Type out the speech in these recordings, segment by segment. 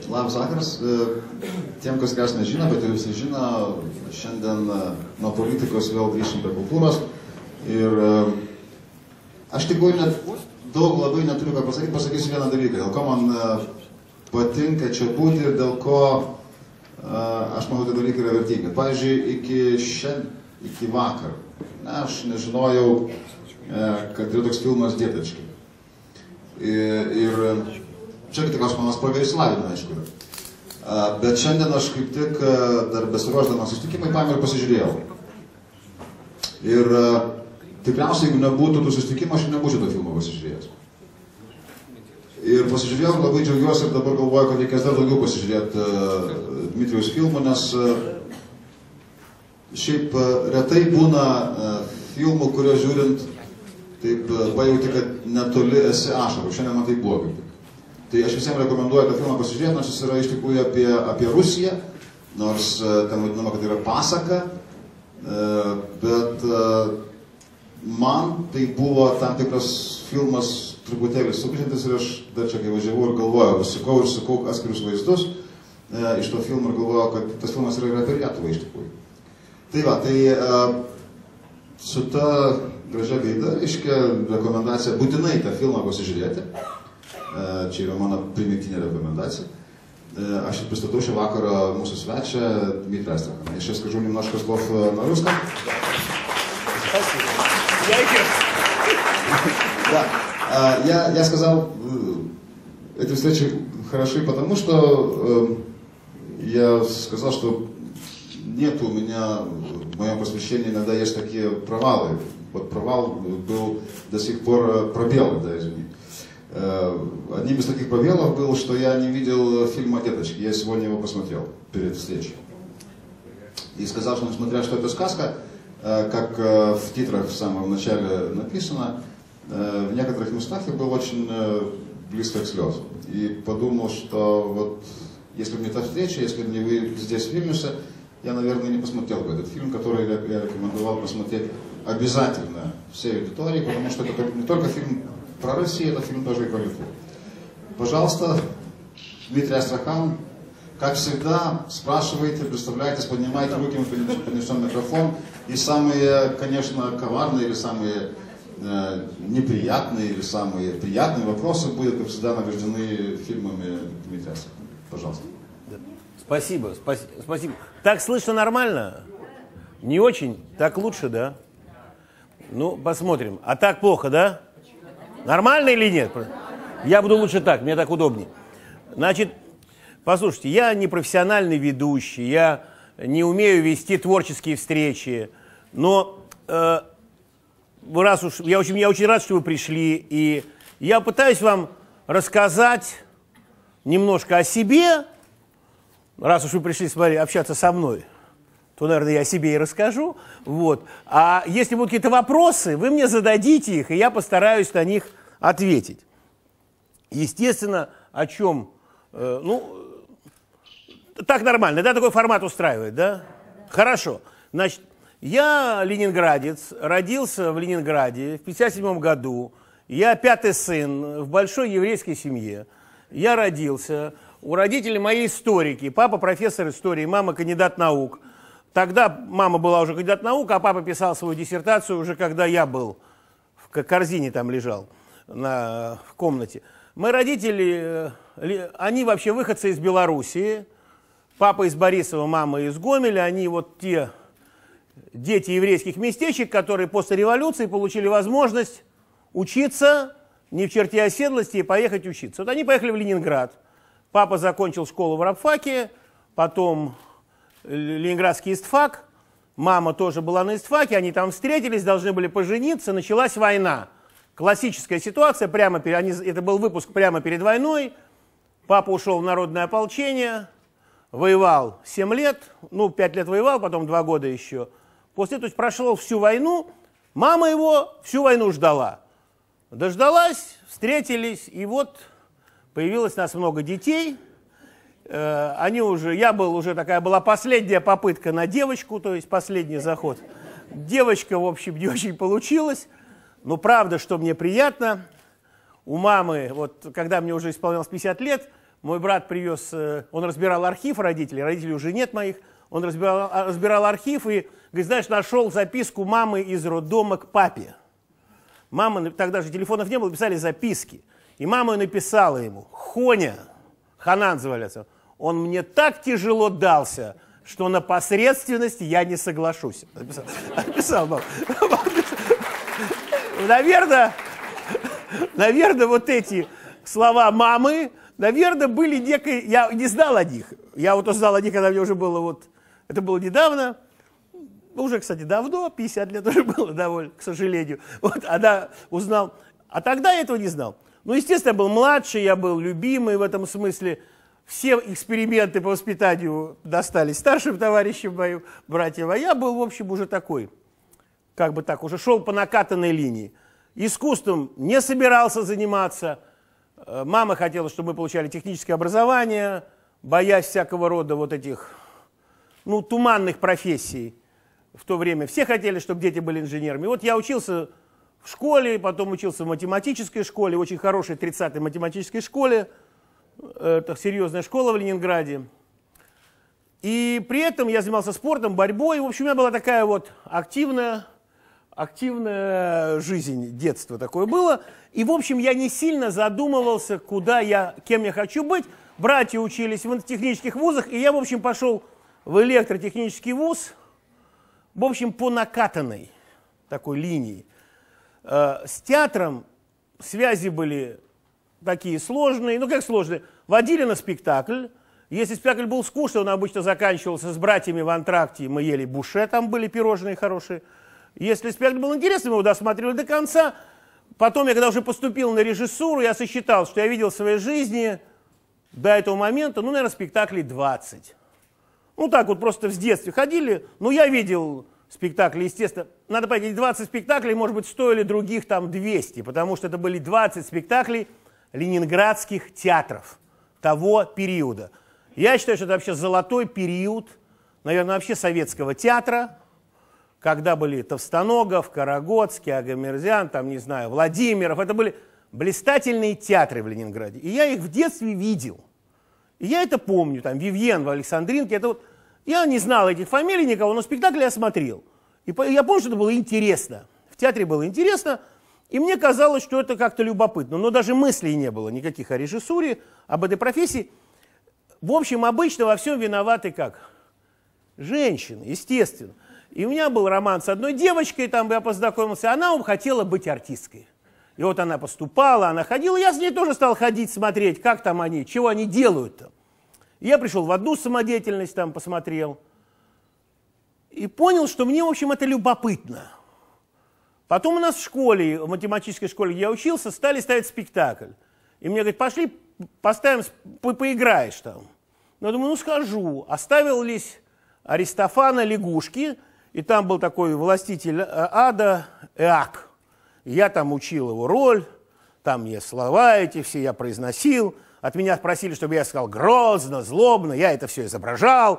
Labas vakaras. Tiem, kas kas nežino, bet ir visi žino, šiandien nuo politikos vėl grįžtam prie kultūros. Ir aš tikrai net daug labai neturiu ką pasakyti, pasakysiu vieną dalyką, dėl ko man patinka čia būti ir dėl ko aš manau, kad dalykai yra vertingi. Pavyzdžiui, iki vakar, aš nežinojau, kad yra toks filmas Dietački. Ir čia tik aš mano spraga išsilavinau, aišku. Bet šiandien aš kaip tik dar besiruošdamas susitikimai paėmiau ir pasižiūrėjau. Ir tikriausiai, jeigu nebūtų tų susitikimų, aš nebūčiau to filmo pasižiūrėjęs. Ir pasižiūrėjau, labai džiaugiuosi ir dabar galvoju, kad reikės dar daugiau pasižiūrėti Dmitrijaus filmų, nes šiaip retai būna filmų, kurio žiūrint, taip pajauti, kad netoli esi ašarų. Šiandien man tai buvo kaip tik. Tai aš visiems rekomenduoju tą filmą pasižiūrėti, nors jis yra iš tikrųjų apie Rusiją, nors ten vadinama, kad yra pasaka, bet man tai buvo tam tikras filmas truputėlį sukrečiantis ir aš dar čia kai važiavau ir galvojau, sukau atskirius vaizdus iš to filmo ir galvojau, kad tas filmas yra apie Lietuvą iš tikrųjų. Tai va, tai su ta gražia gaida, reiškia rekomendacija būtinai tą filmą pasižiūrėti. Čia yra mano primygtinė rekomendacija. Aš pristatau šį vakarą mūsų svečią Dmitrija Astrakhana. Я сейчас скажу немножко слов на русском. Я сказал, эти встречи хороши, потому что я сказал, что нет у меня в моем посвящении иногда есть такие провалы. Вот провал был до сих пор пробел, да, извини. Одним из таких пробелов был, что я не видел фильма «Деточки». Я сегодня его посмотрел перед встречей. И сказал, что несмотря что это сказка, как в титрах в самом начале написано, в некоторых местах я был очень близко к слезам. И подумал, что вот если бы не та встреча, если бы не вы здесь в Вильнюсе, я, наверное, не посмотрел бы этот фильм, который я рекомендовал посмотреть обязательно всей аудитории, потому что это не только фильм про Россию, это фильм тоже и про Литву. Пожалуйста, Дмитрий Астрахан, как всегда, спрашивайте, представляйтесь, поднимайте руки, мы принесем микрофон. И самые, конечно, коварные или самые неприятные или самые приятные вопросы будут, как всегда, награждены фильмами Дмитрия Астрахана. Пожалуйста. Спасибо, спасибо. Так слышно нормально? Не очень? Так лучше, да? Ну, посмотрим. А так плохо, да? Нормально или нет? Я буду лучше так, мне так удобнее. Значит, послушайте, я не профессиональный ведущий, я не умею вести творческие встречи, но раз уж, я очень рад, что вы пришли, и я пытаюсь вам рассказать немножко о себе, раз уж вы пришли общаться со мной, то, наверное, я о себе и расскажу. Вот. А если будут какие-то вопросы, вы мне зададите их, и я постараюсь на них ответить. Естественно, о чем... так нормально, да, такой формат устраивает, да? Хорошо. Значит, я ленинградец, родился в Ленинграде в 1957 году. Я пятый сын в большой еврейской семье. Я родился... У родителей мои историки. Папа профессор истории, мама кандидат наук. Тогда мама была уже кандидат наук, а папа писал свою диссертацию уже когда я был в корзине там лежал в комнате. Мои родители, они вообще выходцы из Белоруссии. Папа из Борисова, мама из Гомеля. Они вот те дети еврейских местечек, которые после революции получили возможность учиться не в черте оседлости и поехать учиться. Вот они поехали в Ленинград. Папа закончил школу в рабфаке, потом ленинградский истфак, мама тоже была на истфаке, они там встретились, должны были пожениться, началась война. Классическая ситуация, это был выпуск прямо перед войной, папа ушел в народное ополчение, воевал 7 лет, 5 лет воевал, потом 2 года еще. После этого, то есть прошел всю войну, мама его всю войну ждала. Дождалась, встретились, и вот... Появилось у нас много детей, такая была последняя попытка на девочку, то есть последний заход. Девочка, в общем, не очень получилась, но правда, что мне приятно, у мамы, вот когда мне уже исполнилось 50 лет, Мой брат привез, он разбирал архив родителей, родителей уже нет моих, он разбирал архив и, говорит, знаешь, нашел записку мамы из роддома к папе. Мама, тогда же телефонов не было, писали записки. И мама написала ему: Хоня, Ханан называется, он мне так тяжело дался, что на посредственность я не соглашусь. Написал мама. Наверное, вот эти слова мамы, наверное, были некой... Я не знал о них. Я вот узнал о них, когда мне уже было вот... Это было недавно. Уже, кстати, давно, 50 лет уже было довольно, к сожалению. Вот, она узнал. А тогда я этого не знал. Ну, естественно, я был младший, я был любимый в этом смысле. Все эксперименты по воспитанию достались старшим товарищам моим, братьям. А я был, в общем, уже такой, как бы так, уже шел по накатанной линии. Искусством не собирался заниматься. Мама хотела, чтобы мы получали техническое образование, боясь всякого рода вот этих, ну, туманных профессий. В то время все хотели, чтобы дети были инженерами. Вот я учился в школе, потом учился в математической школе, очень хорошей 30-й математической школе. Это серьезная школа в Ленинграде. И при этом я занимался спортом, борьбой. В общем, у меня была такая вот активная жизнь, детство такое было. И, в общем, я не сильно задумывался, кем я хочу быть. Братья учились в технических вузах, и я, в общем, пошел в электротехнический вуз, в общем, по накатанной такой линии. С театром связи были такие сложные, ну как сложные, водили на спектакль. Если спектакль был скучный, он обычно заканчивался с братьями в антракте, мы ели буше, там были пирожные хорошие. Если спектакль был интересный, мы его досматривали до конца. Потом, я когда уже поступил на режиссуру, я сосчитал, что я видел в своей жизни до этого момента, ну, наверное, спектаклей 20. Ну, так вот просто в детстве ходили. Ну, я видел спектакли, естественно. Надо понять, 20 спектаклей, может быть, стоили других там 200, потому что это были 20 спектаклей ленинградских театров того периода. Я считаю, что это вообще золотой период, наверное, вообще советского театра, когда были Товстоногов, Карагодский, Агамерзян, там, не знаю, Владимиров. Это были блистательные театры в Ленинграде. И я их в детстве видел. И я это помню, там, Вивьен в Александринке. Это вот, я не знал этих фамилий никого, но спектакль я смотрел. И я помню, что это было интересно. В театре было интересно, и мне казалось, что это как-то любопытно. Но даже мыслей не было никаких о режиссуре, об этой профессии. В общем, обычно во всем виноваты как? Женщины, естественно. И у меня был роман с одной девочкой, там я познакомился, она хотела быть артисткой. И вот она поступала, она ходила, я с ней тоже стал ходить, смотреть, как там они, чего они делают-то. Я пришел в одну самодеятельность, там посмотрел, и понял, что мне, в общем, это любопытно. Потом у нас в школе, в математической школе, где я учился, стали ставить спектакль. И мне говорят, пошли, поставим, поиграешь там. Ну, я думаю, ну схожу. Оставились Аристофана лягушки, и там был такой властитель ада Эак. Я там учил его роль, там мне слова эти все я произносил. От меня просили, чтобы я сказал грозно, злобно, я это все изображал.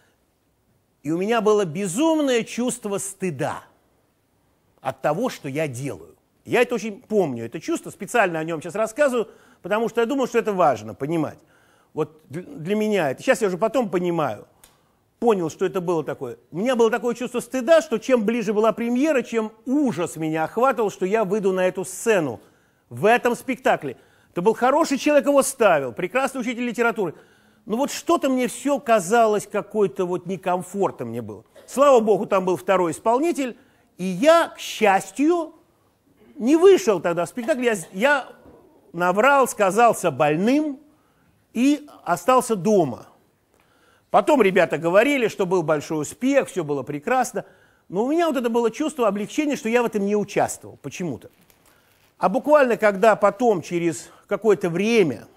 И у меня было безумное чувство стыда от того, что я делаю. Я это очень помню, это чувство, специально о нем сейчас рассказываю, потому что я думаю, что это важно понимать. Вот для меня это, сейчас я уже потом понимаю, понял, что это было такое. У меня было такое чувство стыда, что чем ближе была премьера, чем ужас меня охватывал, что я выйду на эту сцену в этом спектакле. Это был хороший человек, его ставил, прекрасный учитель литературы. Но вот что-то мне все казалось какой-то вот некомфортно мне было. Слава богу, там был второй исполнитель, и я, к счастью, не вышел тогда в спектакль. Я наврал, сказался больным и остался дома. Потом ребята говорили, что был большой успех, все было прекрасно. Но у меня вот это было чувство облегчения, что я в этом не участвовал почему-то. А буквально, когда потом, через какое-то время,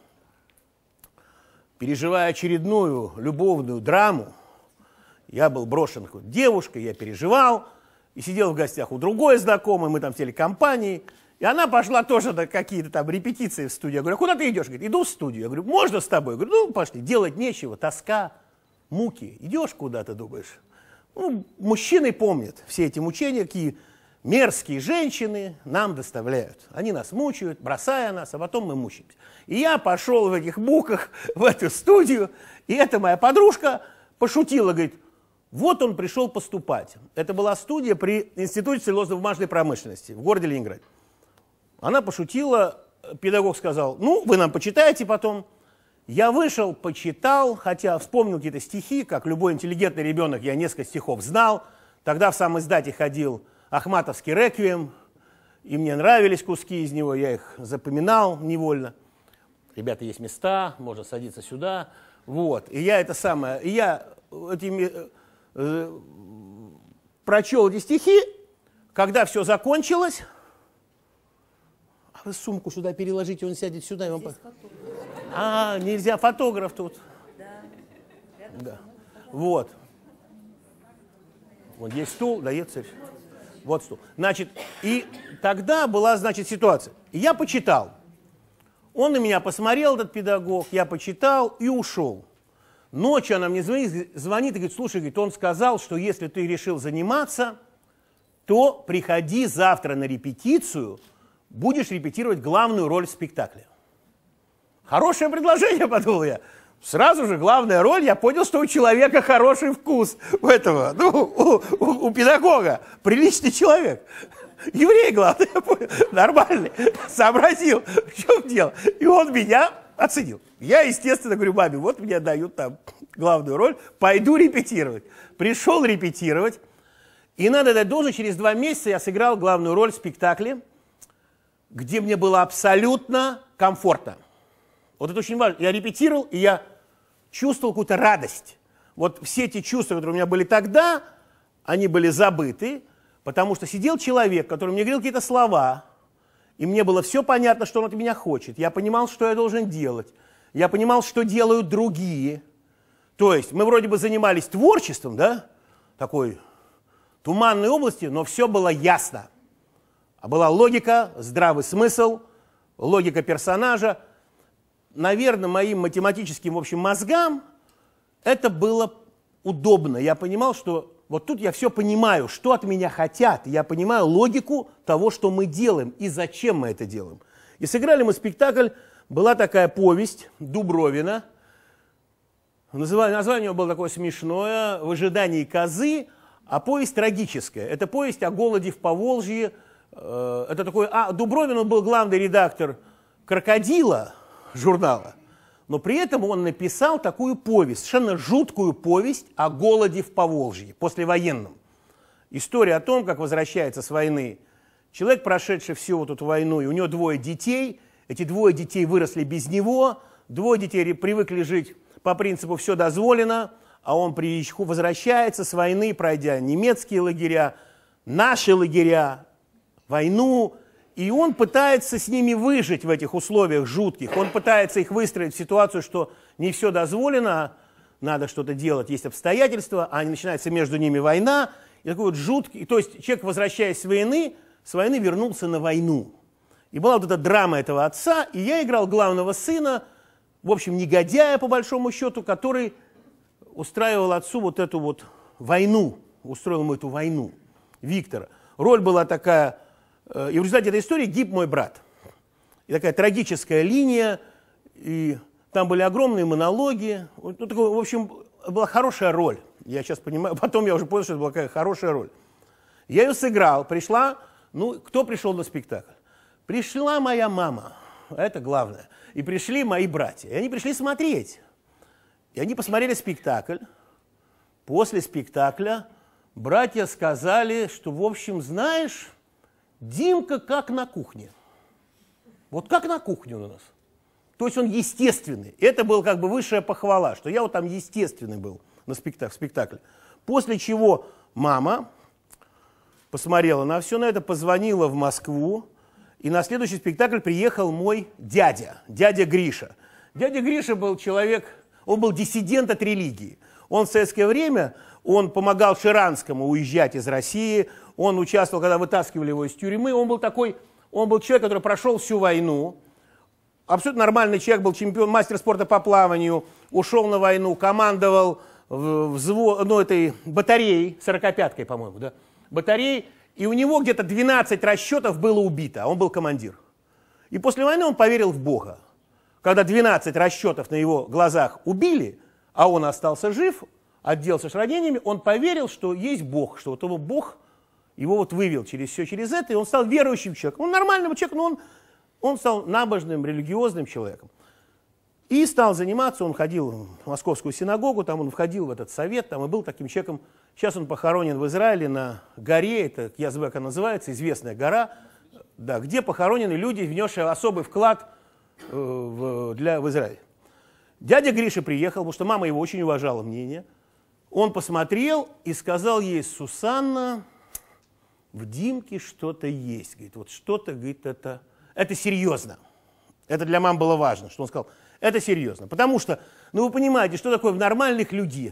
переживая очередную любовную драму, я был брошен девушкой, я переживал, и сидел в гостях у другой знакомой, мы там сели компанией, и она пошла тоже на какие-то там репетиции в студию. Я говорю, а куда ты идешь? Говорит, иду в студию. Я говорю, можно с тобой? Я говорю, ну пошли, делать нечего, тоска, муки. Идешь куда-то, думаешь? Ну, мужчины помнят все эти мучения, какие мерзкие женщины нам доставляют. Они нас мучают, бросая нас, а потом мы мучаемся. И я пошел в этих буках в эту студию, и эта моя подружка пошутила, говорит, вот он пришел поступать. Это была студия при Институте целлюлозно-бумажной промышленности в городе Ленинграде. Она пошутила, педагог сказал, ну, вы нам почитаете потом. Я вышел, почитал, хотя вспомнил какие-то стихи, как любой интеллигентный ребенок, я несколько стихов знал. Тогда в самоиздате ходил Ахматовский реквием, и мне нравились куски из него, я их запоминал невольно. Ребята, есть места, можно садиться сюда. Вот, и я это самое, и я прочел эти стихи, когда все закончилось. А вы сумку сюда переложите, он сядет сюда. И он... нельзя, фотограф тут. Да. Вот. Вот есть стул, да, есть. Вот стул. Значит, и тогда была, значит, ситуация. И я почитал. Он на меня посмотрел, этот педагог, я почитал и ушел. Ночью она мне звонит и говорит, слушай, говорит, он сказал, что если ты решил заниматься, то приходи завтра на репетицию, будешь репетировать главную роль в спектакле. Хорошее предложение, подумал я. Сразу же главная роль, я понял, что у человека хороший вкус у этого, ну, у педагога, приличный человек. Еврей, главное, я понял, нормальный, сообразил, в чем дело. И он меня оценил. Я, естественно, говорю, маме, вот мне дают там главную роль, пойду репетировать. Пришел репетировать, и надо дать должное, через 2 месяца я сыграл главную роль в спектакле, где мне было абсолютно комфортно. Вот это очень важно. Я репетировал, и я чувствовал какую-то радость. Вот все эти чувства, которые у меня были тогда, они были забыты, потому что сидел человек, который мне говорил какие-то слова, и мне было все понятно, что он от меня хочет. Я понимал, что я должен делать. Я понимал, что делают другие. То есть мы вроде бы занимались творчеством, да, такой туманной области, но все было ясно. А была логика, здравый смысл, логика персонажа. Наверное, моим математическим, в общем, мозгам это было удобно. Я понимал, что вот тут я все понимаю, что от меня хотят. Я понимаю логику того, что мы делаем и зачем мы это делаем. И сыграли мы спектакль, была такая повесть Дубровина. Название было такое смешное, «В ожидании козы», а повесть трагическая. Это повесть о голоде в Поволжье. Это такой, Дубровин, он был главный редактор «Крокодила», журнала, но при этом он написал такую повесть, совершенно жуткую повесть о голоде в Поволжье, послевоенном. История о том, как возвращается с войны человек, прошедший всю вот эту войну, и у него 2 детей, эти 2 детей выросли без него, 2 детей привыкли жить по принципу «все дозволено», а он возвращается с войны, пройдя немецкие лагеря, наши лагеря, войну, и он пытается с ними выжить в этих условиях жутких. Он пытается их выстроить в ситуацию, что не все дозволено, надо что-то делать, есть обстоятельства, а начинается между ними война. И такой вот жуткий, то есть человек, возвращаясь с войны вернулся на войну. И была вот эта драма этого отца, и я играл главного сына, в общем, негодяя, по большому счету, который устраивал отцу вот эту вот войну, устроил ему эту войну, Виктора. Роль была такая... И в результате этой истории гиб мой брат. И такая трагическая линия, и там были огромные монологи. Ну, такой, в общем, была хорошая роль. Я сейчас понимаю, потом я уже понял, что это была какая хорошая роль. Я ее сыграл, пришла, ну, кто пришел на спектакль? Пришла моя мама, это главное, и пришли мои братья. И они пришли смотреть. И они посмотрели спектакль. После спектакля братья сказали, что, в общем, знаешь... Димка как на кухне. Вот как на кухне у нас. То есть он естественный. Это была как бы высшая похвала, что я вот там естественный был на спектакле. После чего мама посмотрела на все на это, позвонила в Москву, и на следующий спектакль приехал мой дядя Гриша. Дядя Гриша был человек, он был диссидент от религии. Он в советское время, он помогал Ширанскому уезжать из России, он участвовал, когда вытаскивали его из тюрьмы, он был человек, который прошел всю войну, абсолютно нормальный человек, был чемпион, мастер спорта по плаванию, ушел на войну, командовал этой батареей, 45-кой, по-моему, да, батареей, и у него где-то 12 расчетов было убито, а он был командир. И после войны он поверил в Бога. Когда 12 расчетов на его глазах убили, а он остался жив, отделался ранениями, он поверил, что есть Бог, что вот его Бог его вот вывел через все, через это, и он стал верующим человеком. Он нормальным человеком, но он стал набожным, религиозным человеком. И стал заниматься, он ходил в Московскую синагогу, там он входил в этот совет, там и был таким человеком. Сейчас он похоронен в Израиле на горе, это я забыл, как она называется, известная гора, да, где похоронены люди, внесшие особый вклад в Израиль. Дядя Гриша приехал, потому что мама его очень уважала мнение. Он посмотрел и сказал ей: Сусанна, в Димке что-то есть. Говорит, вот что-то, говорит, это серьезно. Это для мамы было важно, что он сказал. Это серьезно. Потому что, ну вы понимаете, что такое у нормальных людей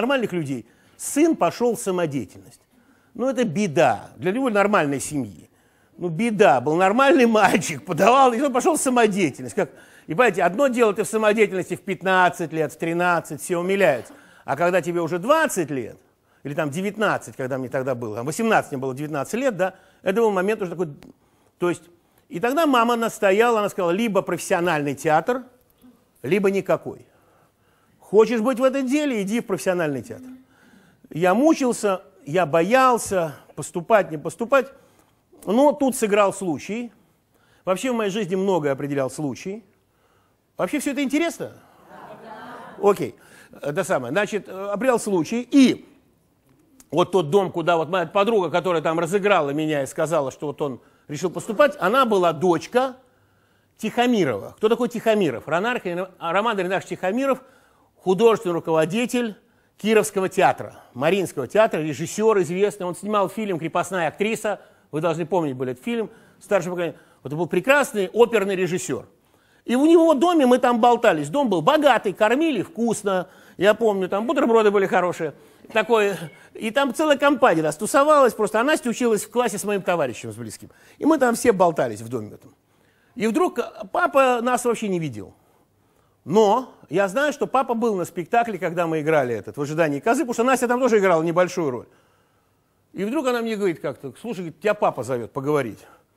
сын пошел в самодеятельность. Ну это беда для любой нормальной семьи. Ну беда, был нормальный мальчик, подавал, и он пошел в самодеятельность. И понимаете, одно дело ты в самодеятельности в 15 лет, в 13, все умиляются. А когда тебе уже 20 лет, или там 19, когда мне тогда было, там 18, мне было 19 лет, да, это был момент уже такой, то есть, и тогда мама настояла, она сказала, либо профессиональный театр, либо никакой. Хочешь быть в этом деле, иди в профессиональный театр. Я мучился, я боялся поступать, не поступать, но тут сыграл случай. Вообще в моей жизни многое определял случай. Вообще все это интересно? Да. Окей, это самое, значит, определял случай, и вот тот дом, куда вот моя подруга, которая там разыграла меня и сказала, что вот он решил поступать, она была дочка Тихомирова. Кто такой Тихомиров? Роман Ренаш Тихомиров, художественный руководитель Кировского театра, Мариинского театра, режиссер известный. Он снимал фильм «Крепостная актриса». Вы должны помнить, был этот фильм. Старшее поколение. Это был прекрасный оперный режиссер. И у него в доме мы там болтались. Дом был богатый, кормили вкусно. Я помню, там бутерброды были хорошие. Такое. И там целая компания нас тусовалась. Просто а Настя училась в классе с моим товарищем, с близким. И мы там все болтались в доме этом. И вдруг папа нас вообще не видел. Но я знаю, что папа был на спектакле, когда мы играли этот «В ожидании козы», потому что Настя там тоже играла небольшую роль. И вдруг она мне говорит как-то: слушай, говорит, тебя папа зовет поговорить.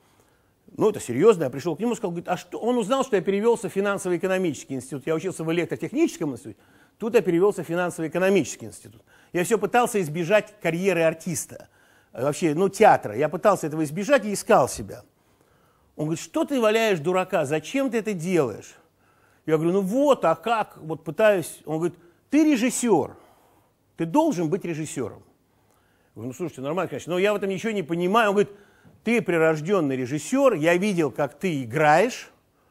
Ну, это серьезно. Я пришел к нему и сказал, говорит, а что? Он узнал, что я перевелся в финансово-экономический институт. Я учился в электротехническом институте. Тут я перевелся в финансово-экономический институт. Я все пытался избежать карьеры артиста. Вообще, ну, театра. Я пытался этого избежать и искал себя. Он говорит, что ты валяешь дурака? Зачем ты это делаешь? Я говорю, ну вот, а как? Вот пытаюсь. Он говорит, ты режиссер. Ты должен быть режиссером. Я говорю, ну, слушайте, нормально, конечно, но я в этом ничего не понимаю. Он говорит, ты прирожденный режиссер, я видел, как ты играешь,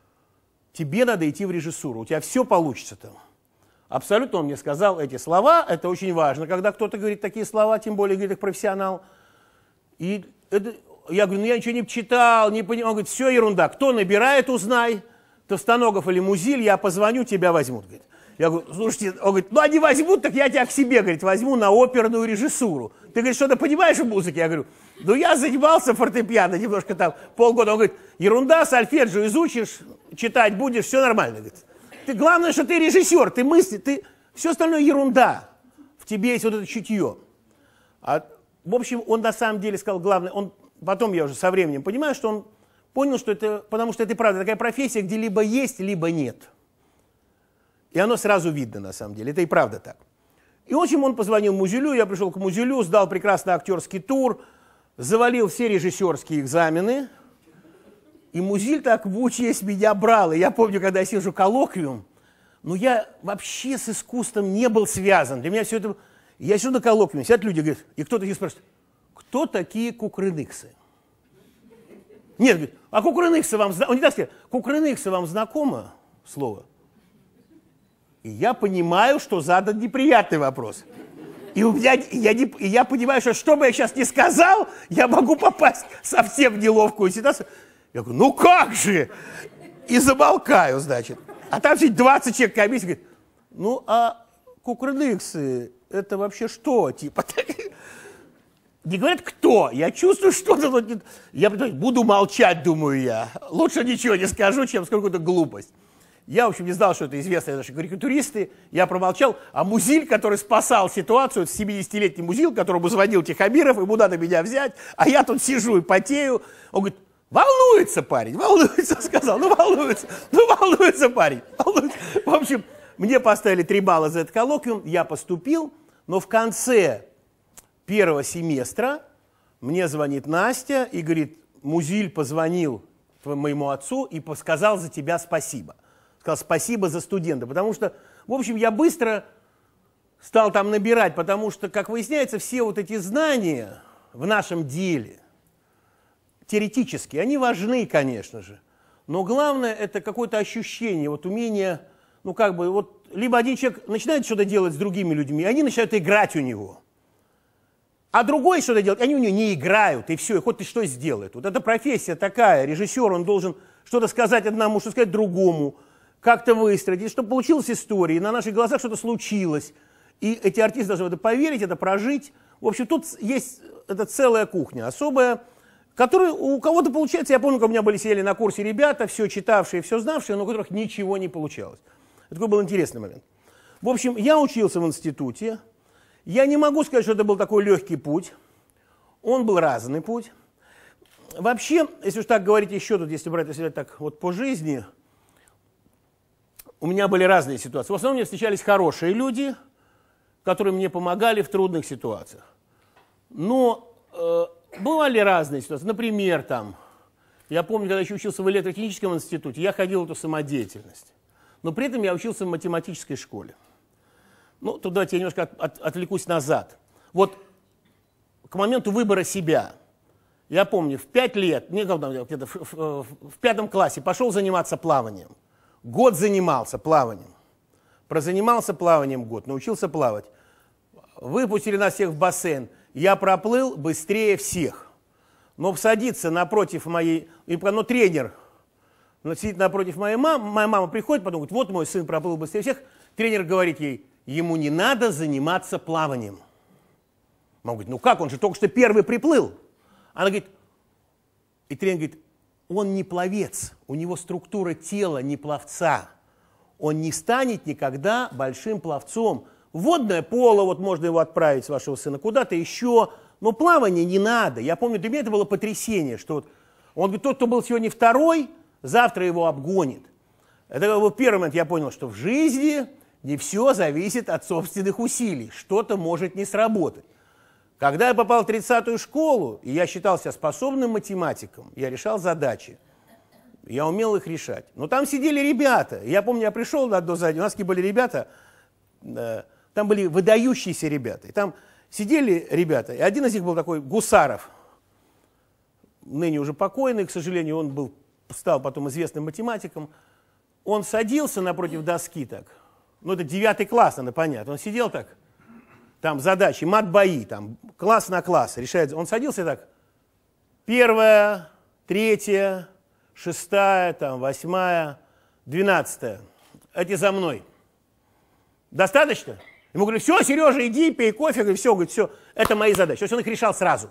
тебе надо идти в режиссуру, у тебя все получится там. Абсолютно он мне сказал эти слова, это очень важно, когда кто-то говорит такие слова, тем более говорит их профессионал. И это, я говорю, ну я ничего не читал, не понимал. Он говорит, все ерунда, кто набирает, узнай, Товстоногов или Музиль, я позвоню, тебя возьмут. Говорит. Я говорю, слушайте, он говорит, ну они возьмут, так я тебя к себе, говорит, возьму на оперную режиссуру. Ты, говорит, что-то понимаешь в музыке? Я говорю, ну я занимался фортепиано немножко там полгода. Он говорит, ерунда, сольфеджио изучишь, читать будешь, все нормально. Говорит. Главное, что ты режиссер, ты мысли, все остальное ерунда. В тебе есть вот это чутье. В общем, он на самом деле сказал главное, потом я уже со временем понимаю, что он понял, что это, потому что это правда такая профессия, где либо есть, либо нет. И оно сразу видно, на самом деле. Это и правда так. И, в общем, он позвонил Музилю, я пришел к Музилю, сдал прекрасный актерский тур, завалил все режиссерские экзамены. И Музиль так в учесть меня брал. И я помню, когда я сижу коллоквиум, ну я вообще с искусством не был связан. Для меня все это... Я сижу на коллоквиуме, сидят люди, говорят, и кто-то их спрашивает, кто такие кукрыниксы? Нет, говорит, а кукрыниксы вам знакомо? Он не так сказал, кукрыниксы вам знакомо слово? И я понимаю, что задан неприятный вопрос. И я понимаю, что бы я сейчас не сказал, я могу попасть совсем в неловкую ситуацию. Я говорю, ну как же? И замолкаю, значит. А там сидит 20 человек комиссии, говорит, ну а кукрыниксы, это вообще что? Типа, не говорят, кто? Я чувствую, что-то... Я буду молчать, думаю я. Лучше ничего не скажу, чем скажу какую-то глупость. Я, в общем, не знал, что это известные наши карикатуристы. Я промолчал. А Музиль, который спасал ситуацию, 70-летний Музиль, которому звонил Тихомиров, ему надо меня взять, а я тут сижу и потею. Он говорит, волнуется парень, волнуется, сказал, волнуется парень. Волнуется. В общем, мне поставили 3 балла за этот коллоквиум, я поступил, но в конце первого семестра мне звонит Настя и говорит, Музиль позвонил моему отцу и сказал за тебя спасибо. Сказал спасибо за студента, потому что, в общем, я быстро стал там набирать, потому что, как выясняется, все вот эти знания в нашем деле, теоретические, они важны, конечно же, но главное это какое-то ощущение, вот умение, ну как бы, вот либо один человек начинает что-то делать с другими людьми, они начинают играть у него, а другой что-то делает, они у него не играют, и все, и хоть ты что сделает. Вот эта профессия такая, режиссер, он должен что-то сказать одному, что сказать другому, как-то выстроить, и чтобы получилась история, и на наших глазах что-то случилось. И эти артисты должны в это поверить, это прожить. В общем, тут есть это целая кухня особая, которая у кого-то получается. Я помню, как у меня сидели на курсе ребята, все читавшие, все знавшие, но у которых ничего не получалось. Это такой был интересный момент. В общем, я учился в институте. Я не могу сказать, что это был такой легкий путь. Он был разный путь. Вообще, если уж так говорить еще тут, если брать если так вот по жизни, у меня были разные ситуации. В основном мне встречались хорошие люди, которые мне помогали в трудных ситуациях. Но бывали разные ситуации. Например, там, я помню, когда еще учился в электротехническом институте, я ходил в эту самодеятельность. Но при этом я учился в математической школе. Ну, тут давайте я немножко отвлекусь назад. Вот к моменту выбора себя, я помню, в 5 лет, где-то в 5 классе пошел заниматься плаванием. Год занимался плаванием. Прозанимался плаванием год, научился плавать. Выпустили нас всех в бассейн. Я проплыл быстрее всех. Но садиться напротив моей... Но тренер сидит напротив моей мамы. Моя мама приходит, потом говорит, вот мой сын проплыл быстрее всех. Тренер говорит ей, ему не надо заниматься плаванием. Мама говорит, ну как, он же только что первый приплыл. Она говорит, и тренер говорит, он не пловец, у него структура тела не пловца. Он не станет никогда большим пловцом. Водное поло, вот можно его отправить, вашего сына, куда-то еще, но плавание не надо. Я помню, для меня это было потрясение, что вот, он говорит, тот, кто был сегодня второй, завтра его обгонит. Это был первый момент, я понял, что в жизни не все зависит от собственных усилий, что-то может не сработать. Когда я попал в 30-ю школу, и я считал себя способным математиком, я решал задачи, я умел их решать. Но там сидели ребята, я помню, я пришел до заднего, у нас такие были ребята, там были выдающиеся ребята, и там сидели ребята, и один из них был такой Гусаров, ныне уже покойный, к сожалению, он стал потом известным математиком, он садился напротив доски так, ну это 9 класс, надо понять, он сидел так, там задачи, мат-бои, там класс на класс решается. Он садился так, 1, 3, 6, там, 8, 12. Эти за мной. Достаточно? Ему говорю, все, Сережа, иди, пей кофе. Говорю, все, говорит, все, это мои задачи. То есть он их решал сразу.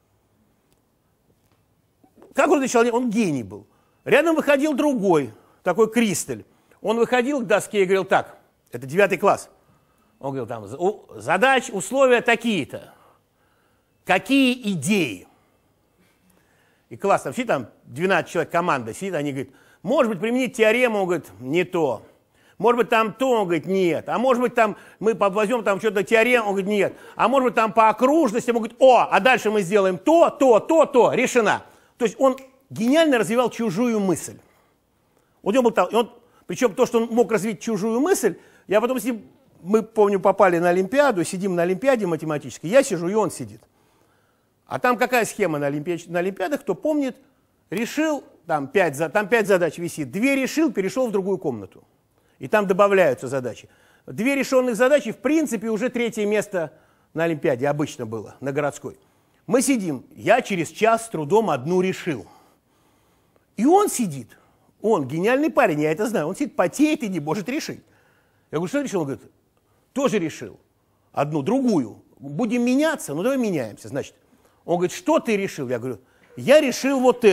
Как он решал? Он гений был. Рядом выходил другой, такой Кристаль. Он выходил к доске и говорил, так, это 9 класс. Он говорил, там, задач, условия такие-то. Какие идеи? И класс, там сидит, там 12 человек, команда сидит, они говорят, может быть, применить теорему, он говорит, не то. Может быть, там то, он говорит, нет. А может быть, там мы возьмем там что-то теорему, он говорит, нет. А может быть, там по окружности, он говорит, а дальше мы сделаем то, решено. То есть он гениально развивал чужую мысль. У него был, причем то, что он мог развить чужую мысль, я потом с ним... Мы, помню, попали на Олимпиаду, сидим на Олимпиаде математической, я сижу, и он сидит. А там какая схема на Олимпиадах, кто помнит, решил, там 5 задач висит, 2 решил, перешел в другую комнату. И там добавляются задачи. 2 решенных задачи, в принципе, уже 3-е место на Олимпиаде обычно было, на городской. Мы сидим, я через час с трудом 1 решил. И он сидит, он гениальный парень, я это знаю, он сидит, потеет и не может решить. Я говорю, что решил? Он говорит, тоже решил. 1, другую. Будем меняться? Ну, давай меняемся. Значит, он говорит, что ты решил? Я говорю, я решил вот эту.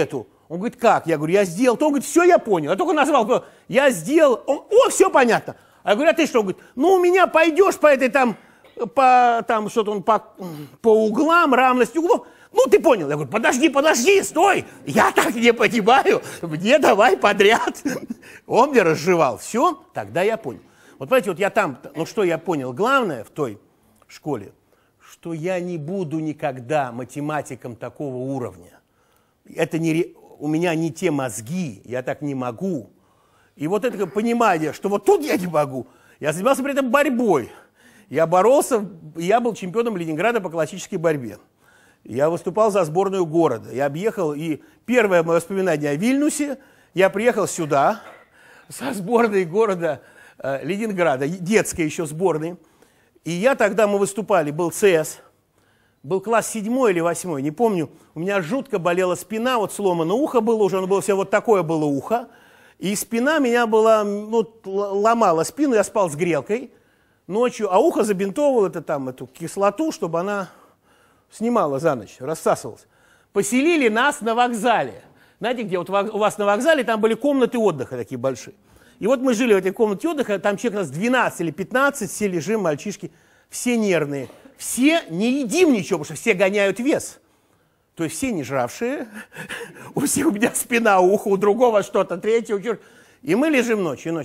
Он говорит, как? Я говорю, я сделал. То он говорит, все, я понял. Я только назвал, я сделал. Он, о, все понятно. А я говорю, а ты что? Он говорит, ну у меня пойдешь по этой там что-то он по углам, равность углов. Ну, ты понял. Я говорю, подожди, стой. Я так не понимаю. Мне давай подряд. Он мне разжевал. Все, тогда я понял. Вот понимаете, вот я там, ну что я понял? Главное в той школе, что я не буду никогда математиком такого уровня. Это не, у меня не те мозги, я так не могу. И вот это понимание, что вот тут я не могу. Я занимался при этом борьбой. Я боролся, я был чемпионом Ленинграда по классической борьбе. Я выступал за сборную города. Я объехал, и первое мое воспоминание о Вильнюсе, я приехал сюда со сборной города Ленинграда, детской еще сборной. И я тогда, мы выступали, был ЦС, был класс 7 или 8, не помню. У меня жутко болела спина, вот сломано ухо было уже, оно было все вот такое было ухо. И спина меня была, ну, ломала спину, я спал с грелкой ночью, а ухо забинтовывал эту кислоту, чтобы она снимала за ночь, рассасывалась. Поселили нас на вокзале. Знаете, где вот у вас на вокзале, там были комнаты отдыха такие большие. И вот мы жили в этой комнате отдыха, там человек нас 12 или 15, все лежим, мальчишки, все нервные. Все не едим ничего, потому что все гоняют вес. То есть все не жравшие, у всех у меня спина, ухо, у другого что-то, третьего. И мы лежим ночью.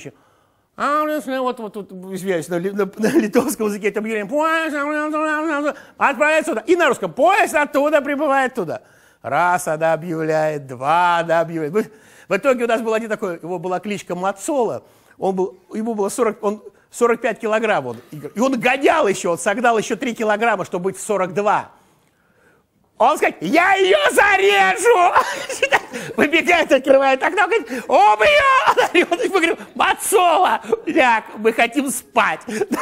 Вот тут, извиняюсь, на литовском языке это объявление. Поезд отправляется сюда. И на русском. Поезд оттуда прибывает туда. Раз она объявляет, два она объявляет. В итоге у нас был один такой, его была кличка Мацола. Ему было 45 килограмм. И он гонял еще, он согнал еще 3 килограмма, чтобы быть в 42. Он сказал, я ее зарежу! Выбегает, открывает окно, говорит, убью! Мы говорим, Мацола, ляг, мы хотим спать.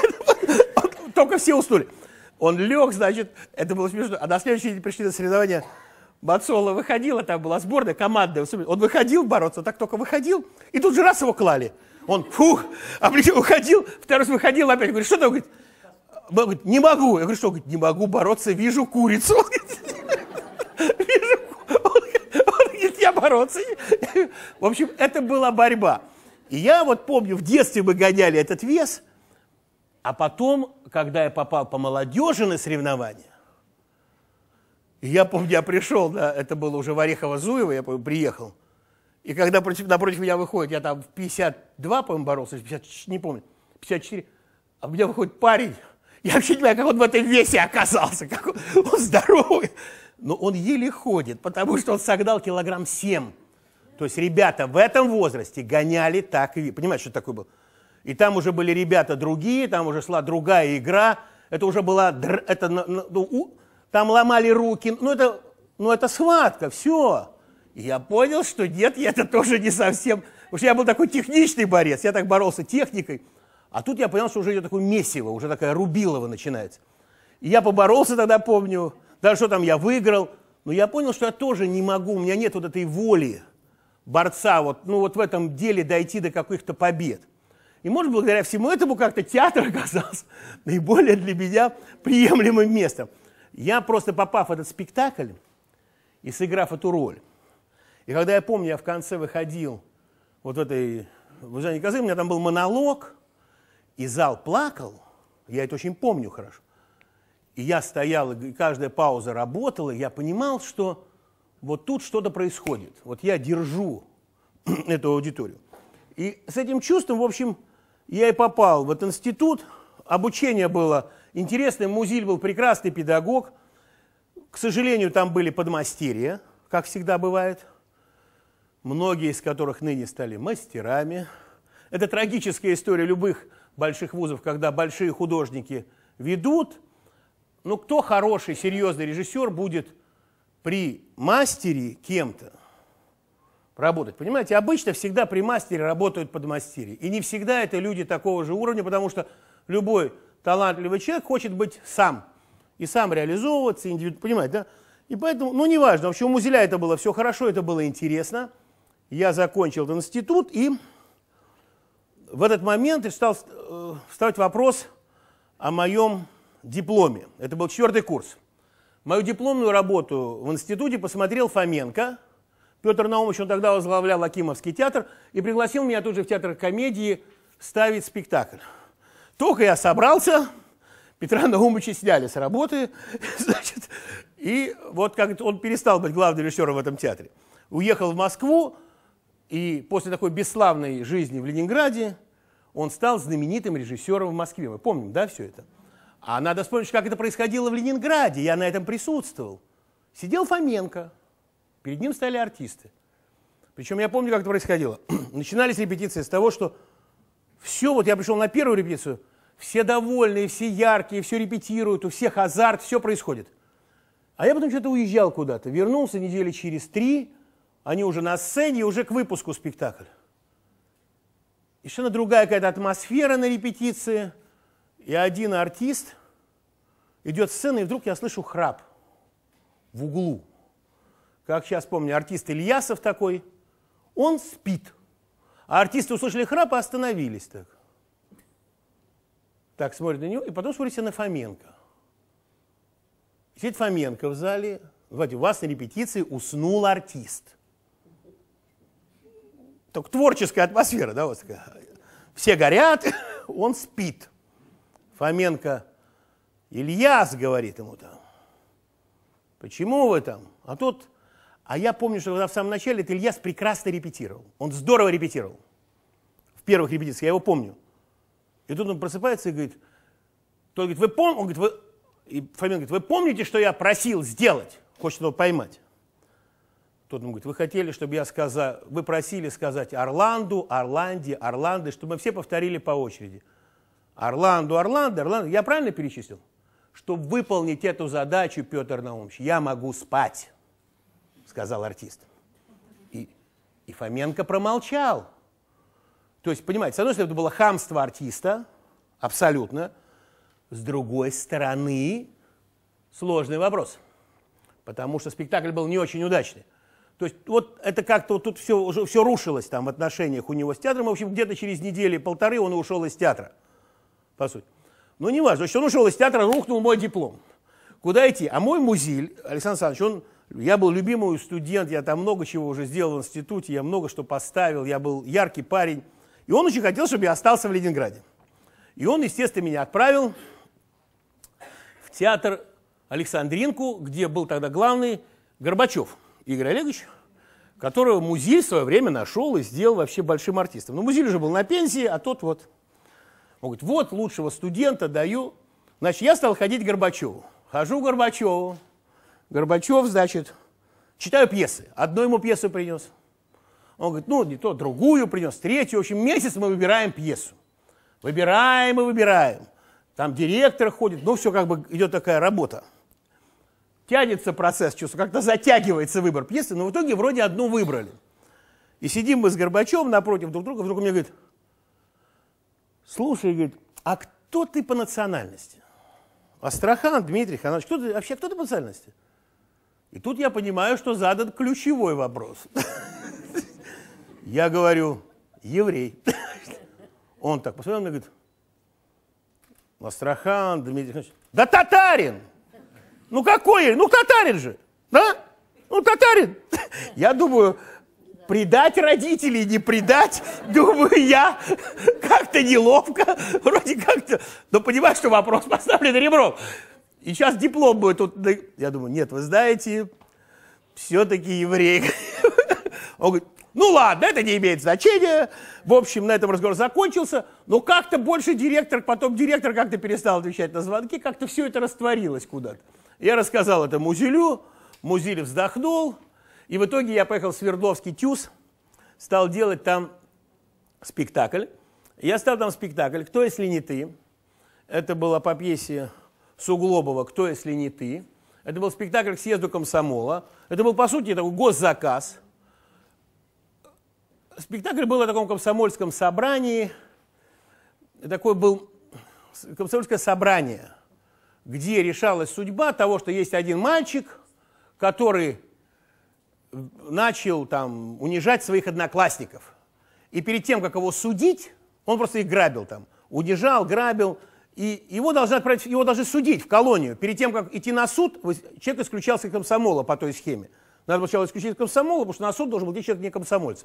Только все уснули. Он лег, значит, это было смешно. А на следующий день пришли на соревнования. Мацола выходила, там была сборная, командная. Он выходил бороться, так только выходил, и тут же раз его клали. Он, облегченно уходил, второй раз выходил, опять говорит, что ты? Он говорит, не могу. Я говорю, что? Он говорит, не могу бороться, вижу курицу. Он говорит, я бороться. В общем, это была борьба. И я вот помню, в детстве мы гоняли этот вес, а потом, когда я попал по молодежи на соревнования, я помню, я пришел, это было уже в Орехово-Зуево, я помню, приехал, и когда напротив меня выходит, я там в 52, по-моему, боролся, 50, не помню, 54, а у меня выходит парень, я вообще не понимаю, как он в этом весе оказался, как он здоровый, но он еле ходит, потому что он согнал килограмм 7. То есть ребята в этом возрасте гоняли так и... Понимаете, что такое было? И там уже были ребята другие, там уже шла другая игра, это уже была... Там ломали руки, это схватка, все. И я понял, что нет, это тоже не совсем... Потому что я был такой техничный борец, я так боролся техникой. А тут я понял, что уже идет такое месиво, уже такая Рубилова начинается. И я поборолся тогда, помню, даже что там я выиграл, но я понял, что я тоже не могу, у меня нет вот этой воли борца, вот в этом деле дойти до каких-то побед. И, может, благодаря всему этому как-то театр оказался наиболее для меня приемлемым местом. Я просто, попав в этот спектакль и сыграв эту роль, и когда я помню, я в конце выходил вот в этой в Жанне Козы, у меня там был монолог, и зал плакал, я это очень помню хорошо. И я стоял, и каждая пауза работала, и я понимал, что вот тут что-то происходит. Вот я держу эту аудиторию. И с этим чувством, в общем, я и попал в этот институт. Обучение было интересное, Музиль был прекрасный педагог. К сожалению, там были подмастерья, как всегда бывает, многие из которых ныне стали мастерами. Это трагическая история любых больших вузов, когда большие художники ведут. Ну, кто хороший, серьезный режиссер будет при мастере кем-то работать? Понимаете, обычно всегда при мастере работают подмастерья. И не всегда это люди такого же уровня, потому что любой талантливый человек хочет быть сам. И сам реализовываться, понимаете, да? И поэтому, неважно, вообще у Музеля это было все хорошо, это было интересно. Я закончил этот институт, и в этот момент стал вставать вопрос о моем дипломе. Это был 4-й курс. Мою дипломную работу в институте посмотрел Фоменко, Петр Наумович, он тогда возглавлял Акимовский театр, и пригласил меня тут же в театр комедии ставить спектакль. Только я собрался, Петра Наумовича сняли с работы, значит, и вот как он перестал быть главным режиссером в этом театре. Уехал в Москву, и после такой бесславной жизни в Ленинграде он стал знаменитым режиссером в Москве. Мы помним, да, все это? А надо вспомнить, как это происходило в Ленинграде, я на этом присутствовал. Сидел Фоменко, перед ним стояли артисты. Причем я помню, как это происходило. Начинались репетиции с того, что все, вот я пришел на первую репетицию, все довольные, все яркие, все репетируют, у всех азарт, все происходит. А я потом что-то уезжал куда-то, вернулся недели через 3, они уже на сцене, уже к выпуску спектакля. И совершенно другая какая-то атмосфера на репетиции. И один артист идет с сцены, и вдруг я слышу храп в углу. Как сейчас помню, артист Ильясов такой, он спит. А артисты услышали храп и остановились так. Так смотрят на него, и потом смотрите на Фоменко. Сидит Фоменко в зале. Знаете, у вас на репетиции уснул артист. Только творческая атмосфера, да, вот такая. Все горят, он спит. Фоменко, Ильяс, говорит ему там, почему вы там? А я помню, что в самом начале этот Ильяс прекрасно репетировал. Он здорово репетировал. В первых репетициях, я его помню. И тут он просыпается и говорит, тот говорит, вы помните, он говорит, и Фоменко говорит, вы помните, что я просил сделать? Хочет его поймать. Тот ему говорит, вы хотели, чтобы я сказал, вы просили сказать Орланду, Орланде, Орланды, чтобы мы все повторили по очереди. Орланду, Орланды, Орланду. Я правильно перечислил? Чтобы выполнить эту задачу, Петр Наумович, я могу спать, сказал артист. И Фоменко промолчал. То есть, понимаете, с одной стороны, это было хамство артиста, абсолютно. С другой стороны, сложный вопрос. Потому что спектакль был не очень удачный. То есть, вот это как-то вот тут все рушилось там в отношениях у него с театром. В общем, где-то через недели-полторы он ушел из театра, по сути. Но не важно, что он ушел из театра, рухнул мой диплом. Куда идти? А мой музиль, Александр Александрович, я был любимый студент, я там много чего уже сделал в институте, я много что поставил, я был яркий парень. И он очень хотел, чтобы я остался в Ленинграде. И он, естественно, меня отправил в театр Александринку, где был тогда главный Горбачев Игорь Олегович, которого Музиль в свое время нашел и сделал вообще большим артистом. Но Музиль уже был на пенсии, а тот вот. Он говорит, вот лучшего студента даю. Значит, я стал ходить к Горбачеву. Хожу к Горбачеву. Горбачев, значит, читаю пьесы. Одну ему пьесу принес. Он говорит, ну, не то, другую принес, третью. В общем, месяц мы выбираем пьесу. Выбираем и выбираем. Там директор ходит, ну, все как бы идет такая работа. Тянется процесс, чувство, как-то затягивается выбор пьесы, но в итоге вроде одну выбрали. И сидим мы с Горбачевым напротив друг друга, вдруг он мне говорит, слушай, говорит, а кто ты по национальности? Астрахан Дмитрий Ханонович, кто ты по национальности? И тут я понимаю, что задан ключевой вопрос. Я говорю, еврей. Он так посмотрел, мне говорит, Астрахан Дмитрий Ханонович, да татарин! Ну какой? Ну татарин же, да? Ну татарин. Я думаю, предать родителей, не предать, думаю я, как-то неловко, вроде как-то, но понимаю, что вопрос поставлен ребром. И сейчас диплом будет тут. Я думаю, нет, вы знаете, все-таки еврей. Он говорит, ну ладно, это не имеет значения. В общем, на этом разговор закончился. Но как-то больше потом директор как-то перестал отвечать на звонки, как-то все это растворилось куда-то. Я рассказал это Музилю, Музиль вздохнул, и в итоге я поехал в Свердловский ТЮЗ, стал делать там спектакль. Я стал там спектакль «Кто, если не ты?». Это было по пьесе Суглобова «Кто, если не ты?». Это был спектакль к съезду комсомола. Это был, по сути, такой госзаказ. Спектакль был о таком комсомольском собрании. Такое было комсомольское собрание, где решалась судьба того, что есть один мальчик, который начал там унижать своих одноклассников. И перед тем, как его судить, он просто их грабил там. Унижал, грабил. И его должны судить в колонию. Перед тем, как идти на суд, человек исключался из комсомола по той схеме. Надо было сначала исключить комсомола, потому что на суд должен был идти человек не комсомольцем.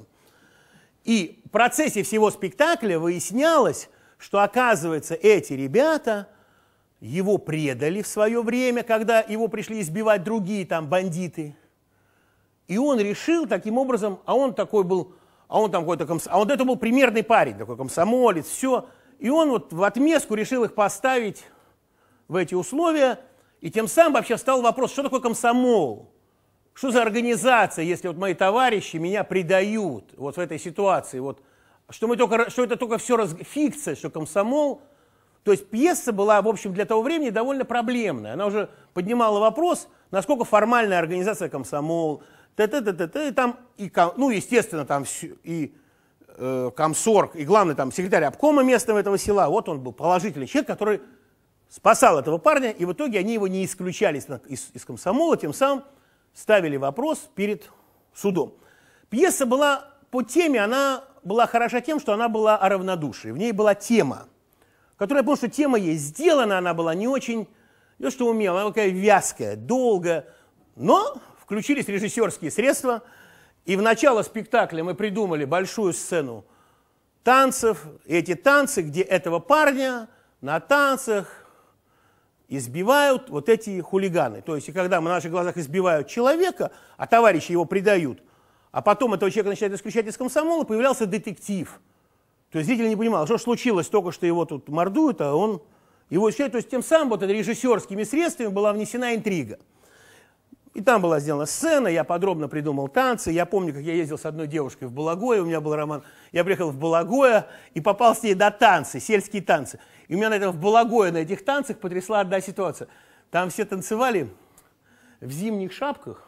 И в процессе всего спектакля выяснялось, что, оказывается, эти ребята его предали в свое время, когда его пришли избивать другие там бандиты. И он решил таким образом, а он такой был, а он там какой-то а он это был примерный парень, такой комсомолец, все. И он вот в отместку решил их поставить в эти условия, и тем самым вообще встал вопрос, что такое комсомол? Что за организация, если вот мои товарищи меня предают вот в этой ситуации? Вот, что это только все фикция, что комсомол. То есть пьеса была, в общем, для того времени довольно проблемная. Она уже поднимала вопрос, насколько формальная организация комсомол. И там, ну, естественно, там и комсорг, и главный там секретарь обкома местного этого села. Вот он был положительный человек, который спасал этого парня, и в итоге они его не исключали из комсомола, тем самым ставили вопрос перед судом. Пьеса была по теме, она была хороша тем, что она была о равнодушии. В ней была тема, которая, потому что тема ей сделана, она была не очень, не что умела, она такая вязкая, долгая, но включились режиссерские средства, и в начало спектакля мы придумали большую сцену танцев, и эти танцы, где этого парня на танцах избивают вот эти хулиганы. То есть, и когда на наших глазах избивают человека, а товарищи его предают, а потом этого человека начинают исключать из комсомола, появлялся детектив. То есть зритель не понимал, что случилось, только что его тут мордуют, а он его исключает. То есть тем самым вот режиссерскими средствами была внесена интрига. И там была сделана сцена, я подробно придумал танцы. Я помню, как я ездил с одной девушкой в Балагое, у меня был роман. Я приехал в Балагое и попал с ней до танцы, сельские танцы. И у меня в Балагое на этих танцах потрясла одна ситуация. Там все танцевали в зимних шапках.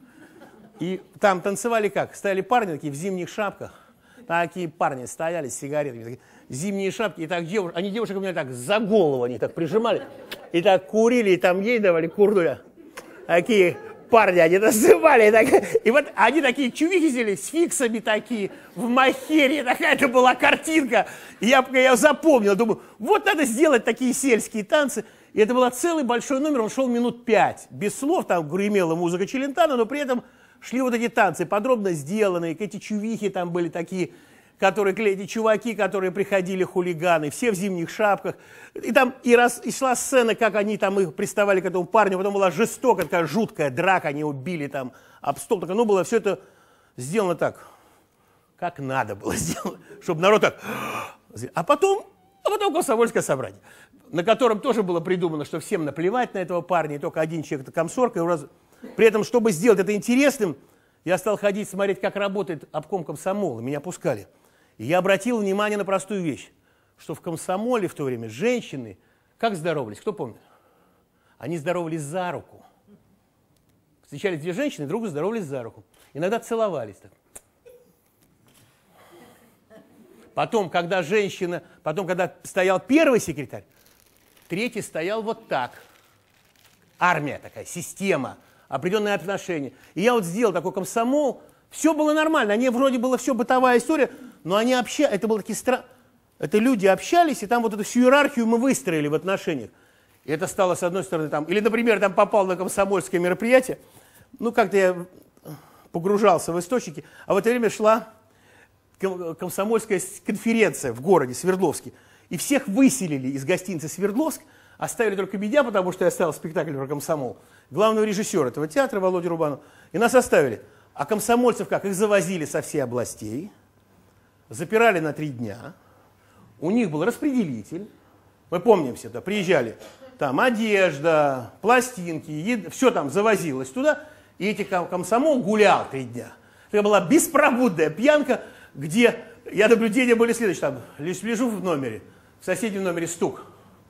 И там танцевали как? Стояли парни такие в зимних шапках. Такие парни стояли с сигаретами, такие, зимние шапки. И так они девушек у меня так за голову, они так прижимали. И так курили, и там ей давали курдуля. Такие парни, они танцевали. И вот они такие чувихи сидели с фиксами такие, в махере. Такая-то была картинка. И я запомнил, думаю, вот надо сделать такие сельские танцы. И это был целый большой номер, он шел минут 5. Без слов, там гремела музыка Челентано, но при этом шли вот эти танцы, подробно сделанные. Эти чувихи там были такие, эти чуваки, которые приходили, хулиганы, все в зимних шапках. И там и шла сцена, как они там их приставали к этому парню, потом была жестокая, такая жуткая драка, они убили там об стол. Ну, было все это сделано так, как надо было сделано, чтобы народ так... А потом комсомольское собрание, на котором тоже было придумано, что всем наплевать на этого парня, и только один человек, это комсорг. При этом, чтобы сделать это интересным, я стал ходить, смотреть, как работает обком комсомола, меня пускали. И я обратил внимание на простую вещь, что в комсомоле в то время женщины как здоровались, кто помнит? Они здоровались за руку. Встречались две женщины, друг другу здоровались за руку. Иногда целовались так. Потом, когда стоял первый секретарь, третий стоял вот так. Армия такая, система, определенные отношения. И я вот сделал такой комсомол, все было нормально, они вроде было все бытовая история, но они общались, это было такие это люди общались, и там вот эту всю иерархию мы выстроили в отношениях. И это стало, с одной стороны, там, или, например, там попал на комсомольское мероприятие, ну, как-то я погружался в источники, а в это время шла комсомольская конференция в городе Свердловске, и всех выселили из гостиницы Свердловск, оставили только меня, потому что я ставил спектакль про комсомол, главного режиссера этого театра Володю Рубанова, и нас оставили. А комсомольцев как? Их завозили со всех областей, запирали на 3 дня, у них был распределитель, мы помним все это, приезжали, там одежда, пластинки, все там завозилось туда, и эти комсомол гулял 3 дня. Это была беспробудная пьянка, где, наблюдения были следующие, там, лежу в номере, в соседнем номере стук.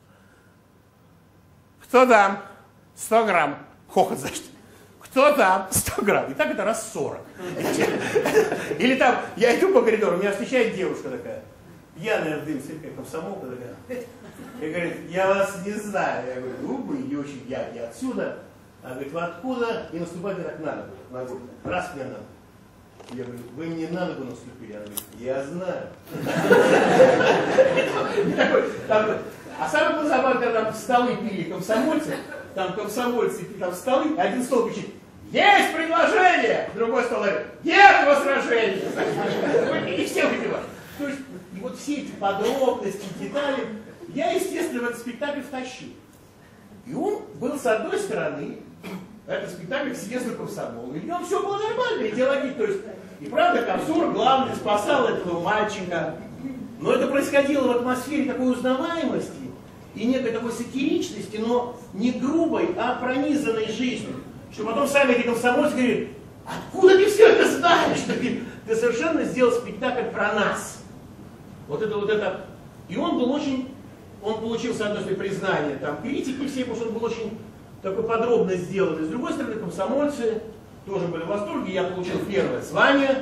Кто там? 100 грамм. Хохот, значит. Кто там? 100 грамм. И так это раз 40. Или там, я иду по коридору, меня встречает девушка такая, пьяная в дым, слегка комсомолка такая. И говорит, я вас не знаю. Я говорю, вы не очень я отсюда. Она говорит, вы откуда? И наступает так на ногу. Раз мне на ногу. Я говорю, вы мне на ногу наступили. Она говорит, я знаю. А самое забавное, когда там столы пили комсомольцы, там комсомольцы, там столы, один стол кричит, есть предложение! Другой стол говорит, нет возражений! И все выпивают. То есть, и вот все эти подробности, детали, я, естественно, в этот спектакль втащил. И он был, с одной стороны, этот спектакль съезда комсомола. И в нем все было нормально, идеологично. То есть, и правда, Комсор главный спасал этого мальчика. Но это происходило в атмосфере такой узнаваемости и некой такой сатиричности, но не грубой, а пронизанной жизнью. Что потом сами эти комсомольцы говорят, откуда ты все это знаешь? Ты совершенно сделал спектакль про нас. Вот это. И он был очень, он получил, с одной стороны, признание там, критики всей, потому что он был очень такой подробно сделан. И с другой стороны, комсомольцы тоже были в восторге. Я получил первое звание,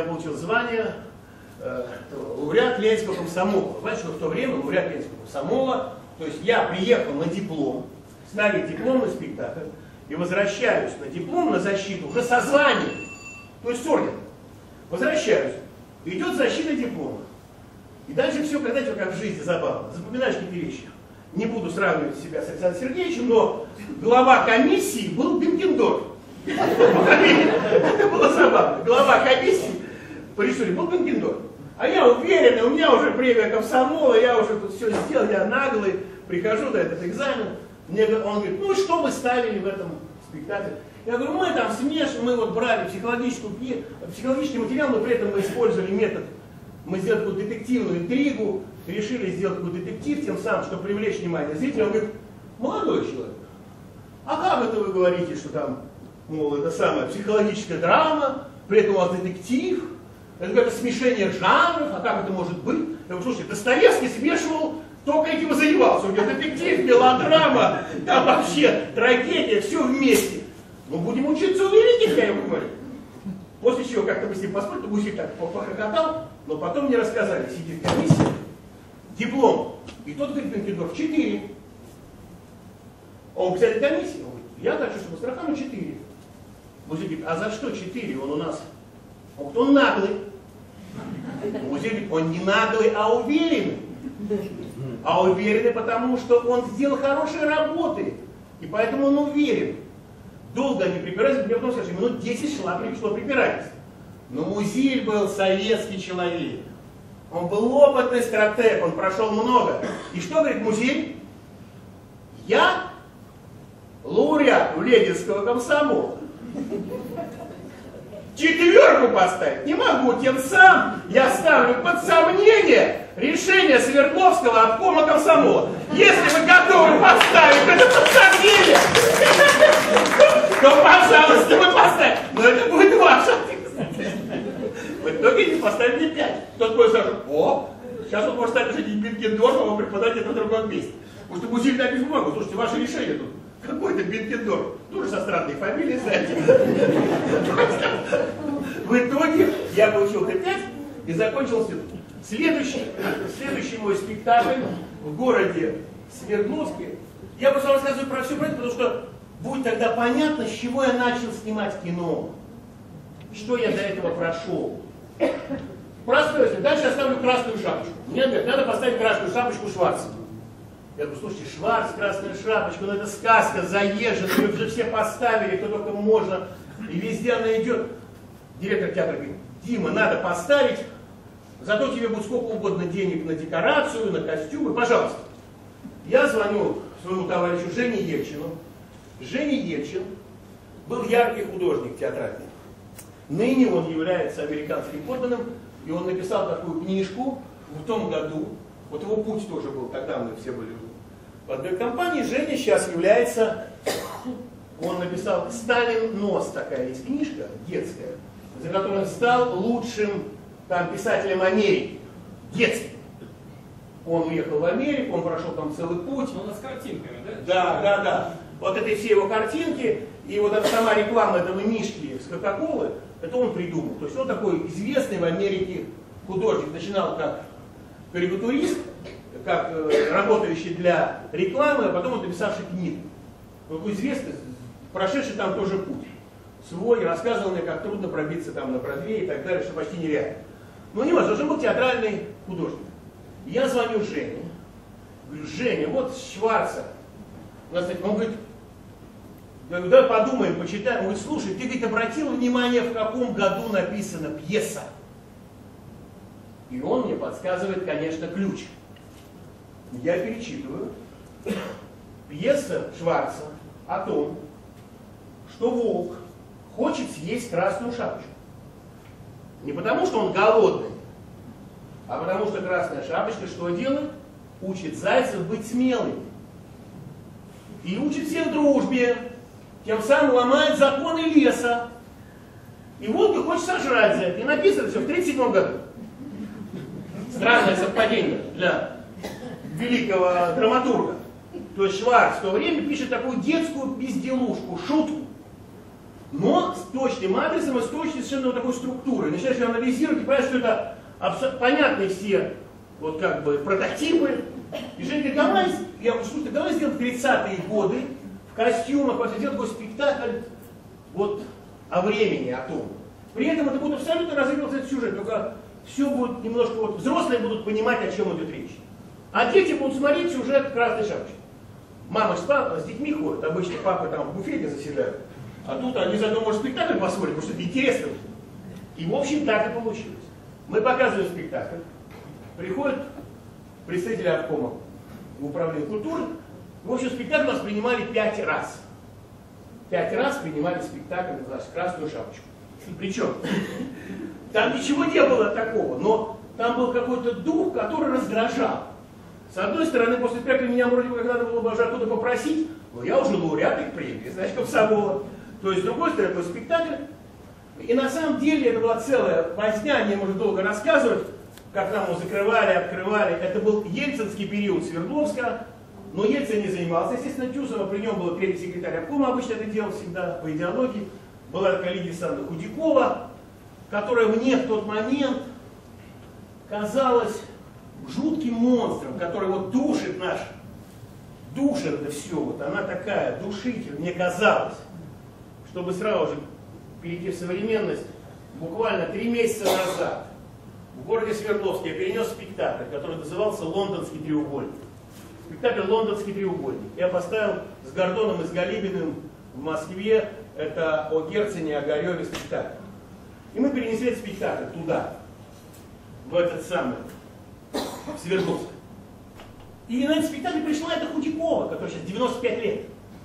лауреат Ленинского комсомола. Знаете, что в то время лауреат Ленинского комсомола, то есть я приехал на диплом, ставить дипломный спектакль, и возвращаюсь на диплом, на защиту, уже со званием, то есть с орденом. Возвращаюсь, идет защита диплома. И дальше все, знаете, как в жизни забавно. Запоминаешь какие-то вещи. Не буду сравнивать себя с Александром Сергеевичем, но глава комиссии был Бенкендорф. Это было забавно. Глава комиссии по рисунку был Бенкендорф. А я уверен, у меня уже премия комсомола, я уже тут все сделал, я наглый, прихожу на этот экзамен. Он говорит, ну что вы ставили в этом спектакле? Я говорю, мы там смешно, мы вот брали психологический материал, но при этом мы использовали метод, мы сделали такую детективную интригу, решили сделать такой детектив, тем самым, чтобы привлечь внимание зрителя. Он говорит, молодой человек, а как это вы говорите, что там, мол, это самая психологическая драма, при этом у вас детектив, это какое-то смешение жанров, а как это может быть? Я говорю, слушайте, Достоевский смешивал, только этим и занимался. У него детектив, мелодрама, там вообще трагедия, все вместе. Ну, будем учиться у великих, я ему говорю. После чего как-то мы с ним поспорили, Гусев так похохотал, но потом мне рассказали, сидит комиссия, диплом. И тот говорит, Бенкендорф, 4. Он, кстати, комиссия, он говорит, я хочу, чтобы Астрахану 4. Гусев говорит, а за что 4? Он у нас, он наглый. Гусев говорит, он не наглый, а уверенный. А уверенный, потому что он сделал хорошие работы. И поэтому он уверен. Долго они припирались, мне потом сказали, что минут 10 шло припирались. Но Музиль был советский человек. Он был опытный стратег, он прошел много. И что говорит Музиль? Я лауреат Ленинского комсомола. 4 поставить не могу, тем самым я ставлю под сомнение решение Свердловского обкома комсомола. Если вы готовы поставить это под сомнение, то, пожалуйста, вы поставите. Но это будет ваше. В итоге не поставили 5. Кто-то будет скажет, о, сейчас он может стать уже не Бенкендорфом, а преподавать на другом месте. Потому что Музиль написал бумагу, слушайте, ваше решение тут. Какой-то Бенкендорф, тоже со странной фамилией, знаете. В итоге я получил Т5 и закончил институт. Следующий мой спектакль в городе Свердловске. Я просто рассказываю про все это, потому что будет тогда понятно, с чего я начал снимать кино. Что я до этого прошел. Простой, дальше я ставлю красную шапочку. Мне говорят, надо поставить красную шапочку Шварца. Я говорю, слушайте, Шварц, красная шапочка, ну это сказка заезжена, ее уже все поставили, кто только можно, и везде она идет. Директор театра говорит, Дима, надо поставить, зато тебе будет сколько угодно денег на декорацию, на костюмы, пожалуйста. Я звоню своему товарищу Жене Ельчину. Женя Ельчин был яркий художник театральный. Ныне он является американским подданным, и он написал такую книжку в том году. Вот его путь тоже был, тогда мы все были в одной компании. Женя сейчас является, он написал «Сталин нос», такая есть книжка детская, за которую он стал лучшим там, писателем Америки, детским. Он уехал в Америку, он прошел там целый путь. Он с картинками, да? Да. Вот это все его картинки, и вот эта сама реклама этого Мишки с Кока-Колы, это он придумал. То есть он такой известный в Америке художник. Начинал как карикатурист, как работающий для рекламы, а потом он написавший книгу. Он такой известный, прошедший там тоже путь. Свой, рассказывал мне, как трудно пробиться там на Бродвее и так далее, что почти нереально. Но не важно, он был театральный художник. Я звоню Жене, говорю, Женя, вот Шварца. Он говорит, Я говорю, давай подумаем, почитаем. Он говорит, слушай, ты, говорит, обратил внимание, в каком году написана пьеса? И он мне подсказывает, конечно, ключ. Я перечитываю. Пьеса Шварца о том, что волк хочет съесть красную шапочку. Не потому, что он голодный, а потому, что красная шапочка что делает? Учит зайцев быть смелыми. И учит всех дружбе. Тем самым ломает законы леса. И волк их хочет сожрать за это. И написано все в 1937 году. Странное совпадение для великого драматурга. То есть Шварц в то время пишет такую детскую безделушку, шутку. Но с точным адресом и с точной совершенно вот такой структурой. Начинаешь ее анализировать и понимаешь, что это понятны все вот как бы прототипы. И Женька Гамай, я говорю, слушай, давай сделаем в 30-е годы в костюмах, вообще сделать такой спектакль вот о времени, о том. При этом это будет абсолютно разыгрываться этот сюжет, только все будет немножко, вот взрослые будут понимать, о чем идет речь. А дети будут смотреть сюжет «Красной шапочки». Мама с детьми ходят, обычно папы там в буфете заседают. А тут они заодно, может, спектакль посмотрят, потому что это интересно. И, в общем, так и получилось. Мы показываем спектакль. Приходят представители обкома в управление культуры. В общем, спектакль у нас принимали 5 раз. 5 раз принимали спектакль, называется «Красную шапочку». Причем, там ничего не было такого, но там был какой-то дух, который раздражал. С одной стороны, после спектакля меня вроде бы как надо было бы уже оттуда попросить, но я уже лауреат их премии, знаешь, комсомола. То есть, с другой стороны, был спектакль. И на самом деле это была целая возня, не может долго рассказывать, как нам его закрывали, открывали. Это был ельцинский период Свердловска, но Ельцин не занимался, естественно, Тюсова, при нем был первый секретарь обкома, обычно это делал всегда по идеологии. Была такая Лидия Александровна Худякова, которая мне в тот момент казалась жутким монстром, который вот душит это все, вот она такая, душитель, мне казалось. Чтобы сразу же перейти в современность, буквально 3 месяца назад в городе Свердловске я перенес спектакль, который назывался «Лондонский треугольник». Спектакль «Лондонский треугольник». Я поставил с Гордоном и с Галибиным в Москве, это о Герцене, о Огареве спектакль. И мы перенесли этот спектакль туда, в этот самый, в Свердловск. И на этот спектакль пришла эта Худякова, которая сейчас 95 лет.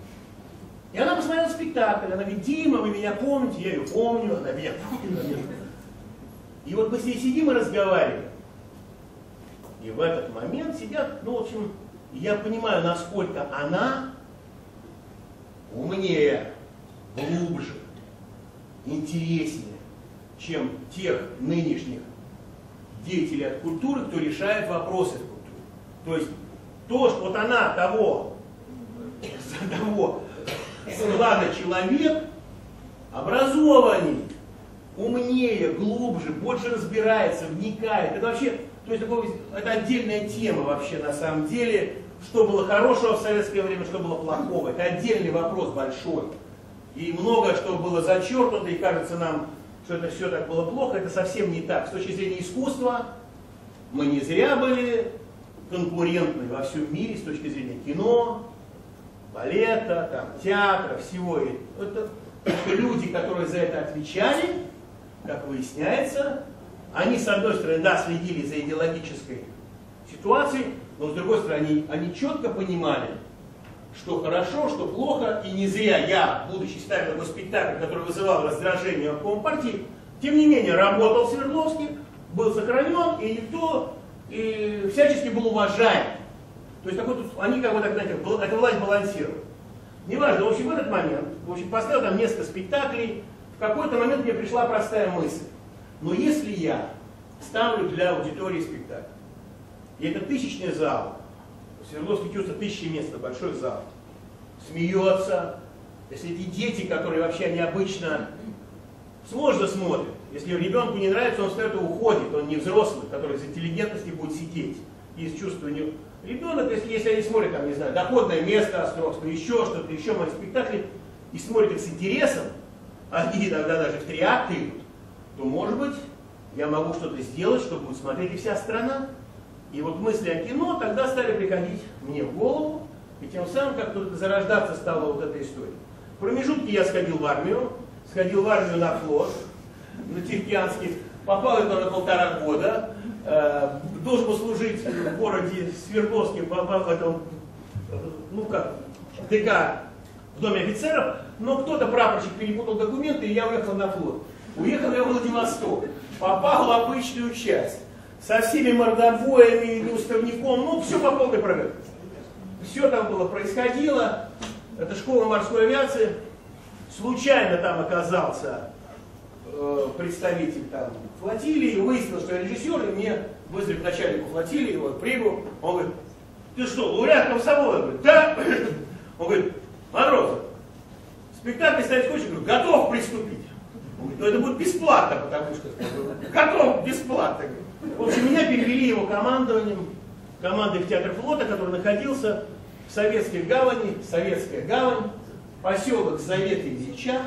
И она посмотрела спектакль, она говорит, Дима, вы меня помните? Я ее помню, она меня помнит. И вот мы с ней сидим и разговариваем. И в этот момент сидят, ну, в общем, я понимаю, насколько она умнее, глубже, интереснее, чем тех нынешних деятелей от культуры, кто решает вопросы в культуре. То есть то, что вот она того склада человек, образованней, умнее, глубже, больше разбирается, вникает. Это вообще, то есть это отдельная тема вообще на самом деле, что было хорошего в советское время, что было плохого. Это отдельный вопрос большой. И многое, что было зачеркнуто, и кажется нам, что это все так было плохо, это совсем не так. С точки зрения искусства мы не зря были конкурентны во всем мире с точки зрения кино, балета, там, театра, всего. Это люди, которые за это отвечали, как выясняется, они, с одной стороны, да, следили за идеологической ситуацией, но с другой стороны, они четко понимали, что хорошо, что плохо, и не зря я, будучи ставил такой спектакль, который вызывал раздражение от Компартии, тем не менее работал в Свердловске, был сохранен, и никто и всячески был уважаем. То есть такой, они как бы так, знаете, эта власть балансировала. Неважно, в общем, в этот момент, в общем, поставил там несколько спектаклей, в какой-то момент мне пришла простая мысль. Но если я ставлю для аудитории спектакль, и это 1000-ный зал, в Свердловске Тюса 1000 мест, большой зал, смеется, если эти дети, которые вообще они обычно сложно смотрят, если ребенку не нравится, он встает и уходит, он не взрослый, который из интеллигентности будет сидеть, из чувства не... Ребенок, если они смотрят, там, не знаю, доходное место Островского, еще что-то, еще мои спектакли, и смотрят их с интересом, они иногда даже в 3 акта идут, то, может быть, я могу что-то сделать, что будет смотреть и вся страна. И вот мысли о кино тогда стали приходить мне в голову, и тем самым как-то зарождаться стала вот эта история. В промежутке я сходил в армию на флот, на Тихоокеанский, попал туда на 1,5 года, должен был служить в городе Свердловске, в этом, ну как, ДК, в доме офицеров, но кто-то, прапорщик, перепутал документы, и я уехал на флот. Уехал я в Владивосток, попал в обычную часть, со всеми мордобоями, уставником, ну все по полной программе. Все там было происходило, это школа морской авиации, случайно там оказался представитель там флотилии, выяснилось, что я режиссер, и мне вызвали к начальнику флотилии, вот прибыл, он говорит, ты что, лауреат комсомола? Я говорю, да. Он говорит, Морозов, спектакль ставить хочешь? Я говорю, готов приступить. Он говорит, ну это будет бесплатно, потому что готов бесплатно. В общем, меня перевели его командованием, командой в театр флота, который находился в Советской гавани, Советская гавань, поселок Заветы Ильича,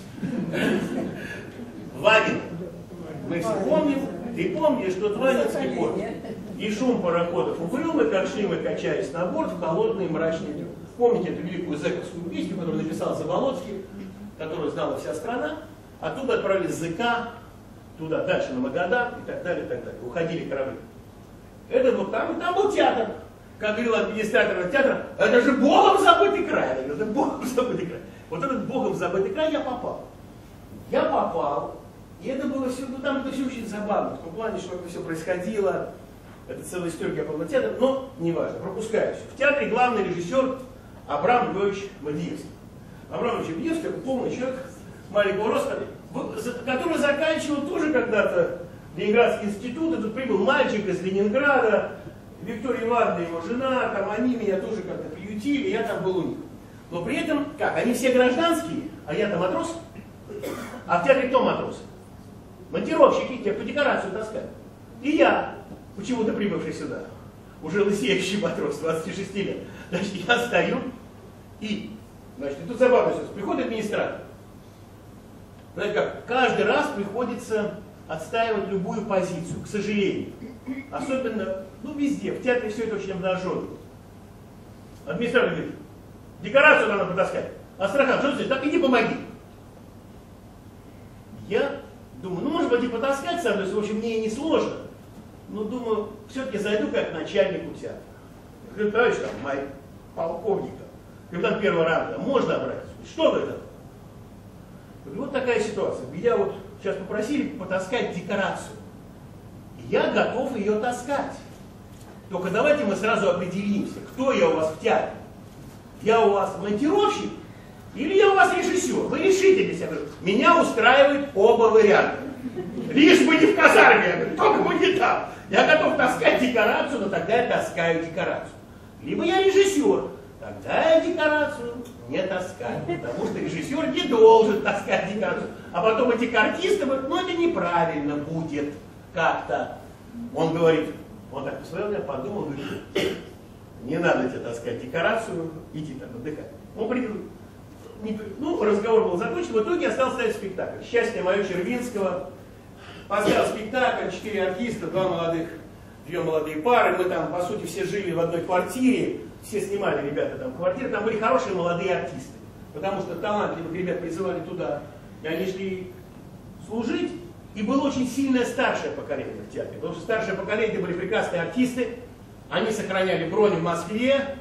Ванин. Мы все помним, ты помнишь, что Ванинский порт. И шум пароходов угрюмый, как шли мы, качаясь на борт в холодные мрачные дни. Помните эту великую зэковскую песню, которую написал Заболоцкий, которую знала вся страна? Оттуда отправились ЗК, туда, дальше на Магадан и так далее, и так далее. Уходили корабли. Это вот там, и там был театр. Как говорил администратор театра, это же Богом забытый край. Это Богом забытый край. Вот этот Богом забытый край я попал. Я попал, и это было все, ну там это все очень забавно, в том плане, что это все происходило. Это целая история, я попал на театр, но неважно, пропускаю все. В театре главный режиссер Абрам Львович Мадиевский. Абрам Львович Мадиевский, это полный человек маленького роста, который заканчивал тоже когда-то Ленинградский институт, и тут прибыл мальчик из Ленинграда, Виктория Ивановна, его жена, там они меня тоже как-то приютили, я там был у них. Но при этом, как, они все гражданские, а я-то матрос. А в театре кто матрос? Монтировщики, те, кто декорацию таскают. И я, почему-то прибывший сюда, уже лысеющий матрос, 26 лет. Значит, я стою, и, значит, и тут забавно все, приходит администратор. Знаете как, каждый раз приходится отстаивать любую позицию, к сожалению. Особенно, ну везде, в театре все это очень обнаженно. Администратор говорит, декорацию надо потаскать. Астрахан, что ты здесь? Так иди помоги. Я думаю, ну может быть и потаскать со мной, в общем, мне и не сложно. Но думаю, все-таки зайду как начальнику театра. Я говорю, товарищ там, мой полковника, капитан первого ранга, можно обратиться? Что вы это? Вот такая ситуация. Меня вот сейчас попросили потаскать декорацию. И я готов ее таскать. Только давайте мы сразу определимся, кто я у вас в театре. Я у вас монтировщик или я у вас режиссер? Вы решите для себя. Меня устраивают оба варианта. Лишь бы не в казарме, я говорю, только бы не там. Я готов таскать декорацию, но тогда я таскаю декорацию. Либо я режиссер, тогда я декорацию не таскаю. Потому что режиссер не должен таскать декорацию. А потом эти артисты говорят, ну это неправильно будет как-то. Он говорит, он так посмотрел на меня, подумал, говорит, не надо тебе таскать декорацию, иди там отдыхать. Он принял, ну, разговор был закончен, в итоге я стал ставить спектакль. Счастье мое Червинского. Поставил спектакль, 4 артиста, 2 молодые пары. Мы там, по сути, все жили в одной квартире. Все снимали, ребята, там квартиры. Там были хорошие молодые артисты. Потому что талантливых ребят призывали туда. И они шли служить. И было очень сильное старшее поколение в театре. Потому что старшее поколение были прекрасные артисты. Они сохраняли броню в Москве.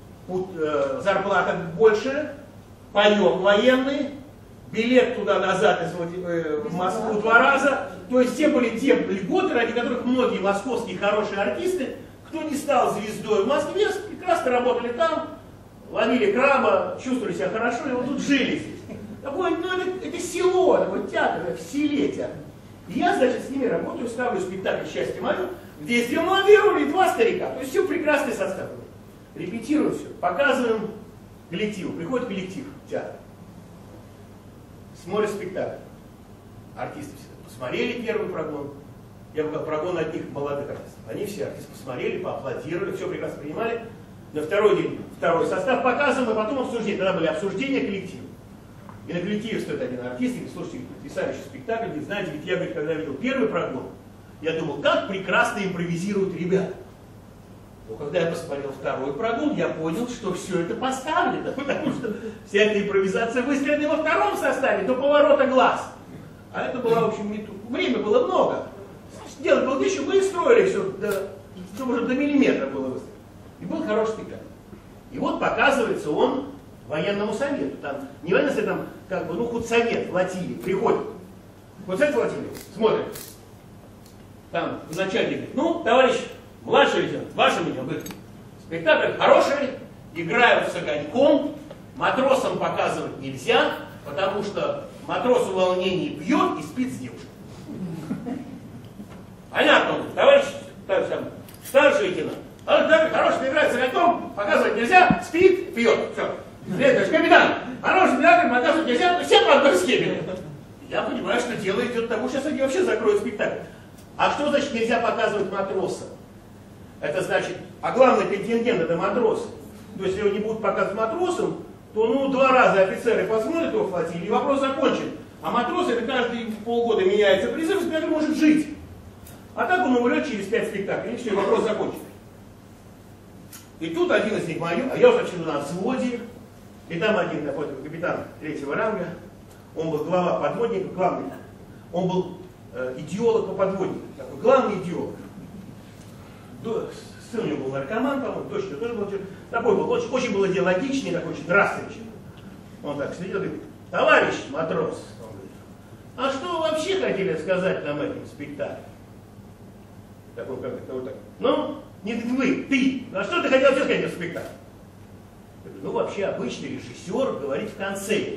Зарплата больше. Паёк военный. Билет туда-назад в Москву 2 раза. То есть те были те льготы, ради которых многие московские хорошие артисты, кто не стал звездой в Москве, прекрасно работали там, ловили краба, чувствовали себя хорошо, и вот тут жили здесь. Такое, ну, это село, такой театр, это в селе театр. И я, значит, с ними работаю, ставлю спектакль «Счастье мое», где есть 2 молодые роли и 2 старика. То есть все прекрасный состав. Репетируем все, показываем коллективу. Приходит коллектив в театр. Смотрят спектакль. Артисты все посмотрели первый прогон. Я показал прогон одних молодых артистов. Они все артисты посмотрели, поаплодировали, все прекрасно принимали. На второй день второй состав показываем, и потом обсуждение. Тогда были обсуждения коллектива. И на коллективе стоит один артист, и говорит, слушайте, потрясающий спектакль, ведь знаете, ведь я, говорит, когда видел первый прогон, я думал, как прекрасно импровизируют ребята. Но когда я посмотрел второй прогон, я понял, что все это поставлено, потому что вся эта импровизация выстроена во втором составе, до поворота глаз. А это было, в общем, время было много. Делать было еще, мы строили все, чтобы уже до миллиметра было выстроено. И был хороший спектакль. И вот показывается он военному совету. Там, не военный совет, там, как бы, ну, худсовет флотилии приходит. Худсовет флотилии смотрит. Там начальник говорит, ну, товарищ младший лейтенант, ваше мнение, он говорит, спектакль хороший, играют с огоньком, матросам показывать нельзя, потому что матрос в волнении пьет и спит с девушкой. Понятно, товарищ там, старший лейтенант, хороший играет с огоньком, показывать нельзя, спит, пьет, все. Следующий капитан, хороший спектакль, показывать нельзя, все по одной схеме. Я понимаю, что дело идет к тому, сейчас они вообще закроют спектакль. А что значит нельзя показывать матроса? Это значит, а главный контингент это матросы. То есть, если его не будут показывать матросам, то ну 2 раза офицеры посмотрят его флотилии, и вопрос закончен. А матросы, это каждые полгода меняется призыв, спектакль может жить. А так он умрет через 5 спектаклей, и все, вопрос закончен. И тут один из них мою, а я уже вообще на взводе, и там один такой капитан 3-го ранга, он был глава подводника, главный, он был идеолог по подводнику, такой главный идеолог. Сын у него был наркоман, по-моему, точно тоже был. Такой был, очень был идеологичный, такой очень нравственный. Он так сидел и говорит, товарищ матрос, он говорит, а что вы вообще хотели сказать нам этим спектаклем? Такой, как это, вот так. Ну, не вы, ты, а что ты хотел сказать этим спектаклем? Я говорю, ну, вообще обычный режиссер говорит в конце.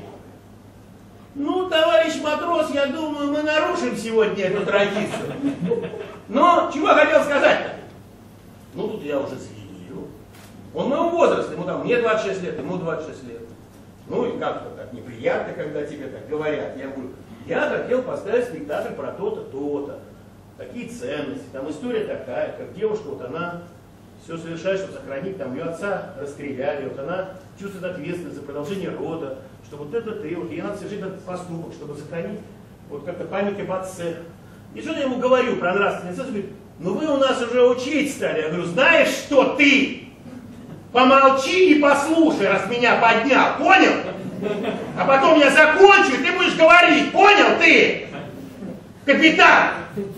Ну, товарищ матрос, я думаю, мы нарушим сегодня эту традицию. Но чего хотел сказать-то? Ну, тут я уже звеню. Он моего возраста, ему там, мне 26 лет, ему 26 лет. Ну, и как-то так неприятно, когда тебе так говорят. Я говорю, я хотел поставить спектакль про то-то, то-то. Такие ценности, там история такая, как девушка, вот она все совершает, чтобы сохранить, там ее отца расстреляли, вот она чувствует ответственность за продолжение рода, что вот это ты, вот ей надо совершить этот поступок, чтобы сохранить вот как-то память об отце. И что я ему говорю про нравственность, он говорит, ну вы у нас уже учить стали. Я говорю, знаешь что ты? Помолчи и послушай, раз меня поднял, понял? А потом я закончу, и ты будешь говорить, понял ты? Капитан!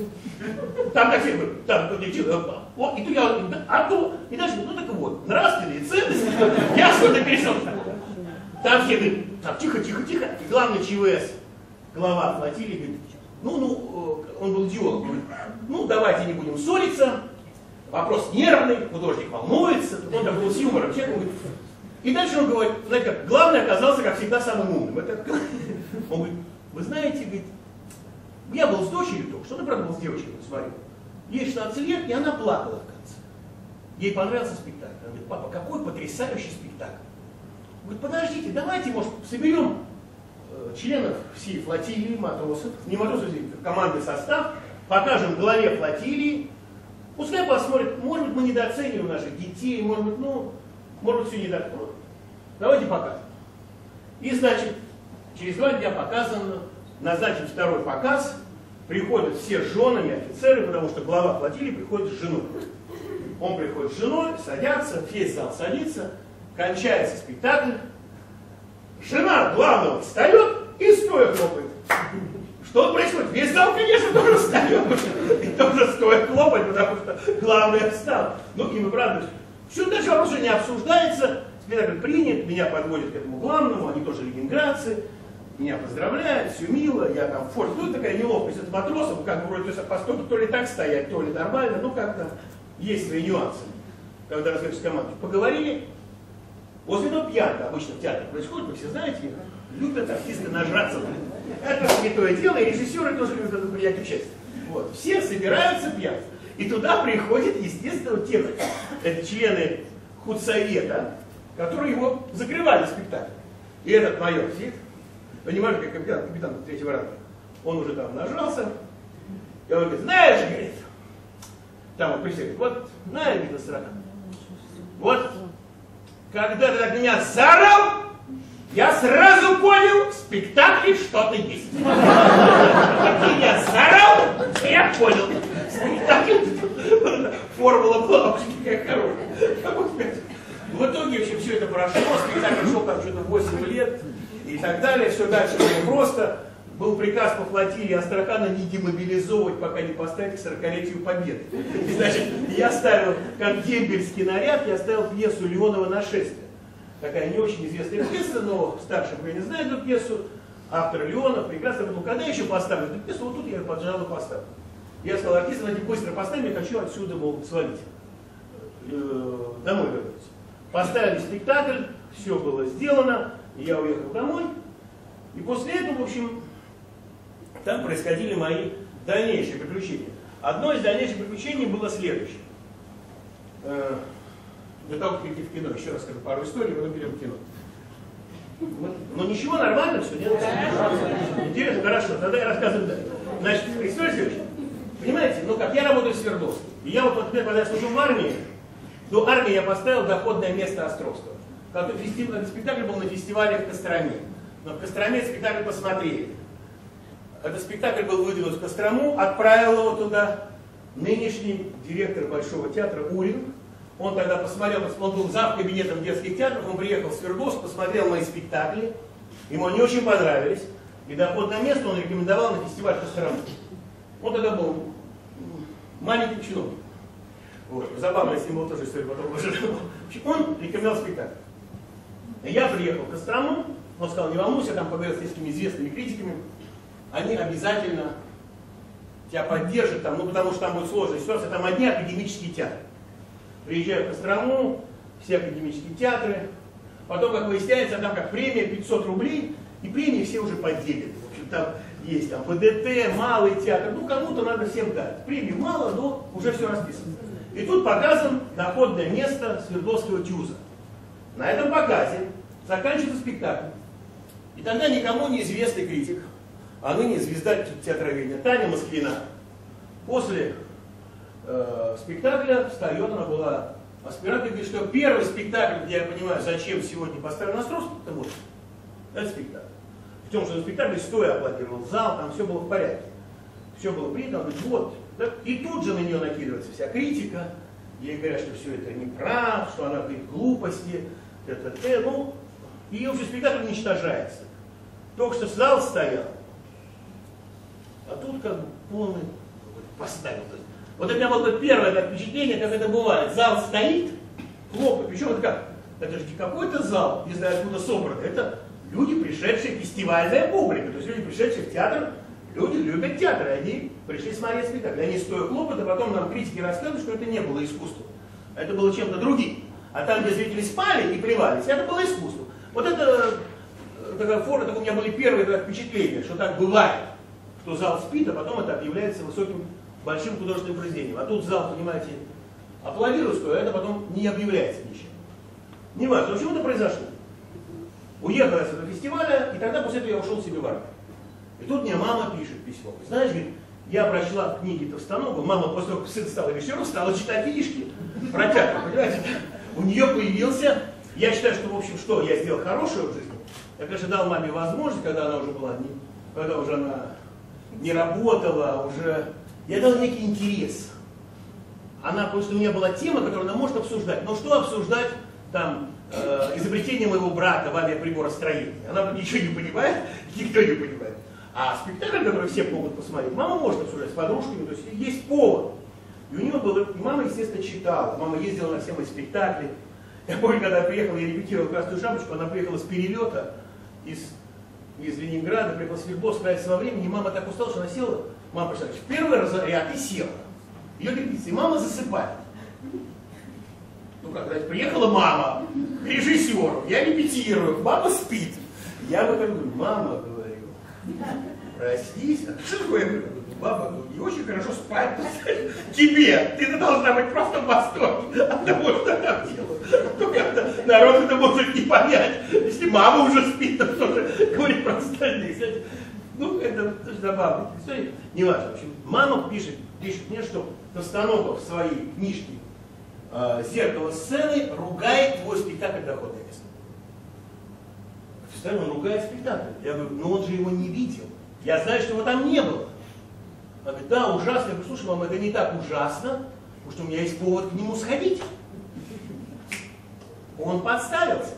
Там так все говорят, там, вот, и тут я, и дальше, ну так вот, нравственные ценности, я что-то перешел. Там все говорят, так, тихо, тихо, тихо. И главный ЧВС, глава флотилии, говорит, ну, он был идеолог, говорит, ну, давайте не будем ссориться, вопрос нервный, художник волнуется, он так был с юмором, человек, он говорит, и дальше он говорит, знаете как, главный оказался, как всегда, самым умным. Он говорит, вы знаете, говорит, я был с дочерью только, что, правда, был с девочкой, смотрю, ей 16 лет, и она плакала в конце. Ей понравился спектакль. Она говорит, папа, какой потрясающий спектакль. Говорит, подождите, давайте, может, соберем членов всей флотилии, матросов, не матросов, командный состав, покажем главе флотилии, пускай посмотрят, может быть, мы недооцениваем наших детей, может быть, ну, может быть, все не так просто. Давайте покажем. И, значит, через 2 дня показано, назначен второй показ, приходят все с женами, офицеры, потому что глава флотилии приходит с женой. Он приходит с женой, садятся, весь зал садится, кончается спектакль, жена главного встает и стоя хлопает. Что происходит? Весь зал, конечно, тоже встает, и тоже стоя хлопает, потому что главный встал. Ну, и мы правда, все дальше вопрос уже не обсуждается, спектакль принят, меня подводят к этому главному, они тоже ленинградцы, меня поздравляют, все мило, я там в форте. Ну, такая неловкость от матросов, как бы вроде по стойке то ли так стоять, то ли нормально, ну, как там, есть свои нюансы, когда разговариваешь с командой. Поговорили, возле этого пьянка обычно в театре происходит, вы все знаете, любят артисты нажраться. Это святое дело, и режиссеры тоже любят принять участие. Вот. Все собираются пьяны. И туда приходят, естественно, те члены худсовета, которые его закрывали спектакль. И этот майор сидит, понимаешь, как капитан 3-го ранга, он уже там нажрался, и он говорит, знаешь, говорит, там вот присядет, вот, знаешь, говорит, страна, вот, когда ты так меня заорал, я сразу понял, в спектакле что-то есть. Как ты меня заорал, я понял, в Формула была очень такая хорошая. В итоге вообще все это прошло, спектакль шел там что-то 8 лет и так далее, все дальше было просто. Был приказ по флотилии Астрахана не демобилизовывать, пока не поставить к 40-летию Победы. И, значит, я ставил, как дембельский наряд, я ставил пьесу Леонова «Нашествие». Такая не очень известная пьеса, но старший поколение знает эту пьесу. Автор Леонов прекрасно говорил, когда я еще поставлю эту пьесу, вот тут я ее поджал и поставлю. Я сказал, артист, давайте быстро поставим, я хочу отсюда, мол, свалить. Домой вернуться. Поставили спектакль, все было сделано, я уехал домой. И после этого, в общем, там происходили мои дальнейшие приключения. Одно из дальнейших приключений было следующее. Для того, как перейти в кино, еще раз скажу пару историй, потом перейдем в кино. Ну ничего, нормально все, нет? Интересно, хорошо, тогда я рассказываю дальше. Значит, история следующая. Понимаете, ну как, я работаю в Свердловске. И я вот, например, когда я служил в армии, до армии я поставил доходное место Островского. Этот спектакль был на фестивале в Костроме. Но в Костроме спектакль посмотрели. Этот спектакль был выдвинут в Кострому, отправил его туда нынешний директор Большого театра Урин. Он тогда посмотрел, он был зав. Кабинетом детских театров, он приехал в Свердловск, посмотрел мои спектакли, ему они очень понравились, и доходное место он рекомендовал на фестиваль Кострому. Он тогда был маленьким чиновником. Вот. Забавно, если ему тоже историю потом выжил. Он рекомендовал спектакль. И я приехал в Кострому, он сказал, не волнуйся, там поговорил с несколькими известными критиками, они обязательно тебя поддержат, там, ну потому что там будет сложная ситуация, там одни академические театры. Приезжаю в Кострому, все академические театры, потом, как выясняется, там как премия 500 рублей, и премии все уже поделены. В общем, там есть там ПДТ, малый театр, ну кому-то надо всем дать. Премий мало, но уже все расписано. И тут показан доходное место Свердловского ТЮЗа. На этом показе заканчивается спектакль. И тогда никому неизвестный критик, а ныне звезда театроведения Таня Москвина, после спектакля встает, она была аспиранткой, и говорит, что первый спектакль, где я понимаю, зачем сегодня поставлен Островский, это спектакль. В том, что спектакль стоя аплодировал зал, там все было в порядке. Все было принято, он говорит, вот. Да? И тут же на нее накидывается вся критика, ей говорят, что все это неправда, что она говорит глупости, ну, и уже спектакль уничтожается. Только что зал стоял, а тут как бы полный поставил. Вот у меня было первое впечатление, как это бывает. Зал стоит, хлопает. Причем это как? Это же не какой-то зал, не знаю откуда собран. Это люди, пришедшие, фестивальная публика. То есть люди, пришедшие в театр, люди любят театр. И они пришли смотреть спектакль. Они стоя хлопают, а потом нам критики рассказывают, что это не было искусством. Это было чем-то другим. А там, где зрители спали и плевались, это было искусство. Вот это такая форма, так у меня были первые впечатления, что так бывает, что зал спит, а потом это объявляется высоким, большим художественным произведением. А тут зал, понимаете, аплодирует, что это потом не объявляется ничем. Не важно, почему это произошло. Уехал я с этого фестиваля, и тогда после этого я ушел себе в армию. И тут мне мама пишет письмо. Знаешь, говорит, я прочла книги Товстоногова, мама после того, как сын стал режиссером, стала читать книжки про театр, понимаете? У нее появился, я считаю, что, в общем, что я сделал хорошее в жизни. Я, конечно, дал маме возможность, когда она уже была, когда уже она не работала, уже... Я дал некий интерес. Потому что у меня была тема, которую она может обсуждать. Но что обсуждать, там, изобретение моего брата в авиаприборостроении? Она ничего не понимает, никто не понимает. А спектакль, который все могут посмотреть, мама может обсуждать с подружками, то есть есть повод. И у нее было, и мама, естественно, читала. Мама ездила на все мои спектакли. Я помню, когда я приехал, я репетировал «Красную шапочку», она приехала с перелета из Ленинграда, приехала в Свердловск, нравится во времени, и мама так устала, что она села, мама пришла, в первый ряд и села. Ее репетиция, и мама засыпает. Ну как, приехала мама к режиссеру, я репетирую, мама спит. Я выхожу, говорю, мама, говорю, простись, что такое? Я говорю, баба, не очень хорошо спать тебе, ты должна быть просто в восторге от того, что она делала. Ну как-то народ это может не понять. Если мама уже спит, то кто же говорит про остальных. Ну, это забавно. Не важно. В общем, мама пишет мне, что Товстоногов в своей книжке «Зеркало сцены» ругает твой спектакль «Доходное место». Представляете, он ругает спектакль. Я говорю, ну он же его не видел. Я знаю, что его там не было. Она говорит, да, ужасно. Я говорю, слушай, мама, это не так ужасно, потому что у меня есть повод к нему сходить. Он подставился.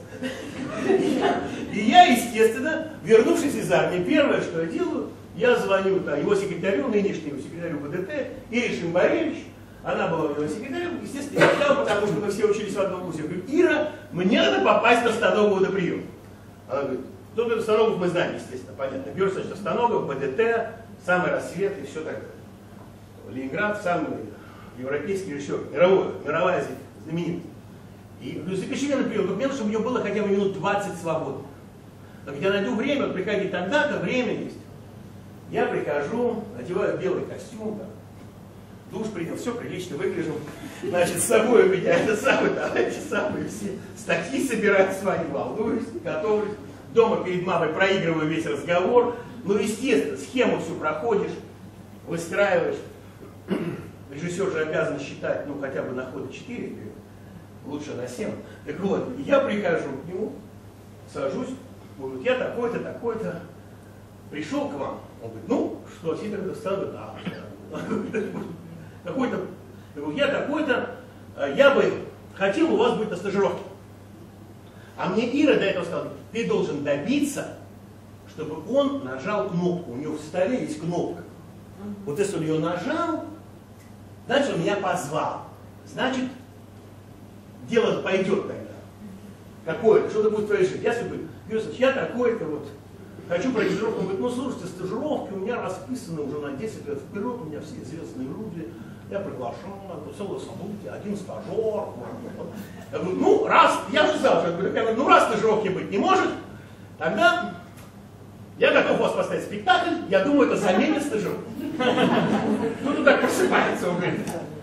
И я, естественно, вернувшись из армии, первое, что я делаю, я звоню его секретарю, нынешнему секретарю ПДТ, Ире Шимбаревич. Она была у него секретарем, естественно, я ждал, потому что мы все учились в одном курсе. Я говорю, Ира, мне надо попасть на Станогова на прием. Она говорит, кто это Станогов, мы знаем, естественно, понятно. Бюро, значит, Станогов, ПДТ, самый рассвет и все такое. Ленинград, самый европейский режиссер, мировая знаменитость. И говорю, запиши меня на прием, только мне нужно, чтобы у нее было хотя бы минут 20 свободных. Я найду время, вот приходи тогда-то, время есть. Я прихожу, одеваю белый костюм, душ принял, все прилично выгляжу. Значит, с собой у меня это самое, товарищи самые все статьи собираю свои, волнуюсь, готовлюсь. Дома перед мамой проигрываю весь разговор. Ну, естественно, схему всю проходишь, выстраиваешь. Режиссер же обязан считать, ну, хотя бы на ходу 4, лучше на 7. Так вот, я прихожу к нему, сажусь, говорю, я такой-то, такой-то, пришел к вам. Он говорит, ну, что, все тогда стало, да. Какой-то, я такой-то, я бы хотел у вас быть на стажировке. А мне Ира до этого сказала, ты должен добиться, чтобы он нажал кнопку. У него в столе есть кнопка. Вот если он ее нажал, значит, он меня позвал. Значит, дело пойдет тогда. Какое-то, что-то будет в твоей жизни. Я говорю, Юрий, я такой-то вот, хочу пройти стажировку. Он говорит, ну слушайте, стажировки у меня расписаны уже на 10 лет вперед, у меня все известные люди. Я приглашен, целое событие, один стажер. Я говорю, ну раз, я же знал, я говорю, ну раз стажировки быть не может, тогда я готов вас поставить спектакль, я думаю, это заменит стажировку. Ну, тут так просыпается, он говорит.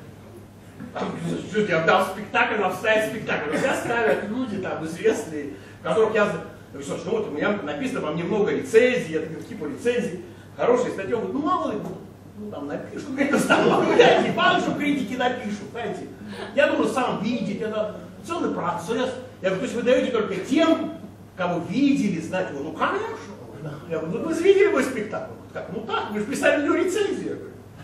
Я дал спектакль, нам ставят спектакль. Меня ставят люди там известные, которых я знаю. Я говорю, слушай, ну вот у меня написано во мне много рецензий, я такой, типа рецензий, хорошие статьи. Он говорит, ну мало ли, ну там напишут, это станут, я не мало, что критики напишут, знаете. Я должен сам видеть, это целый процесс. Я говорю, то есть вы даете только тем, кого видели, знать его. Ну конечно. Я говорю, ну вы же видели мой спектакль? Как? Ну так, вы же писали мне рецензию.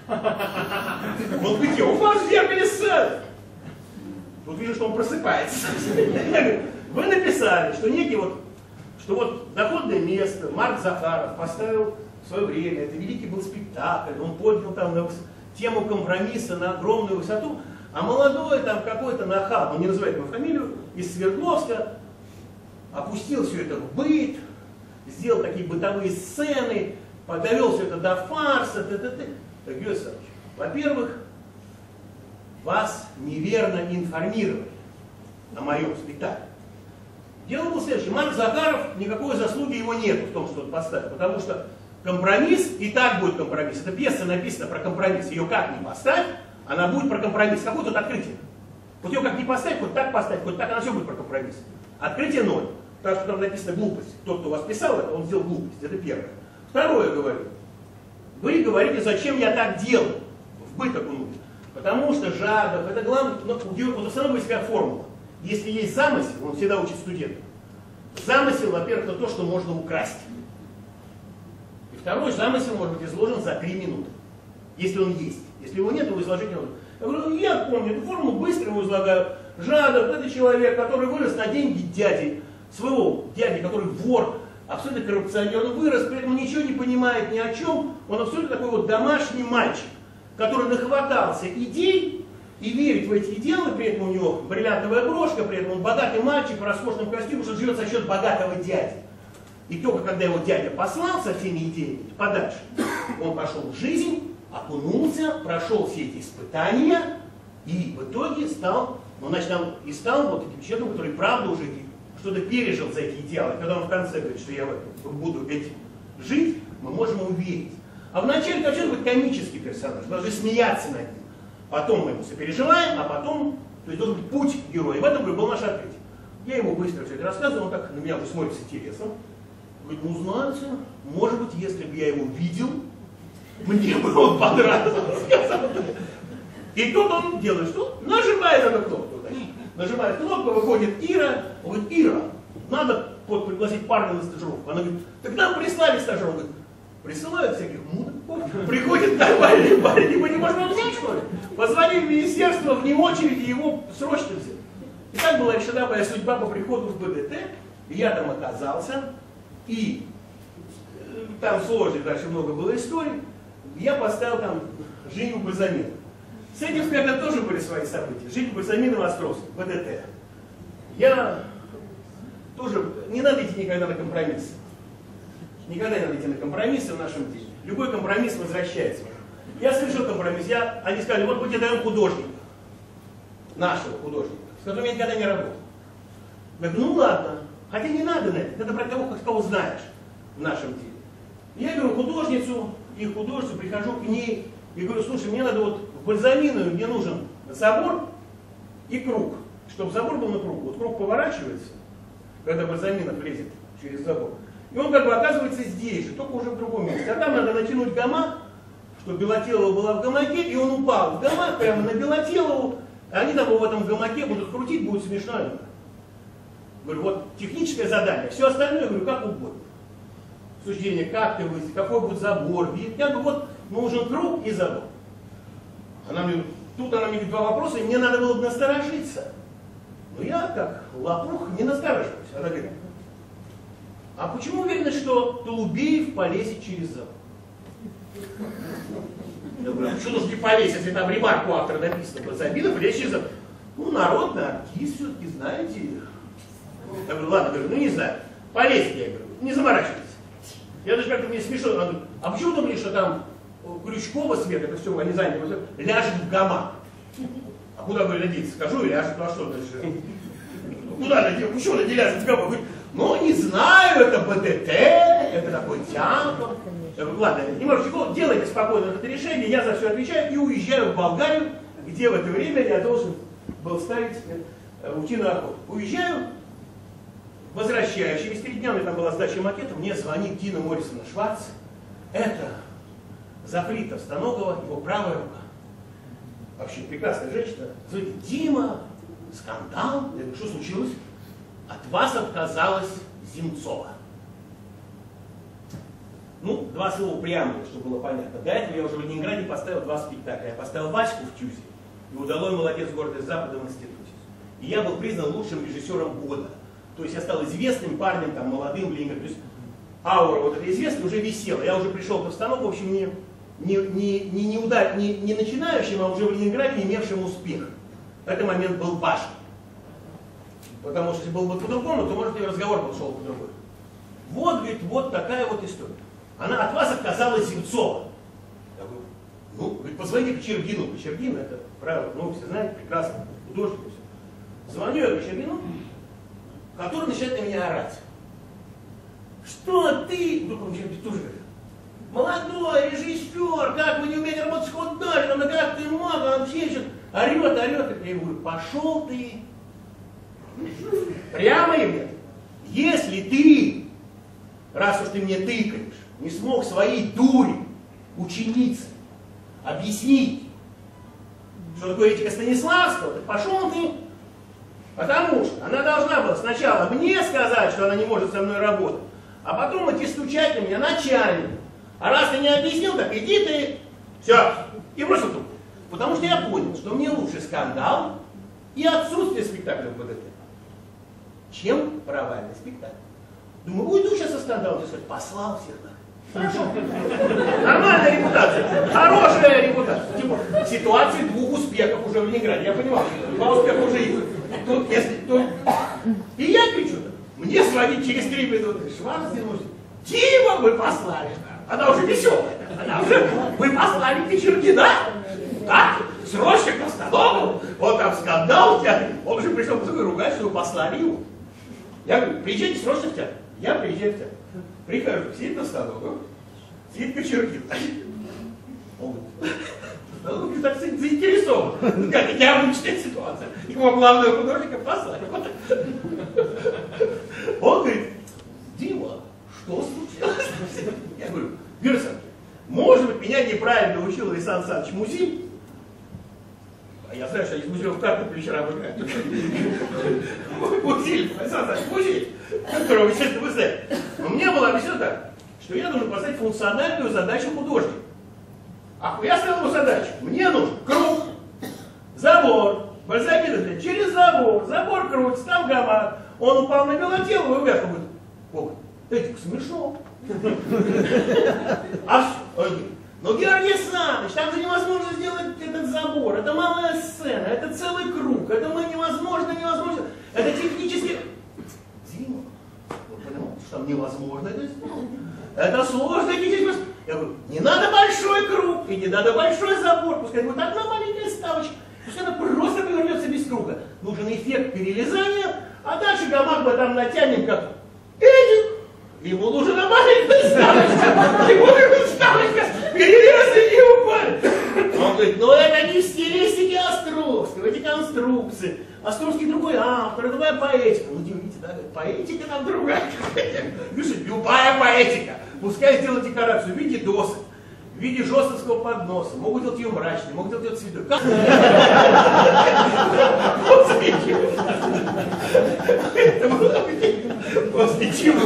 Вот где? У вас в зеркале сцены. Тут вижу, что он просыпается. Вы написали, что некий вот, что вот доходное место Марк Захаров поставил в свое время, это великий был спектакль, он поднял там тему компромисса на огромную высоту, а молодой там какой-то нахал, он не называет его фамилию, из Свердловска, опустил все это в быт, сделал такие бытовые сцены, довел все это до фарса, Так, Юрий Александрович, во-первых, вас неверно информировали о моем спектакле. Дело было следующее. Марк Захаров, никакой заслуги его нет в том, что он поставил, потому что компромисс и так будет компромисс. Эта пьеса написана про компромисс. Ее как ни поставь, она будет про компромисс. Какое тут открытие? Вот ее как ни поставь, хоть так поставь, хоть так, она все будет про компромисс. Открытие 0. Потому что там написано глупость. Тот, кто вас писал это, он сделал глупость. Это первое. Второе говорю. Вы говорите, зачем я так делаю, в быт окунуть. Потому что Жадов, это главное, вот основная есть какая формула. Если есть замысел, он всегда учит студентов. Замысел, во-первых, это то, что можно украсть. И второй замысел может быть изложен за 3 минуты. Если он есть. Если его нет, его изложить не нужно. Я говорю, ну, я помню, эту формулу быстро его излагаю. Жадов, это человек, который вырос на деньги дяди, своего дяди, который вор, абсолютно коррупционер, он вырос, при этом ничего не понимает ни о чем, он абсолютно такой вот домашний мальчик, который нахватался идей и верит в эти идеалы, при этом у него бриллиантовая брошка, при этом он богатый мальчик в роскошном костюме, что живет за счет богатого дяди. И только когда его дядя послал со всеми идеями подальше, он пошел в жизнь, окунулся, прошел все эти испытания и в итоге стал, ну, значит, и стал вот этим человеком, который правда уже что-то пережил за эти идеалы. Когда он в конце говорит, что я буду этим жить, мы можем уверить. А вначале должен быть комический персонаж, должны смеяться над ним. Потом мы ему сопереживаем, а потом, то есть должен быть путь героя. И в этом был наш открытие. Я ему быстро все это рассказываю, он так на меня уже смотрит с интересом. Говорит, ну знаете, может быть, если бы я его видел, мне бы он понравился. И тут он делает что? Нажимает эту кнопку. Нажимает кнопку, выходит Ира, он говорит, Ира, надо пригласить парня на стажировку. Она говорит, так нам прислали стажера. Он говорит, присылают всяких мудок Приходит нормальный парень, его не можно взять, что ли? Позвони в министерство, вне очереди, его срочно взяли. И так была решена моя судьба по приходу в БДТ. Я там оказался, и там сложных дальше много было историй. Я поставил там Женю Бальзамина. С этим, наверное, тоже были свои события. Женя Бальзамина в Островском, БДТ. Я тоже, не надо идти никогда на компромиссы. Никогда не надо идти на компромиссы в нашем деле. Любой компромисс возвращается. Я совершил компромисс. Они сказали, вот мы тебе даем художника. Нашего художника, с которым я никогда не работал. Я говорю, ну ладно. Хотя не надо на это. Надо брать того, кого знаешь в нашем деле. Я беру художницу, и художницу, прихожу к ней и говорю, слушай, мне надо вот в Бальзаминовую, мне нужен забор и круг. Чтобы забор был на кругу. Вот круг поворачивается, когда Бальзаминов лезет через забор. И он как бы оказывается здесь же, только уже в другом месте. А там надо натянуть гамак, чтобы Белотелова была в гамаке, и он упал в гамак прямо на Белотелову. Они там его в этом гамаке будут крутить, будет смешно. Говорю, вот техническое задание. Все остальное, говорю, как угодно. Суждение, как ты выйдешь, какой будет забор. Я говорю, вот нужен круг и забор. Тут она мне говорит два вопроса, и мне надо было бы насторожиться. Но я, как лопух, не настораживаюсь. Она говорит, а почему уверены, что Толубеев полезет через забор? Я говорю, а что нужно не полезть, если там ремарку автора написано, Бальзаминов полезет через забор? Ну, народный артист все-таки, знаете. Я говорю, ладно, ну не знаю, полезет, я говорю, не заморачивайтесь. Я даже как-то мне смешно, она говорит, а почему думали, что там Крючкова свет, это все, они заняты, ляжет в гамак? А куда, говорю, надеяться? Скажу и ляжет, ну а что дальше? Куда надеяться? Почему она не ляжет в гамак? Говорит, ну не знаю, это БДТ, это такой театр. Я говорю, ладно, не можете, делайте спокойно это решение, я за все отвечаю и уезжаю в Болгарию, где в это время я должен был ставить утиную охоту. Уезжаю, возвращаюсь, через 3 дня у меня там была сдача макета, мне звонит Дина Моррисона Шварц, это Зафритов Станогова, его правая рука. Вообще прекрасная женщина. Говорит, Дима, скандал. Я говорю, что случилось? От вас отказалась Земцова. Ну, 2 слова прямо, чтобы было понятно. До этого я уже в Ленинграде поставил 2 спектакля. Я поставил Ваську в Тюзе и Удалой молодец города из Запада в институте. И я был признан лучшим режиссером года. То есть я стал известным парнем, там, молодым в Ленинграде. То есть аура вот эта известная уже висела. Я уже пришел в постановку, в общем, не начинающим, а уже в Ленинграде имевшим успех. В этот момент был важен. Потому что если был бы по-другому, то, может, и разговор пошел по-другому. Вот, говорит, вот такая вот история. Она от вас отказалась Земцова. Я говорю, ну, говорит, позвоните Кочергину. Кочергин, это правило, ну, все знаете, прекрасно, художник. Все. Звоню я Кочергину, который начинает на меня орать. Что ты, вдруг он что-нибудь тоже говорит, молодой режиссер, как вы не умеете работать с художником, да как ты мог, он вообще еще орет. Я ему говорю, пошел ты. Прямо и нет. Если ты, раз уж ты мне тыкаешь, не смог своей дури ученице объяснить, что такое этика Станиславского, так пошел ты. Потому что она должна была сначала мне сказать, что она не может со мной работать, а потом идти стучать на меня начальнику. А раз ты не объяснил, так иди ты. Все. И бросил трубку. Потому что я понял, что мне лучше скандал и отсутствие спектакля в БДТ, чем провальный спектакль. Думаю, уйду сейчас со скандалом, ты скажешь, послал всех нахуй. Хорошо. Нормальная репутация. Хорошая репутация. Типа, ситуации 2 успехов уже в Ленинграде. Я понимал, что 2 успеха уже есть. Тут, если, тут... И я кричу, мне звонит через 3 минуты. Шварц, Дима, вы послали. Она уже веселая. Она уже, вы послали Кочергина. Так, срочно к Станогу. Вот там скандал в театре. Он уже пришел к такой ругать, что вы послали его. Я говорю, приезжайте срочно в театр. Я приезжаю в театр. Прихожу, сидит на Станогу, сидит Кочергин. Он говорит, так заинтересован. Как необычная ситуация. Его главного художника послали. Он говорит, Дима, что случилось? Я говорю, Вера Александровна, может быть, меня неправильно учил Александр Александрович Музиль? А я знаю, что из Музиля в карты по вечерам играют. Музиль, Александр Александрович Музиль, которого, естественно, вы знаете. Но мне было объяснено так, что я должен поставить функциональную задачу художника. А я ставил ему задачу. Мне нужен круг, забор, бальзамин через забор, забор крутится, там гамак. Он упал на белотело, и увяз. Он говорит, ой, это смешно. Но Георгий Александрович, там же невозможно сделать этот забор, это малая сцена, это целый круг, это невозможно. Это технически... Дима, вы понимаете, что там невозможно это сделать? Это сложно технически. Я говорю, не надо большой круг и не надо большой забор, пускай будет одна маленькая ставочка, пускай она просто повернется без круга. Нужен эффект перелезания, а дальше гамак мы там натянем как Эдик. Ему нужна маленькая ставочка, ему нужна ставочка, перелез и не упали. Он говорит, ну это не в стилистике Островского, эти конструкции. Островский другой автор, другая поэтика. Ну, видите, да, поэтика там другая. Пишет, любая поэтика. Пускай сделают декорацию в виде досок, в виде жестовского подноса. Могут делать ее мрачной, могут делать ее цветной. После чего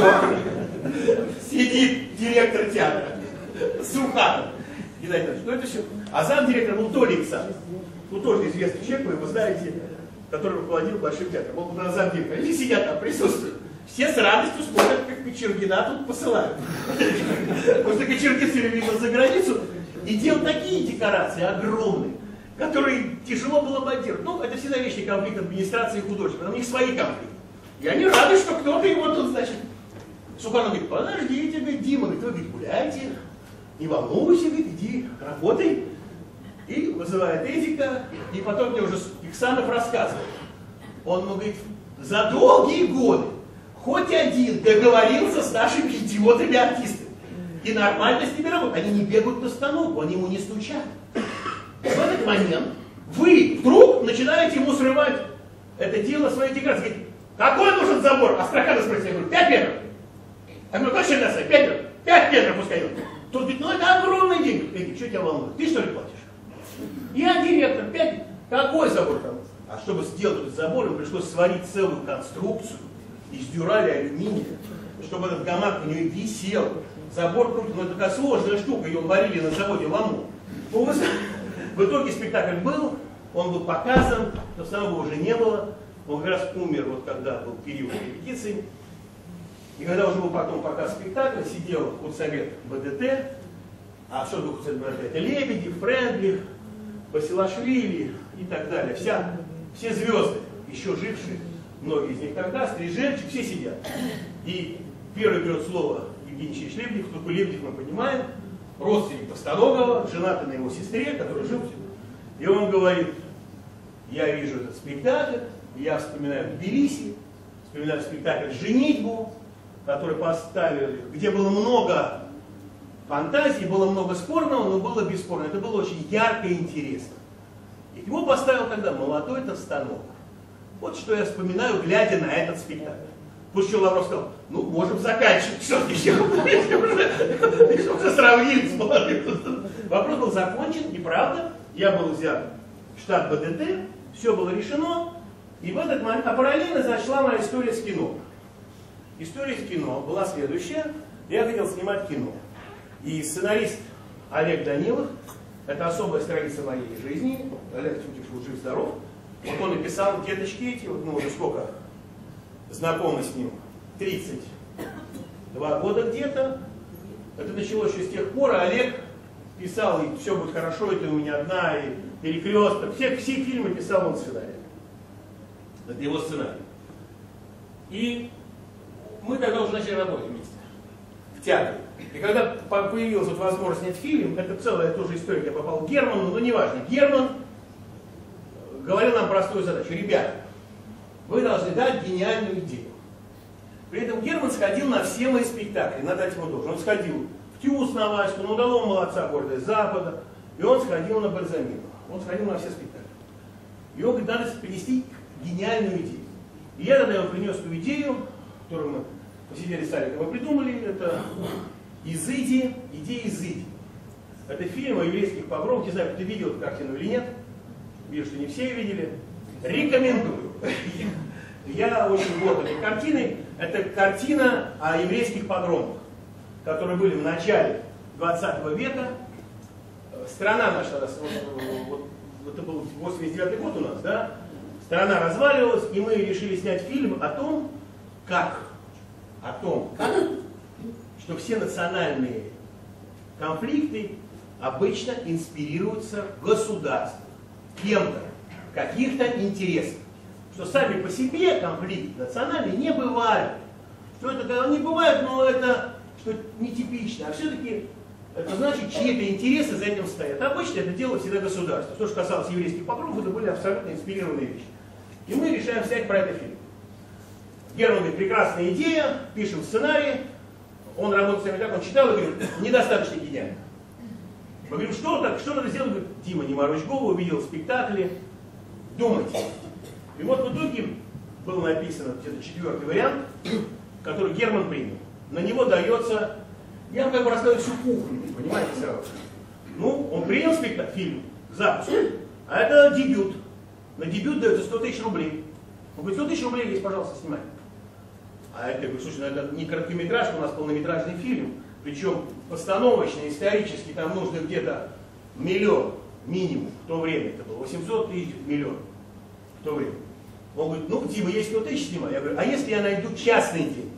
сидит директор театра Суханов. Геннадий, что это все? А замдиректор был Толя Александрович. Ну, тоже известный человек, вы его знаете, который руководил Большим театром. Он был на замдиректора. Они сидят там, присутствуют. Все с радостью смотрят, как Кочергина тут посылают. Потому что Кочергин все время за границу и делал такие декорации огромные, которые тяжело было монтировать. Ну, это всегда вечный конфликт администрации и художников. У них свои конфликты. И они рады, что кто-то его тут, значит... Суханов говорит, подождите, говорит, Дима, говорит, вы, говорит, гуляйте, не волнуйся, говорит, иди, работай. И вызывает Эдика, и потом мне уже Иксанов рассказывает. Он ему говорит, за долгие годы хоть один договорился с нашими идиотами-артистами. И нормально с ними работают. Они не бегают на станок, они ему не стучат. В этот момент вы вдруг начинаете ему срывать это дело своей декорации. Говорит, какой нужен забор? Астраханов спросил, я говорю, 5 метров. Я говорю, точно на 5 метров? 5 метров пускай. Тут говорит, ну это огромный деньги. Я говорю, что тебя волнует? Ты что ли платишь? Я директор, 5. Какой забор там? А чтобы сделать этот забор, им пришлось сварить целую конструкцию из дюрали алюминия, чтобы этот гамак в нее висел. Забор крутит, но это такая сложная штука, ее варили на заводе Ламу. В итоге спектакль был, он был показан, но самого уже не было. Он как раз умер, вот когда был период репетиций. И когда уже был потом показ спектакля, сидел худсовет БДТ, а что такое худсовет БДТ? Это Лебедев, Френдлих, Басилашвили и так далее. Все звезды, еще жившие, многие из них тогда, Стриженчик, все сидят. И первый берет слово Евгений Ильич Лебедев, кто такой Лебедев, мы понимаем, родственник Товстоногова, женатый на его сестре, который жил. И он говорит, я вижу этот спектакль, я вспоминаю Тбилиси, вспоминаю спектакль «Женитьбу», который поставили, где было много фантазий, было много спорного, но было бесспорно. Это было очень ярко и интересно. И его поставил тогда молодой Товстоногов. Вот что я вспоминаю, глядя на этот спектакль. Пусть Лавров сказал, ну, можем заканчивать, что еще уже сравнили с молодым Товстоногом. Вопрос был закончен, и правда, я был взят в штат БДТ, все было решено, и в этот момент, а параллельно зашла моя история с кино. История с кино была следующая. Я хотел снимать кино. И сценарист Олег Данилов, это особая страница моей жизни, Олег Тютик, жив-здоров. Вот он написал «Деточки эти», вот мы уже сколько знакомы с ним, 32 года где-то. Это началось еще с тех пор, а Олег писал, и все будет хорошо, это у меня одна, и «Перекресток», все фильмы писал он сценарий. Это его сценарий. И мы тогда уже начали работать вместе, в театре. И когда появилась вот возможность снять фильм, это целая тоже история, я попал к Герману, но неважно. Герман говорил нам простую задачу. Ребята, вы должны дать гениальную идею. При этом Герман сходил на все мои спектакли, надо дать ему тоже. Он сходил в «Тюз» на Ваську, на «Удалого молодца» города Запада, и он сходил на «Бальзамину». Он сходил на все спектакли. И он говорит, надо принести гениальную идею. И я тогда ему принес ту идею, которую мы посидели с Аликом и придумали, это «Изыди», идея «Изыди». Это фильм о еврейских погромах, не знаю, ты видел эту картину или нет, вижу, что не все ее видели, рекомендую. Я очень горд этой картиной. Это картина о еврейских погромах, которые были в начале 20 века, страна наша, это был 89-й год у нас, да? Страна разваливалась, и мы решили снять фильм о том, что все национальные конфликты обычно инспирируются государством, кем-то, каких-то интересов. Что сами по себе конфликты национальные не бывают. Что это не бывает, но это что нетипично, а все-таки это значит, чьи-то интересы за этим стоят. Обычно это делало всегда государство. То, что касалось еврейских погромов, это были абсолютно инспирированные вещи. И мы решаем снять про это фильм. Герман говорит, прекрасная идея, пишем сценарий. Он работает с нами так, он читал и говорит, недостаточно гениально. Мы говорим, что надо сделать? Он говорит, Дима, не морочь голову, увидел спектакли, думайте. И вот в итоге был написан где-то 4-й вариант, который Герман принял. На него дается, я вам как бы рассказываю всю кухню, понимаете, сразу. Ну, он принял спектакль, фильм, к запуску, а это дебют. На дебют дается 100 тысяч рублей. Он говорит, 100 тысяч рублей есть, пожалуйста, снимай. А это, я говорю, слушай, это не короткометражка, у нас полнометражный фильм. Причем постановочный, исторический, там нужно где-то 1 миллион минимум. В то время это было 800 тысяч, миллион. В то время. Он говорит, ну, Дима, есть 100 тысяч снимай. Я говорю, а если я найду частные деньги?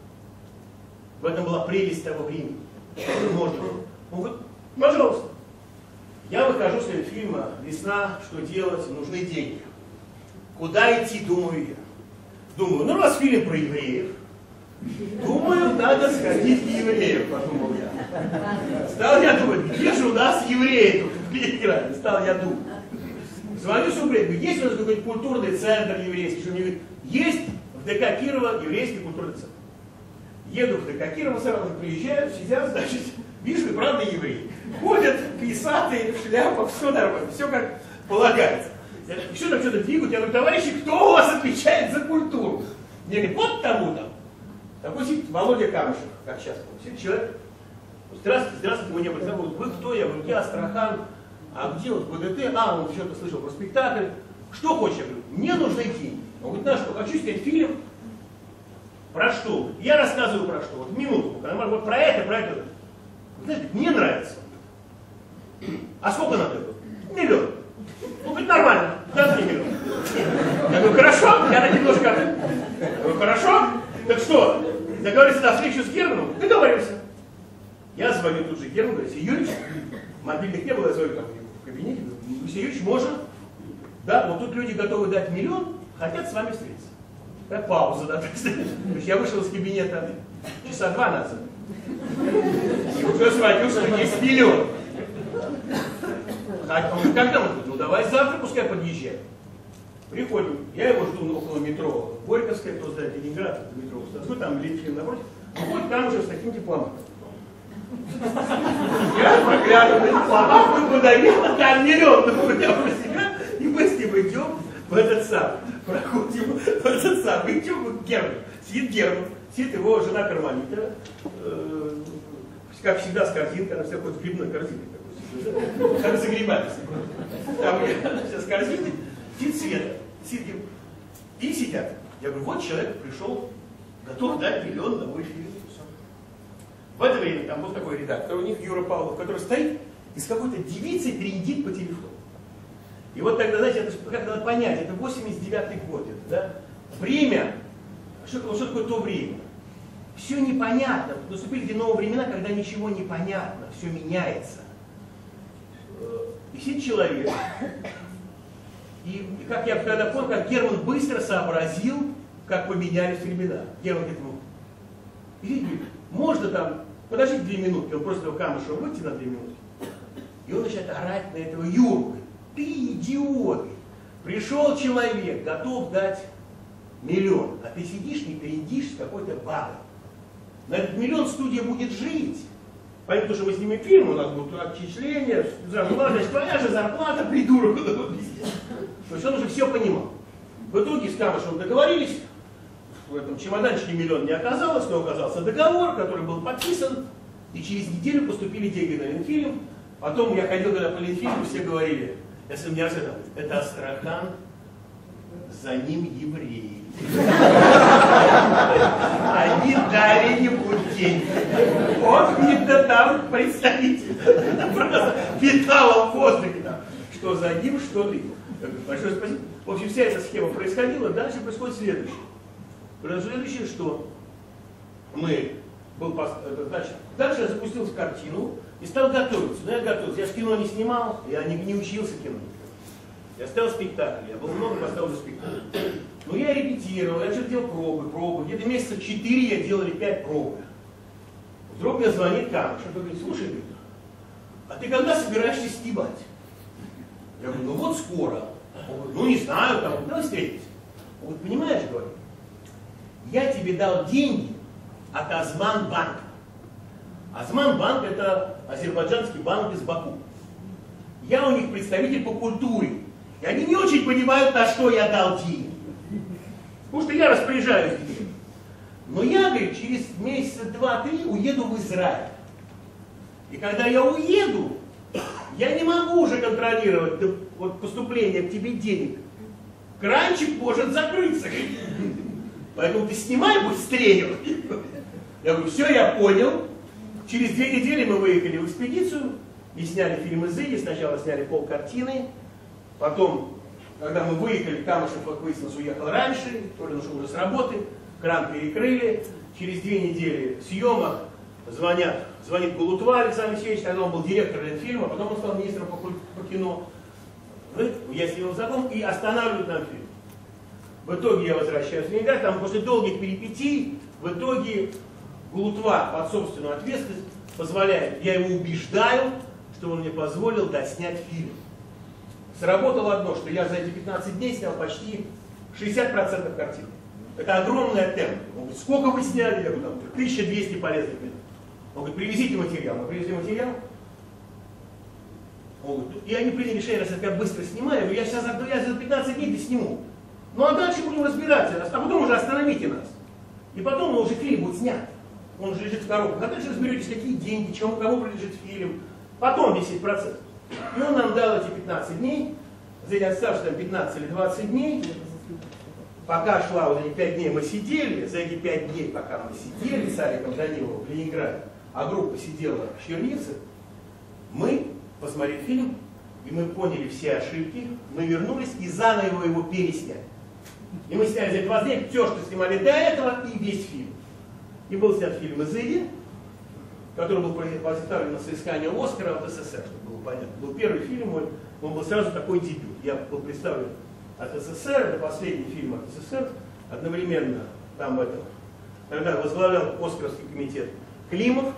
В этом была прелесть того времени. Можно. Он говорит, пожалуйста. Я выхожу с этого фильма «Весна», что делать, нужны деньги. Куда идти, думаю я. Думаю, ну раз фильм про евреев, думаю, надо сходить к евреям, подумал я. Стал я думать, где же у нас евреи тут играли? Стал я думать. Звоню супруге, говорю, есть у нас какой-нибудь культурный центр еврейский? Что мне говорит, есть в ДК Кирова еврейский культурный центр. Еду в ДК Кирова, сразу приезжаю, сидят, значит, вижу, и правда евреи. Ходят, писатые, в шляпах, все нормально, все как полагается. Еще там что-то двигают, я говорю, товарищи, кто у вас отвечает за культуру? Мне говорят, вот тому-то. Такой сидит Володя Камышев, как сейчас, сидит человек. Здравствуйте, здравствуйте, его не было. Вы кто? Я говорю, я Астрахан. А где вот БДТ? А, он что-то слышал про спектакль. Что хочешь? Я говорю, мне нужны деньги. Он говорит, на что? Хочу снять фильм. Про что? Я рассказываю про что. Вот минутку. Вот про это, про это. Вы знаете, мне нравится. А сколько надо? 1 миллион. Он говорит, нормально, даст мне 1 миллион. Я говорю, хорошо, я немножко... Я говорю, хорошо, так что, договоримся на встречу с Германом? Договоримся. Я звоню тут же Герману, говорю, Юрьевич, мобильных не было, я звоню там в кабинете, говорю, Юрьевич, можно? Да, вот тут люди готовы дать 1 миллион, хотят с вами встретиться. Так, пауза, да, то есть я вышел из кабинета часа 2 назад. И уже звоню, что есть 1 миллион. Когда он говорит, ну давай завтра, пускай подъезжает. Приходим, я его жду около метро Горьковская, кто знает Ленинград, метро Уставской, там Литвин напротив, вот там уже с таким дипломатом. Я проглядываю на дипломат, мы подавили, там 1 миллион, я про себя, и мы с ним идем в этот сам, проходим в этот сам, идем к Герману, сидит его жена Карманитова, как всегда с корзинкой, она вся ходит с грибной корзинкой. Как загребались. Там сейчас корзины, сидит Света, сидит, и сидят. Я говорю, вот человек пришел, готов дать 1 миллион на мой фильм. В это время там был такой редактор, у них Юра Павлов, который стоит и с какой-то девицей трындит по телефону. И вот тогда, знаете, это как надо понять, это 89-й год, это, да? Время, что такое то время? Все непонятно, наступили новые времена, когда ничего не понятно, все меняется. И сидит человек, и как я тогда понял, как Герман быстро сообразил, как поменялись времена. Герман говорит ему, говорит, можно там, подождите 2 минутки, он просто этого Камышева выйти на 2 минутки. И он начинает орать на этого Юру. Ты идиот! Пришел человек, готов дать 1 миллион, а ты сидишь, не трындишь с какой-то бабой. На этот 1 миллион студия будет жить. Потому что мы снимем фильм, у нас будут отчисления, зарплата, значит, твоя же зарплата, придурок. То есть он уже все понимал. В итоге с Камышевым договорились, в этом чемоданчике 1 миллион не оказалось, но оказался договор, который был подписан, и через неделю поступили деньги на Ленфильм. Потом я ходил когда по Ленфильму, все говорили, если меня это Астрахан, за ним евреи. Они дали ему деньги. Он, видно, там представитель. Просто витал в воздухе там. Что за ним, что ты. Большое спасибо. В общем, вся эта схема происходила. Дальше происходит следующее. Следующее, что значит, дальше я запустил в картину и стал готовиться. Но я готовился. Я же кино не снимал, я не учился кино. Я ставил спектакль, я был много поставил спектакль. Но я репетировал, я что-то делал пробы. Где-то месяца 4 я делали 5 проб. Вдруг мне звонит Камышев и говорит: слушай, Виктор, а ты когда собираешься снимать? Я говорю: ну вот скоро. Он говорит: ну не знаю, там, давай встретимся. Он говорит: понимаешь, говорит, я тебе дал деньги от Азманбанка. Азманбанк — это азербайджанский банк из Баку. Я у них представитель по культуре. И они не очень понимают, на что я дал деньги. Потому что я распоряжаюсь деньги. Но я, говорит, через месяца 2-3 уеду в Израиль. И когда я уеду, я не могу уже контролировать вот, поступление к тебе денег. Кранчик может закрыться. Поэтому ты снимай быстрее. Я говорю: все, я понял. Через 2 недели мы выехали в экспедицию и сняли фильм «Изыди». Сначала сняли полкартины. Потом, когда мы выехали, Камышев, как выяснилось, уехал раньше, то ли он ушел уже с работы, кран перекрыли. Через 2 недели съемок звонит Гулутва Александр Алексеевич, тогда он был директором фильма, потом он стал министром по кино. Я с ним знаком, и останавливают нам фильм. В итоге я возвращаюсь в Ленинград, там после долгих перипетий, в итоге Гулутва под собственную ответственность позволяет, я его убеждаю, что он мне позволил доснять фильм. Сработало одно, что я за эти 15 дней снял почти 60% картин. Это огромная темп. Он говорит: сколько вы сняли? Я говорю: там 1200 полезных минут. Он говорит: привезите материал. Мы привезли материал. Он говорит: и они приняли решение, раз я быстро снимаю, я говорю: я за 15 дней сниму. Ну а дальше будем разбираться, а потом уже остановите нас. И потом уже фильм будет снят. Он уже лежит в коробках. А дальше разберетесь, какие деньги, кому принадлежит фильм. Потом 10%. И он нам дал эти 15 дней. За эти оставшиеся 15 или 20 дней, пока шла вот эти 5 дней мы сидели, за эти 5 дней, пока мы сидели с Аликом Даниловым в Ленинграде, а группа сидела в Чернице, мы посмотрели фильм, и мы поняли все ошибки, мы вернулись и заново его пересняли. И мы сняли за эти 20 дней все, что снимали до этого, и весь фильм. И был снят фильм «Изыди», который был представлен на соискание Оскара от СССР, чтобы было понятно. Был первый фильм мой, он был сразу такой дебют. Я был представлен от СССР, это последний фильм от СССР, одновременно там тогда возглавлял Оскаровский комитет Климов,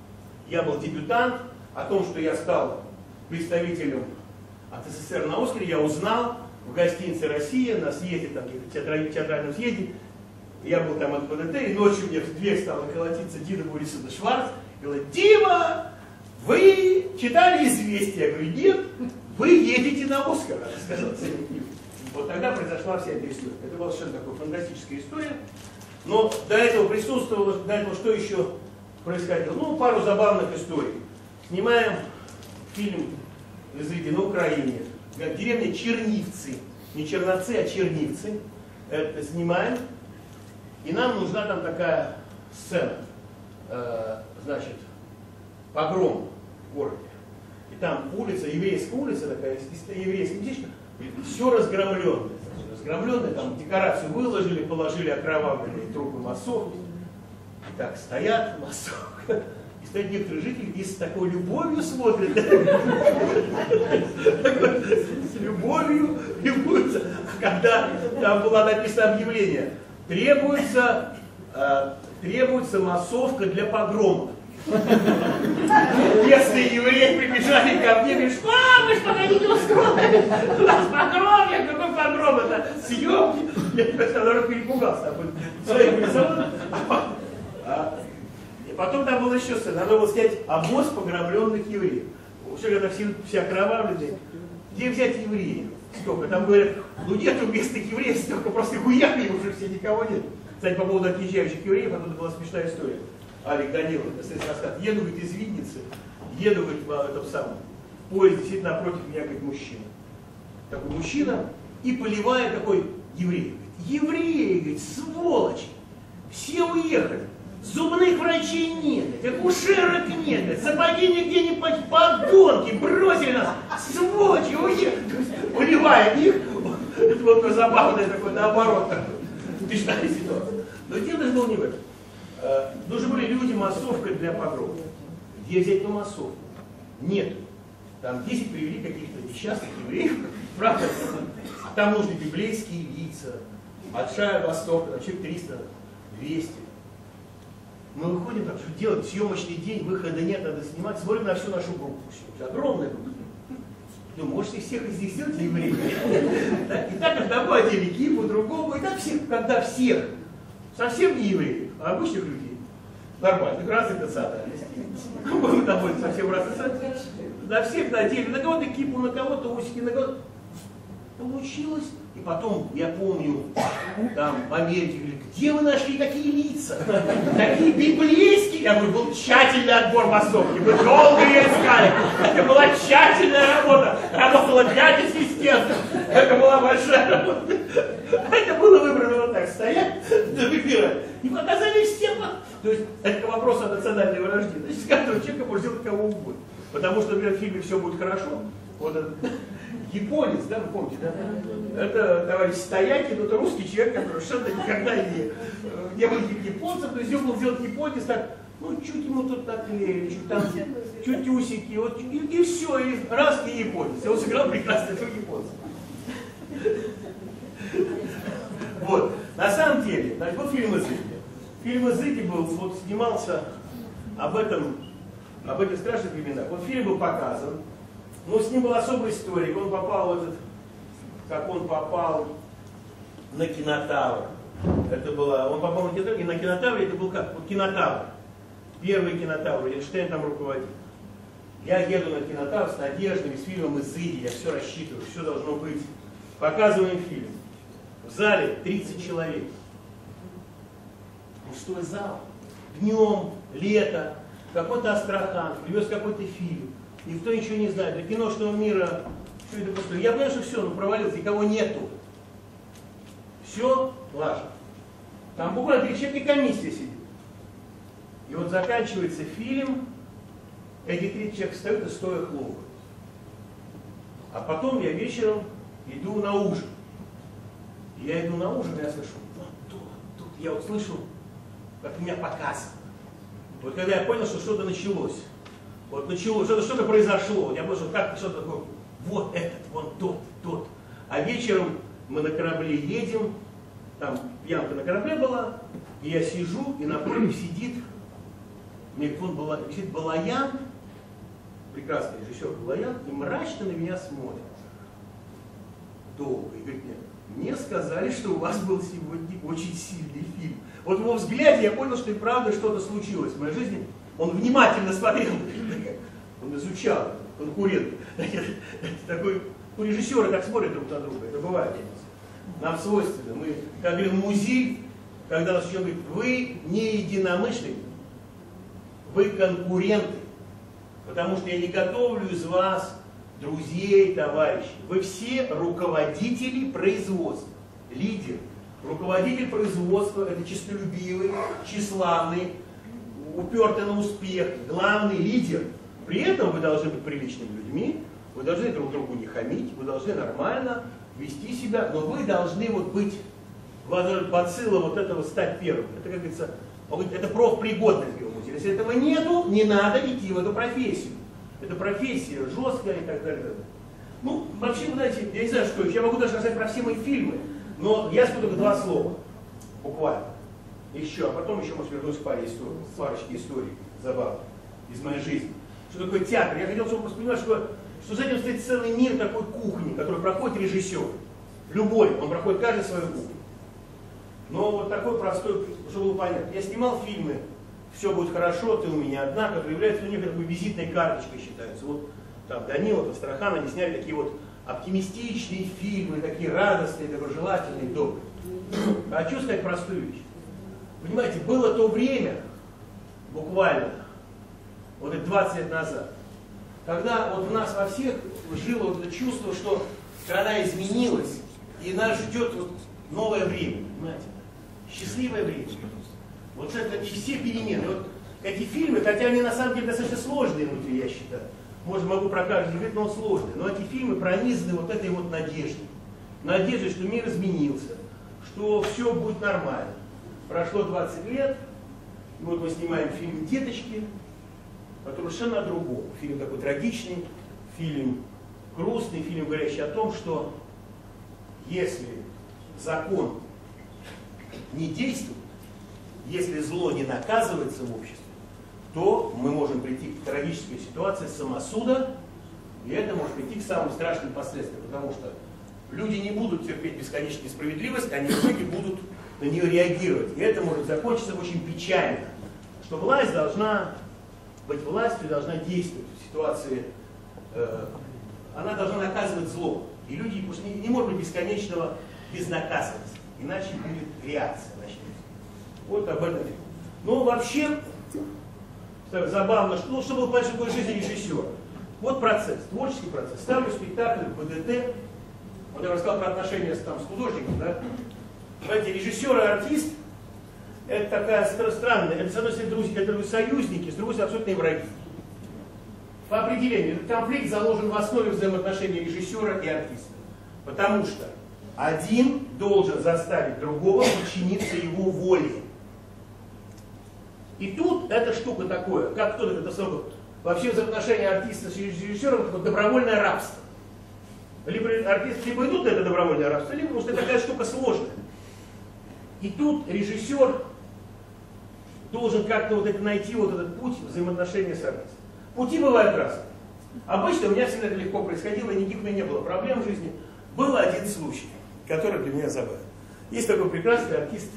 я был дебютант. О том, что я стал представителем от СССР на Оскаре, я узнал в гостинице «Россия» на съезде, там, театральном съезде. Я был там от ПДТ, и ночью мне в дверь стала колотиться Дина Борисовна Шварц. Говорит: Дима, вы читали «Известия»? Я говорю: нет, вы едете на Оскар, она сказала. Вот тогда произошла вся эта история. Это была совершенно такая фантастическая история. Но до этого присутствовало, до этого что еще происходило? Ну, пару забавных историй. Снимаем фильм «Изыди» на Украине, в деревне Чернивцы. Не Черновцы, а Чернивцы. Это снимаем. И нам нужна там такая сцена. Значит, погром в городе. И там улица, еврейская улица, такая еврейская местечко, все разгромленное. Разгромленное, там декорацию выложили, положили окровавленные трупы массов. И так стоят массов. И стоят некоторые жители и с такой любовью смотрят. С любовью любуются. Когда там было написано объявление: требуется массовка для погрома. Местные евреи прибежали ко мне и говорят: что вы ж погодите устроили? У нас погром, я какой погром, это съемки. Я народ перепугался. И потом там была еще сцена, надо было снять обоз погромленных евреев. Все это все окровавленные. Где взять евреев? Столько. Там говорят: ну нету местных евреев, столько просто уехали, уже все, никого нет. Кстати, по поводу отъезжающих евреев, оттуда была смешная история. Алик Данилов, рассказ. Еду, говорит, из Винницы, еду, говорит, в этом самом поезде, сидит напротив меня, говорит, мужчина. Такой мужчина, и поливая такой еврей. Евреи, говорит, сволочи. Все уехали. Зубных врачей нет, акушерок нет, сапоги нигде не подгонки, бросили нас, сволочи, уехали. Уливая их, вот забавное такое, наоборот, смешная ситуация. Но дело же было не в этом. Нужны были люди, массовка для погромов. Где взять эту массовку? Нет. Там 10 привели каких-то несчастных евреев, правда? Там нужны библейские лица, от Шая Востока, на человек 300, 200. Мы выходим так, что делать, съемочный день, выхода нет, надо снимать, смотрим на всю нашу группу. Огромная группа. Ну, можете всех из них сделать евреев. И так одному одели кипу, другому, и так всех, когда всех, совсем не евреев, а обычных людей, нормальных, разных национальностей. Мы там были совсем разных национальностей. На всех надели, на кого-то кипу, на кого-то усики, на кого-то... Получилось. И потом, я помню, там в Америке говорили, где вы нашли такие лица? Такие библейские. Я говорю, был тщательный отбор массовки. Мы долго ее искали. Это была тщательная работа. Работало 5 ассистентов. Это была большая работа. Это было выбрано вот так, стоять, выбирать. И показали всем. То есть, это к вопросу о национальной вражде. С каждого человека можно сделать кого угодно. Потому что, например, в фильме «Все будет хорошо». Вот этот японец, да, вы помните, да? Это товарищ Стояки, но это русский человек, который совершенно никогда не был японцем, то есть он был сделать японец, так, ну, чуть ему тут наклеили, чуть там, чуть усики, вот, и все, и раз, и японец. И он сыграл прекрасно этого японца. Вот, на самом деле, значит, вот фильм «Языки». Фильм «Языки» был, вот, снимался об этих страшных временах. Вот фильм был показан. Но с ним был особый историк, он попал в этот, как он попал на Кинотавр. Это было, он попал на Кинотавр, и на Кинотавре это был как? Вот Кинотавр. Первый Кинотавр, Эйнштейн там руководит. Я еду на Кинотавр с надеждами, с фильмом «Изыди», я все рассчитываю, все должно быть. Показываем фильм. В зале 30 человек. Пустой зал. Днем, лето, какой-то Астрахан, привез какой-то фильм. Никто ничего не знает. Для киношного мира все это пустое. Я понимаю, что все, ну провалился, никого нету. Все лажа. Там буквально 3 человека комиссия сидит. И вот заканчивается фильм, эти 30 человек встают и стоя хлопают. А потом я вечером иду на ужин. И я иду на ужин, и я слышу, вот тут, я вот слышу, как меня показывают. Вот когда я понял, что что-то началось. Вот началось, что-то произошло. Я понял, что как что-то такое, вот этот, вон тот. А вечером мы на корабле едем, там пьянка на корабле была, и я сижу, и напротив сидит Балаян, прекрасный режиссер Балаян, и мрачно на меня смотрит. Долго. И говорит мне сказали, что у вас был сегодня очень сильный фильм. Вот в его взгляде я понял, что и правда что-то случилось в моей жизни. Он внимательно смотрел, он изучал конкурент. Такой, у режиссера так смотрят друг на друга, это бывает у нас. Нам свойственно. Мы, как говорил Музиль, когда нас учил, говорит, вы не единомышленники, вы конкуренты, потому что я не готовлю из вас друзей, товарищей. Вы все руководители производства, лидеры. Руководитель производства – это честолюбивый, тщеславный, упертый на успех, главный лидер. При этом вы должны быть приличными людьми, вы должны друг другу не хамить, вы должны нормально вести себя, но вы должны вот быть, бацилла вот этого стать первым. Это, как говорится, это профпригодность биомузея. Если этого нету, не надо идти в эту профессию. Это профессия жесткая и так далее. Ну, вообще, вы знаете, я не знаю, что еще. Я могу даже сказать про все мои фильмы, но я скажу только 2 слова, буквально. Еще, а потом еще, может, вернусь к парочке историй забавных из моей жизни. Что такое театр? Я хотел, чтобы вы просто понимали, что за этим стоит целый мир такой кухни, который проходит режиссер. Любой, он проходит каждый свою кухню. Но вот такой простой, чтобы было понятно. Я снимал фильмы «Все будет хорошо, ты у меня одна», которые являются у них такой визитной карточкой считаются. Вот там Данилов, Астрахан, они сняли такие вот оптимистичные фильмы, такие радостные, доброжелательные, добрые. Хочу сказать простую вещь. Понимаете, было то время, буквально, вот это 20 лет назад, когда вот у нас во всех жило вот это чувство, что страна изменилась, и нас ждет вот новое время, понимаете, счастливое время. Вот это и все перемены. Вот эти фильмы, хотя они на самом деле достаточно сложные внутри, я считаю. Может, могу про каждый говорить, но он сложный. Но эти фильмы пронизаны вот этой вот надеждой. Надеждой, что мир изменился, что все будет нормально. Прошло 20 лет, и вот мы снимаем фильм «Деточки», который совершенно о другом. Фильм такой трагичный, фильм грустный, фильм, говорящий о том, что если закон не действует, если зло не наказывается в обществе, то мы можем прийти к трагической ситуации самосуда, и это может прийти к самым страшным последствиям, потому что люди не будут терпеть бесконечную несправедливость, они в итоге будут на нее реагировать. И это может закончиться очень печально, что власть должна быть властью, должна действовать в ситуации, она должна наказывать зло. И люди, потому что не может быть бесконечного безнаказанности, иначе будет реакция начнется. Вот об этом. Ну, вообще, забавно, что было понять, что такое жизнь режиссера. Вот процесс, творческий процесс. Ставлю спектакль в БДТ. Вот я рассказал про отношения с художником, да? Знаете, режиссер и артист — это такая странная, это, с одной стороны, это союзники, с другой стороны, абсолютные враги. По определению, этот конфликт заложен в основе взаимоотношений режиссера и артиста. Потому что один должен заставить другого подчиниться его воле. И тут эта штука такое, как кто-то это сказал, вообще взаимоотношения артиста с режиссером — это добровольное рабство. Либо артисты либо идут на это добровольное рабство, либо потому что это такая штука сложная. И тут режиссер должен как-то вот это найти вот этот путь взаимоотношения с артистом. Пути бывают разные. Обычно у меня всегда это легко происходило, и никаких у меня не было проблем в жизни. Был один случай, который для меня забавен. Есть такой прекрасный артист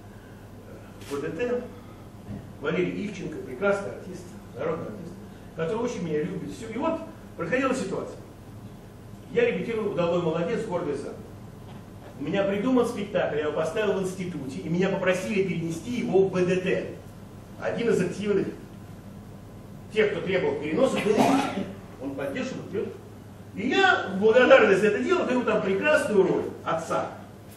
ВДТ, Валерий Ивченко, прекрасный артист, народный артист, который очень меня любит. Все. И вот проходила ситуация. Я репетировал «Удалой молодец», «Гордый сам». У меня придуман спектакль, я его поставил в институте, и меня попросили перенести его в БДТ. Один из активных, тех, кто требовал переноса, был Ивченко. Он поддерживал, идет. И я в благодарность за это дело даю там прекрасную роль отца.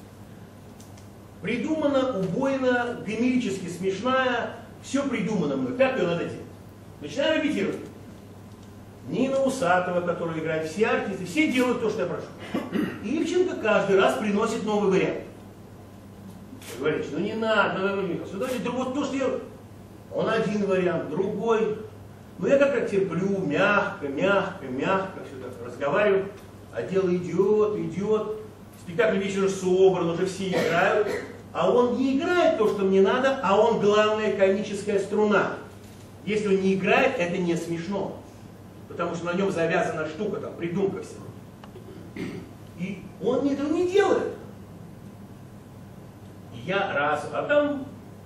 Придумана, убойна, гомерически смешная, все придумано мной. Как ее надо делать? Начинаю репетировать. Нина Усатова, которая играет, все артисты, все делают то, что я прошу. Ивченко каждый раз приносит новый вариант. Говоришь, ну не надо, вот то, что я... Он один вариант, другой. Ну я как-то терплю, мягко, все так разговариваю, а дело идет. Спектакль весь уже собран, уже все играют. А он не играет то, что мне надо, а он главная комическая струна. Если он не играет, это не смешно. Потому что на нем завязана штука, там, придумка вся. И он этого не делает. И я раз, а там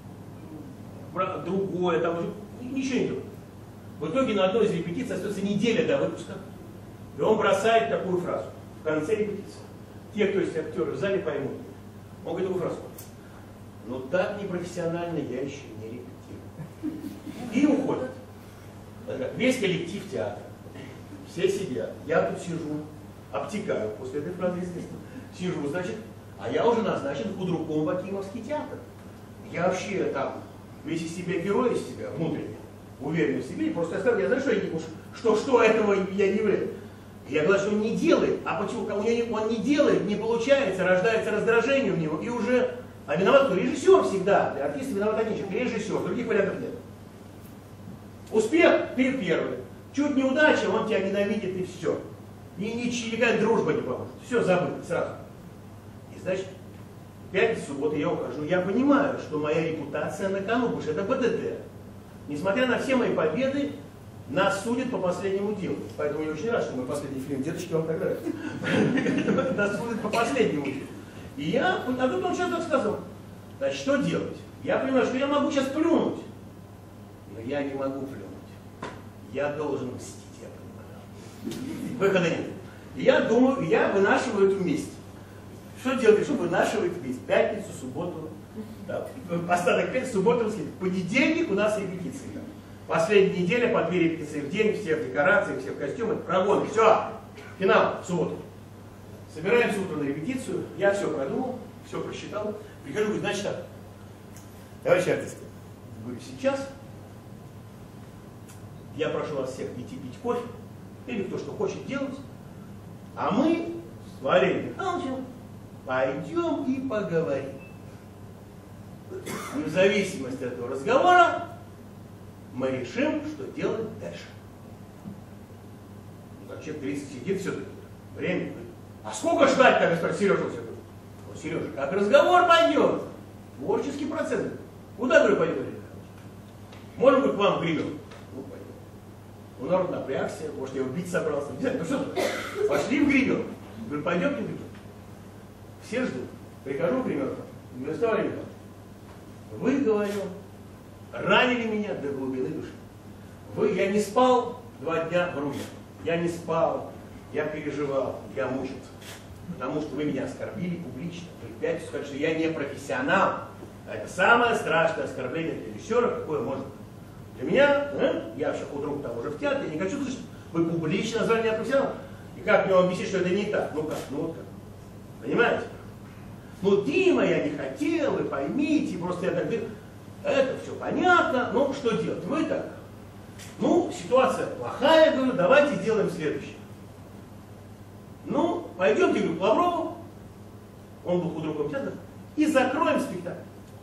другое, там уже ничего не делает. В итоге на одной из репетиций остается неделя до выпуска. И он бросает такую фразу в конце репетиции. Те, кто есть актеры в зале, поймут. Он говорит такую фразу. Ну так непрофессионально я еще не репетирую. И уходит. Весь коллектив театра. Все сидят. Я тут сижу, обтекаю после этой фразы, естественно. Сижу, значит, а я уже назначен худруком в Акимовский театр. Я вообще там весь из себя герой из себя внутренне, уверен в себе, и просто я скажу, я знаю, что этого я не являюсь. Я говорю, что он не делает, а почему он не делает, не получается, рождается раздражение у него, и уже, а виноват кто? Режиссер всегда, для артиста виноват один человек, режиссер, других вариантов нет. Успех, ты первый. Чуть неудача, он тебя ненавидит, и все. И никакая дружба не поможет. Все забыто сразу. И значит, пятница, суббота я ухожу. Я понимаю, что моя репутация на кону, потому что это БДТ. Несмотря на все мои победы, нас судят по последнему делу. Поэтому я очень рад, что мой последний фильм «Деточки» вам так нравится. Нас судят по последнему делу. И я, а тут он что-то сказал. Значит, что делать? Я понимаю, что я могу сейчас плюнуть. Но я не могу плюнуть. Я должен мстить, я понимаю. Выхода нет. И я думаю, я вынашиваю это вместе. Что делать? Что вынашивать вместе? Пятницу, субботу. Да. Остаток пятницы, субботу, в понедельник у нас репетиции. Последняя неделя, по 2 репетиции в день, все в декорации, все в костюмах, прогоны. Все, финал, в субботу. Собираемся утром на репетицию, я все продумал, все просчитал. Прихожу, говорю, значит так, товарищи артисты, Говорю, сейчас я прошу вас всех идти пить кофе, или кто что хочет делать, а мы с Валерием Михайловичем пойдем и поговорим. И в зависимости от этого разговора мы решим, что делать дальше. Ну, так человек 30 сидит, все-таки время. А сколько ждать, как я спросил Сережа? Ну, Сережа, как разговор пойдет? Творческий процесс. Куда, говорю, пойдем, Валерий Михайлович? Может быть, к вам в Гребен? Ну, пойдем. Ну, народ напрягся, может, я убить собрался. Не знаю, ну что, пошли в Гребен. Говорю, пойдемте в Гребен. Все ждут. Прихожу в Гребен. Говорю, Валерий Михайлович, вы, говорю, ранили меня до глубины души. Я не спал 2 дня в руке. Я не спал, я переживал, я мучился. Потому что вы меня оскорбили публично. Вы в пятницу сказали, что я не профессионал. А это самое страшное оскорбление для режиссера, какое может быть. Для меня, я вообще худрук там уже в театре, я не хочу слышать, вы публично назвали меня профессионалом. И как мне вам объяснить, что это не так? Ну как, ну вот как. Понимаете? Ну, Дима, я не хотел, вы поймите, просто я так делаю. Это все понятно, ну что делать? Вы так. Ну, ситуация плохая, говорю, давайте сделаем следующее. Ну, пойдемте, говорю, к Лаврову, он был худругом театра, и закроем спектакль.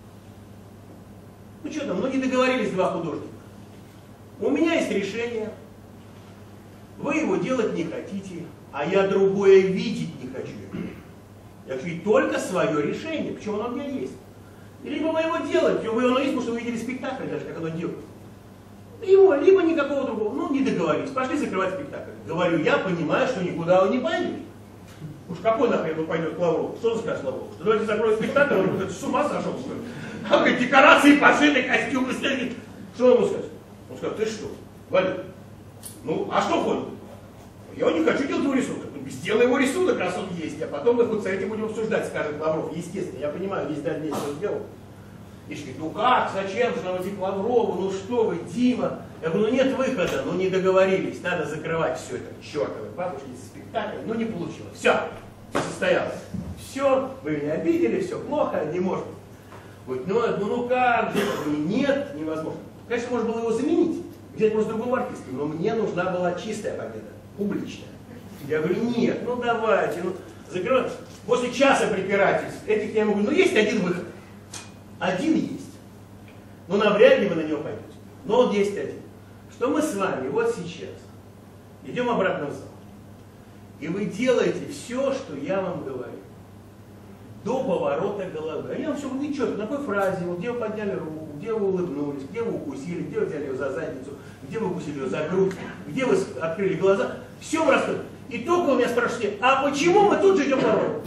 Ну что там, ну не договорились 2 художника. У меня есть решение, вы его делать не хотите, а я другое видеть не хочу. Я хочу только свое решение, причем оно у меня есть. И либо вы его делаете, либо оно есть, потому что вы видели спектакль даже, как оно делает. Его, либо никакого другого. Ну, не договорились, пошли закрывать спектакль. Говорю, я понимаю, что никуда он не пойдет. Уж какой нахрен он пойдет к Лаврову? Что он скажет Лаврову? Что давайте закроем спектакль, он говорит, с ума сошел, что ли? Он говорит, декорации пошиты, костюмы сняли. Что он ему скажет? Он скажет, ты что, Валерий? Ну, а что ходит? Я не хочу делать его рисунок. Сделай его рисунок, раз он есть, а потом мы хоть с этим будем обсуждать, скажет Лавров. Естественно, я понимаю, весь дальнейший все сделал. И говорит, ну как, зачем же нам идти к Лаврову, ну что вы, Дима? Я говорю, ну нет выхода, ну не договорились, надо закрывать все это, чертовы бабушки, спектакль, ну не получилось. Все, состоялось. Все, вы меня обидели, все плохо, не может. Говорит, ну как же, нет, невозможно. Конечно, можно было его заменить, взять просто другого артиста, но мне нужна была чистая победа, публичная. Я говорю, нет, ну давайте, ну закрываем. После часа препирательств, этих я ему говорю, ну есть один выход. Один есть. Но навряд ли вы на него пойдете. Но он есть один. Что мы с вами вот сейчас идем обратно в зал. И вы делаете все, что я вам говорю. До поворота головы. А я вам все говорю, ничего, на какой фразе, вот, где вы подняли руку, где вы улыбнулись, где вы укусили, где вы взяли ее за задницу, где вы укусили ее за грудь, где вы открыли глаза. Все вы рассказываете. И только вы меня спрашиваете, а почему мы тут же идем к Лаврову?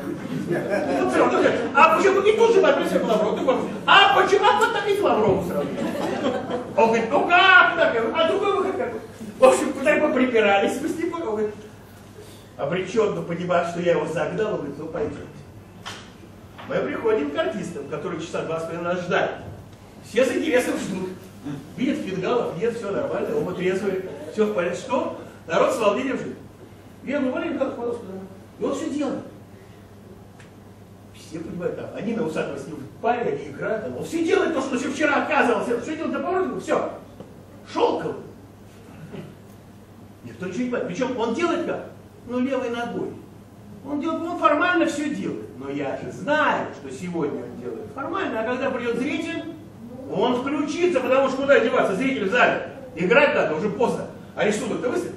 А почему? И тут же подписываем к Лаврову. А почему? А вот так и к Лаврову сразу. Он говорит, ну как так? А другой выход как? В общем, куда мы припирались, мы с ним говорим. Обреченно понимая, что я его загнал, он говорит, ну пойдемте. Мы приходим к артистам, которые часа 2,5 нас ждали. Все с интересом ждут. Видят фингалов, нет, все нормально, оба трезвые, все в порядке. Что? Народ с волнением ждет. Я говорю, Валерий Михайлович, и он все делает. Все понимают, там, они на усатого с ним в паре, они играют, он все делает то, что еще вчера оказывался, все делает до поворота, все. Шелковый. Никто ничего не понимает. Причем он делает как? Ну, левой ногой. Он формально все делает. Но я же знаю, что сегодня он делает формально, а когда придет зритель, он включится, потому что куда деваться? Зритель в зале. Играть надо, уже поздно. А рисунок-то выставлен.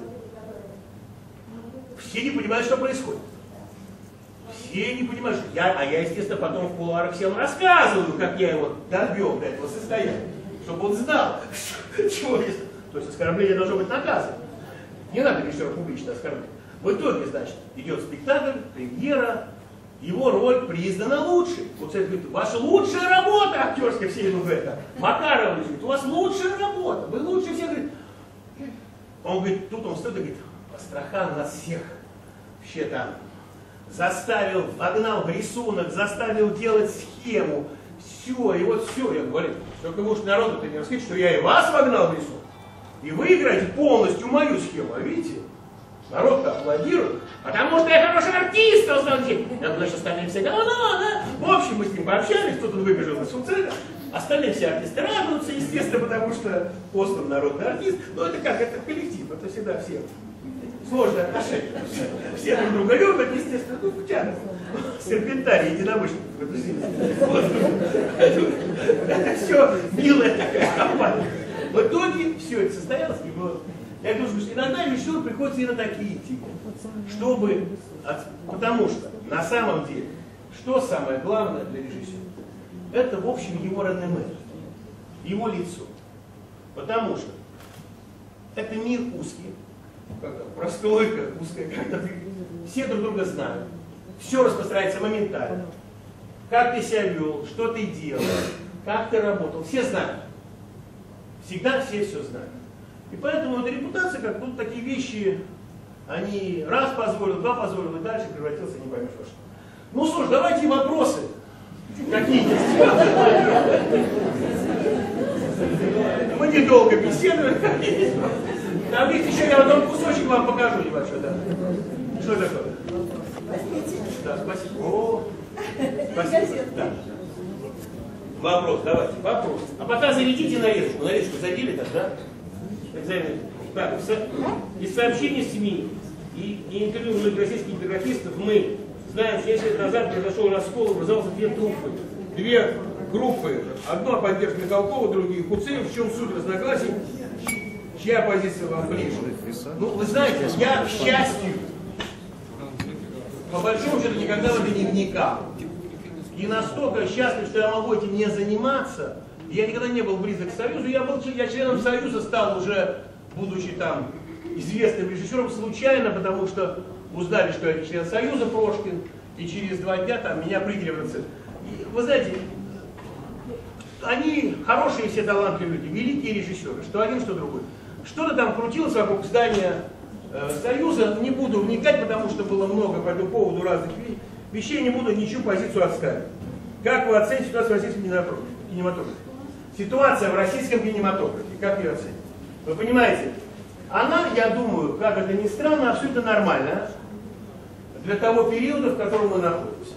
Все не понимают, что происходит. Все не понимают, что я, естественно, потом в кулуарах всем рассказываю, как я его довел до этого состояния, чтобы он знал, чего есть. То есть оскорбление должно быть наказано. Не надо режиссера публично оскорблять. В итоге, значит, идет спектакль, премьера, его роль признана лучшей. Вот это говорит, ваша лучшая работа актерская, все ему говорят. Макаров говорит, у вас лучшая работа, вы лучше всех. Говорит. Он говорит, тут он стоит и говорит, Астрахан нас всех вообще там заставил, вогнал в рисунок, заставил делать схему, все, и вот все. Я говорю, только вы уж народу-то не рассказываете, что я и вас вогнал в рисунок. И вы играете полностью мою схему, а видите? Народ-то аплодирует, потому что я хороший артист, он стал делать. Я думаю, что остальные все говно, да? В общем, мы с ним пообщались, кто-то выбежал из суцеда, остальные все артисты радуются, естественно, потому что Остин народный артист. Но это как, это коллектив, это всегда все сложные отношения. Все друг друга любят, естественно, ну, в театре. Серпентарий, единомышленник. Это все милая такая компания. В итоге все это состоялось, и было. Я говорю, что иногда режиссеру приходится и на такие идти, чтобы, потому что на самом деле, что самое главное для режиссера? Это, в общем, его реноме, его лицо. Потому что это мир узкий, простой, узкая, все друг друга знают, все распространяется моментально. Как ты себя вел, что ты делал, как ты работал, все знают. Всегда все знают. И поэтому эта репутация, как тут такие вещи, они раз позволил, два позволил, и дальше превратился не поймешь во что. Ну, слушай, давайте вопросы. Какие есть? Мы недолго беседовали. Там есть еще, я одном кусочек вам покажу небольшой, да. Что такое? Да, спасибо. О, спасибо. Да. Вопрос, давайте, вопрос. А пока зарядите нарезку. Нарезку зарядили так, да? Так, из сообщений СМИ и интервью многих российских кинематографистов мы знаем, что 10 лет назад произошел раскол, образовался две группы. Одна поддержка Михалкова, другие Куцеев. В чем суть разногласий? Чья позиция вам ближе? Ну, вы знаете, я, к счастью, по большому счету никогда в это не вникал. И настолько счастлив, что я могу этим не заниматься. Я никогда не был близок к Союзу. Я членом Союза стал уже, будучи там известным режиссером, случайно, потому что узнали, что я член Союза Прошкин, и через 2 дня там меня приняли в РЦ. Вы знаете, они хорошие все талантливые люди, великие режиссеры, что один, что другой. Что-то там крутилось вокруг здания Союза, не буду вникать, потому что было много по этому поводу разных вещей, не буду ничью позицию отставить. Как вы оцените ситуацию в российском кинематографе? Ситуация в российском кинематографе, как ее оценить? Вы понимаете, она, я думаю, как это ни странно, абсолютно нормальная для того периода, в котором мы находимся.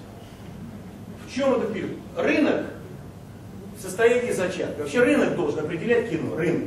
В чем этот период? Рынок в состоянии зачатка. Вообще рынок должен определять кино, рынок.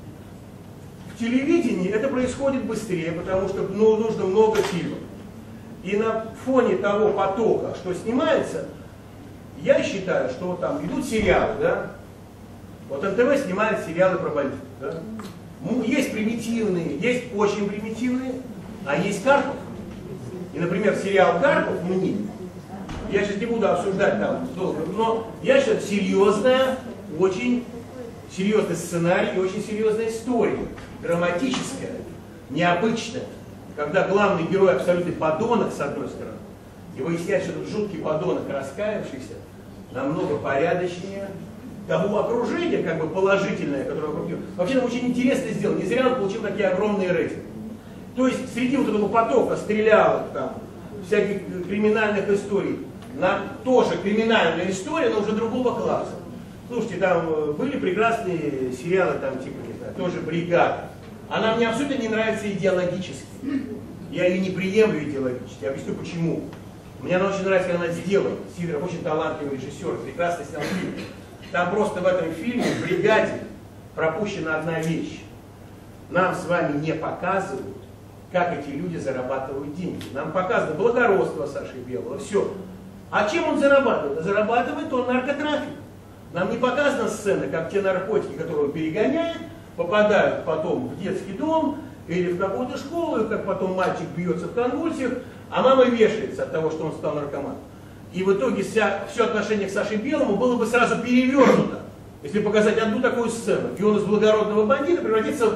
В телевидении это происходит быстрее, потому что нужно много фильмов. И на фоне того потока, что снимается, я считаю, что вот там идут сериалы, да? Вот НТВ снимает сериалы про бандитов, да? Есть примитивные, есть очень примитивные, а есть Карпов. И, например, сериал «Карпов» мне, я сейчас не буду обсуждать там долго, но я считаю, серьезная, очень серьезный сценарий и очень серьезная история, драматическая, необычная, когда главный герой абсолютный подонок, с одной стороны, и выясняется, что этот жуткий подонок, раскаявшийся, намного порядочнее того окружения, как бы положительное, которое вокруг него. Вообще там очень интересно сделано, не зря он получил такие огромные рейтинги. То есть среди вот этого потока стрелялок, там, всяких криминальных историй, тоже криминальная история, но уже другого класса. Слушайте, там были прекрасные сериалы, там, типа, не знаю, тоже «Бригада». Она мне абсолютно не нравится идеологически. Я ее не приемлю идеологически. Я объясню почему. Мне она очень нравится, как она сделана. Сидоров очень талантливый режиссер, прекрасно снял фильм. Там просто в этом фильме, в «Бригаде», пропущена одна вещь. Нам с вами не показывают, как эти люди зарабатывают деньги. Нам показано благородство Саши Белого, все. А чем он зарабатывает? Зарабатывает он наркотрафик. Нам не показана сцена, как те наркотики, которые он перегоняет, попадают потом в детский дом или в какую-то школу, и как потом мальчик бьется в конвульсиях, а мама вешается от того, что он стал наркоманом. И в итоге все отношение к Саше Белому было бы сразу перевернуто, если показать одну такую сцену. И он из благородного бандита превратится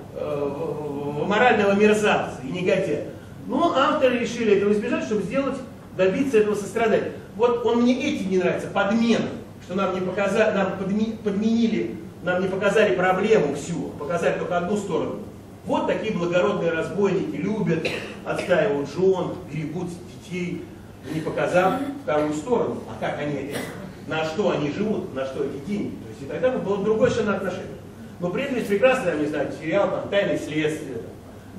в морального мерзавца и негодяя. Но авторы решили этого избежать, чтобы добиться этого сострадания. Вот он мне этим не нравится, подмена, что нам не показали, нам подменили, нам не показали проблему всю, показали только одну сторону. Вот такие благородные разбойники любят, отстаивают жен, берегут детей, не показав вторую сторону. А как они это, на что они живут, на что эти деньги. То есть и тогда было другое совершенно отношение. Но при этом есть прекрасный, я не знаю, сериал там, «Тайны следствия»,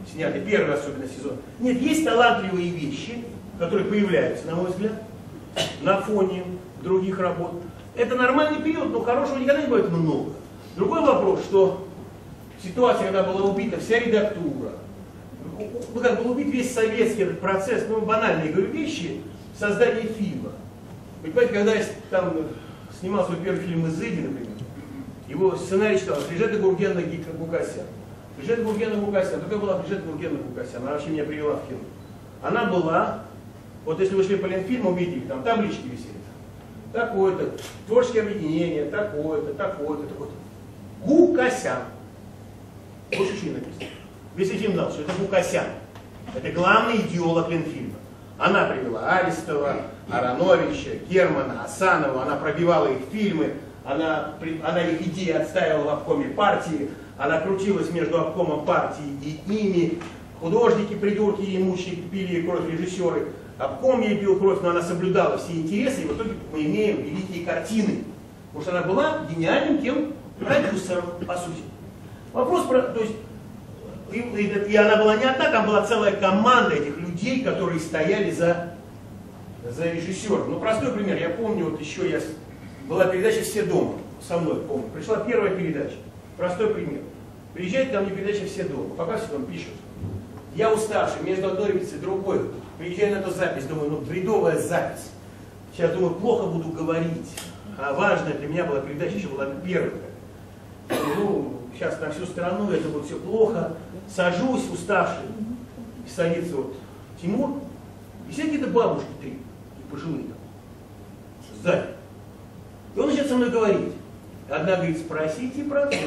снятый первый особенно сезон. Нет, есть талантливые вещи, которые появляются, на мой взгляд, на фоне других работ. Это нормальный период, но хорошего никогда не бывает много. Другой вопрос, что ситуация, когда была убита вся редактура, ну как был убит весь советский этот процесс, ну банальные говорю вещи, создания фильма. Вы понимаете, когда я там снимал свой первый фильм «Изыди», например, его сценарий читал Фрижета Гургена Гукасян. Фрижета Гургена Гукасян, какая была Фрижета Гургена Гукасян? Она вообще меня привела в кино. Она была, вот если вы шли по Ленфильму, увидели, там таблички висели. Такое-то, творческое объединение, такое-то, такое-то, такое-то. Гукасян. Больше ничего не написано. Весь фильм знал, что это Гукасян. Это главный идеолог Ленфильма. Она привела Аристова, Ароновича, Германа, Асанова, она пробивала их фильмы, она их идеи отстаивала в обкоме партии, она крутилась между обкомом партии и ими. Художники, придурки, имущие, пили кровь режиссеры. Обком ей пил кровь, но она соблюдала все интересы, и в итоге мы имеем великие картины. Потому что она была гениальным тем продюсером, по сути. Вопрос про... То есть, и она была не одна, там была целая команда этих людей, которые стояли за режиссером. Ну, простой пример. Я помню, вот еще была передача «Все дома». Со мной, помню. Пришла первая передача. Простой пример. Приезжает ко мне передача «Все дома». Пока все там пишут. Я уставший, между одной репетицией и другой. Приезжаю на эту запись, думаю, ну, бредовая запись. Сейчас, думаю, плохо буду говорить. А важная для меня была передача, еще была первая. Ну, сейчас на всю страну, это будет все плохо. Сажусь, уставший. И садится вот Тимур. И сидят какие-то бабушки 3, и пожилые там. Сзади. И он начинает со мной говорить. Одна говорит, спросите про то.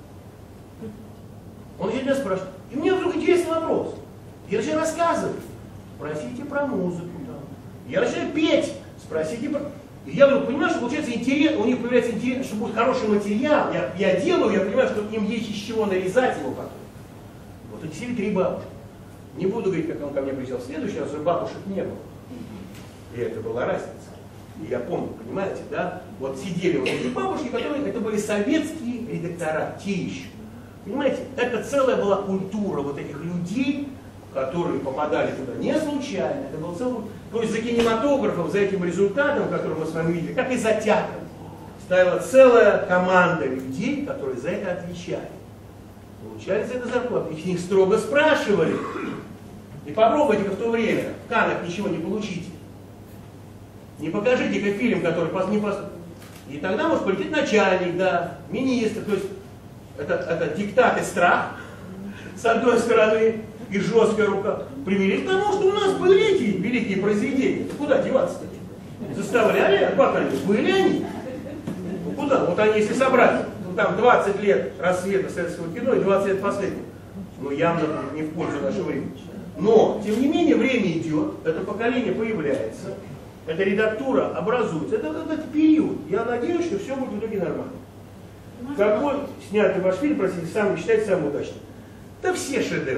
Он начинает меня спрашивать. И мне вдруг интересный вопрос. Я начинаю рассказывать. Спросите про музыку. Там. Я начинаю петь. Спросите про... И я вдруг понимаю, что получается интерес, у них появляется интерес, что будет хороший материал. Я делаю, я понимаю, что им есть из чего нарезать его потом. Вот эти сидели 3 бабушки. Не буду говорить, как он ко мне приезжал в следующий раз, уже бабушек не было. И это была разница. И я помню, понимаете, да? Вот сидели вот эти бабушки, которые, это были советские редактора, те еще. Понимаете, это целая была культура вот этих людей, которые попадали туда не случайно. Это был целый... То есть за кинематографом, за этим результатом, который мы с вами видели, как и за театром, стояла целая команда людей, которые за это отвечали. Получали за это зарплату. Их них строго спрашивали. И попробуйте-ка в то время в Каннах ничего не получите. Не покажите-ка фильм, который не пос... И тогда может полететь начальник, да, министр. То есть это диктат и страх, с одной стороны, и жесткая рука, привели к тому, что у нас были эти великие произведения. Куда деваться-то? Заставляли, пока были они. Ну куда? Вот они, если собрать, ну, там 20 лет рассвета советского кино и 20 лет последнего. Ну явно не в пользу нашего времени. Но, тем не менее, время идет, это поколение появляется, эта редактура образуется. Это этот период. Я надеюсь, что все будет в итоге нормально. Какой снятый ваш фильм, простите, сам считаете самым удачным? Да все шедевры.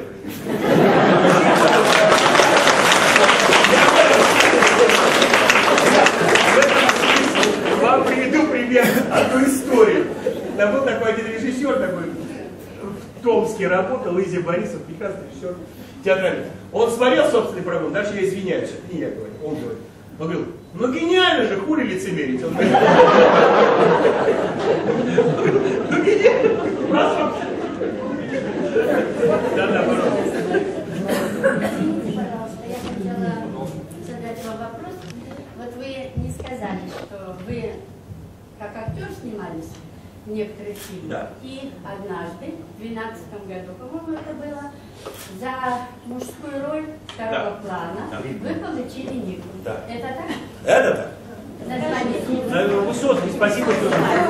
Вам приведу пример, одну историю. Там был такой один режиссер, такой в Томске работал, Изя Борисов, прекрасный режиссер театральный. Он смотрел собственный программу, дальше я извиняюсь, это не я говорю, он говорит. Он говорил, ну гениально же, хули лицемерить. Он говорит, ну гениально. Да, пожалуйста. Пожалуйста, я хотела задать вам вопрос. Вот вы не сказали, что вы как актер снимались в некоторых фильмах. Да. И однажды, в 2012 году, по-моему, это было, за мужскую роль второго плана вы получили Нику. Да. Это так? Это так. Название. Высоцкий, спасибо, что...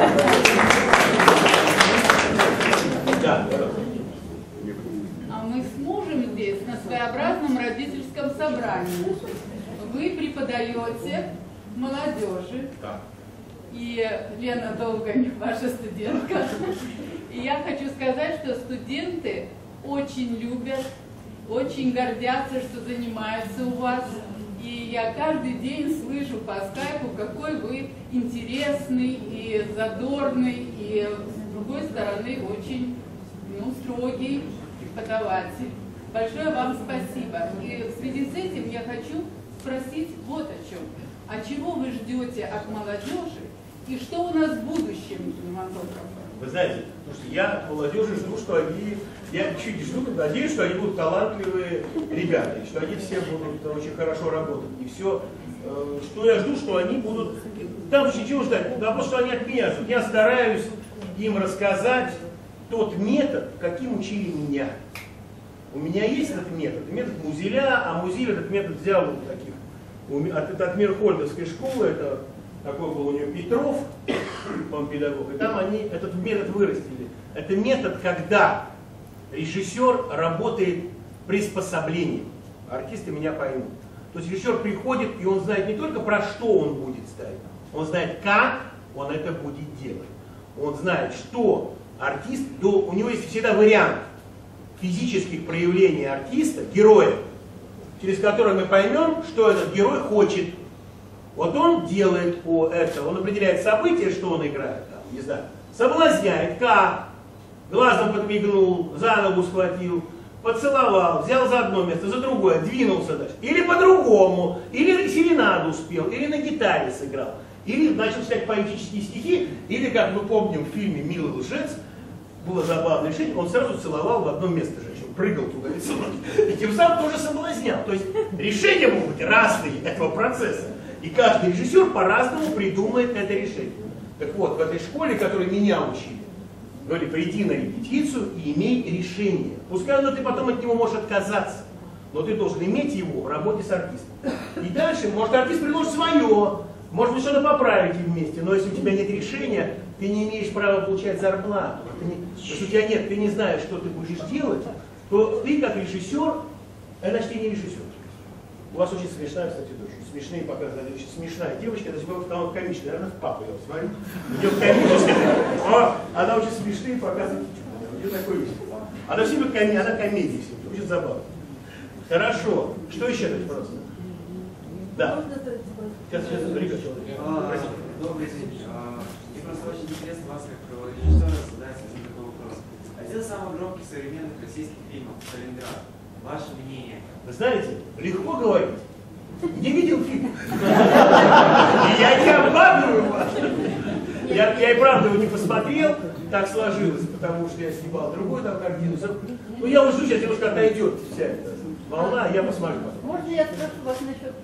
Да, пожалуйста. А мы с мужем здесь на своеобразном родительском собрании. Вы преподаете молодежи. Да. И Лена Долгань, ваша студентка. И я хочу сказать, что студенты очень любят, очень гордятся, что занимаются у вас. И я каждый день слышу по скайпу, какой вы интересный и задорный, и с другой стороны очень строгий преподаватель. Большое вам спасибо. И в связи с этим я хочу спросить вот о чем. А чего вы ждете от молодежи и что у нас в будущем кинематографа? Вы знаете, потому что я от молодежи жду, что они, я чуть жду, надеюсь, что они будут талантливые ребята, и что они все будут очень хорошо работать. И все, что я жду, что они будут, там же чего ждать? Да просто, что они от меня ждут. Я стараюсь им рассказать тот метод, каким учили меня. У меня есть этот метод Музеля, а Музель этот метод взял у таких, от Мирхольдовской школы, это такой был у него Петров, он педагог, и там они этот метод вырастили. Это метод, когда режиссер работает приспособлением. Артисты меня поймут. То есть режиссер приходит, и он знает не только про что он будет ставить, он знает, как он это будет делать. Он знает, что артист, у него есть всегда вариант физических проявлений артиста, героя, через который мы поймем, что этот герой хочет. Вот он делает это, он определяет события, что он играет, там, не знаю, соблазняет, как, глазом подмигнул, за ногу схватил, поцеловал, взял за одно место, за другое, двинулся дальше. Или по-другому, или серенаду спел, или на гитаре сыграл, или начал читать поэтические стихи, или, как мы помним в фильме «Милый лжец», было забавное решение, он сразу целовал в одно место женщину, прыгал туда и целовал. И тем самым тоже соблазнял. То есть решения могут быть разные этого процесса. И каждый режиссер по-разному придумает это решение. Так вот, в этой школе, которой меня учили, говорили, приди на репетицию и имей решение. Пускай ты потом от него можешь отказаться, но ты должен иметь его в работе с артистом. И дальше, может, артист предложит свое, может быть, что-то поправите вместе, но если у тебя нет решения, ты не имеешь права получать зарплату. Если у тебя нет, ты не знаешь, что ты будешь делать, то ты как режиссер, значит, ты не режиссер. У вас очень смешная, кстати, дочь. Смешные показы. Очень смешная девочка, это была комичная. Наверное, в папу я посмотрю. Идет комическая. Она очень смешные показы. У нее такой есть. Она все любит комедии, она комедии все. Очень забавно. Хорошо. Что еще дать просто? Да. Сейчас Рика. Добрый день. Мне просто очень интересно вас, как режиссера, задать один такой вопрос. Один из самых громких современных российских фильмов «Сталинград». Ваше мнение? Вы знаете, легко говорить. Не видел фильм. И я не обманываю вас. Я и правда его не посмотрел, так сложилось, потому что я снимал другую там картину. Ну я уже сейчас немножко отойдет вся эта волна, я посмотрю потом. Можно я спрошу вас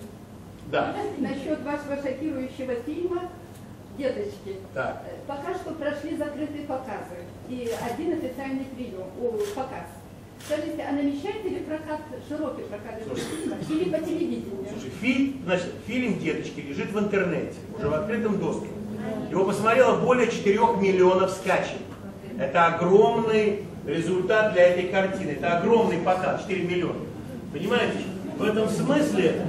насчет вашего шокирующего фильма «Деточки»? Так. Пока что прошли закрытые показы и один официальный показ. Скажите, а намечается ли прокат, широкий прокат этого фильма или по телевидению? Слушай, фильм «Деточки» лежит в интернете, уже в открытом доступе. Его посмотрело более 4 миллионов скачиваний. Это огромный результат для этой картины, это огромный показ, 4 миллиона. Понимаете, в этом смысле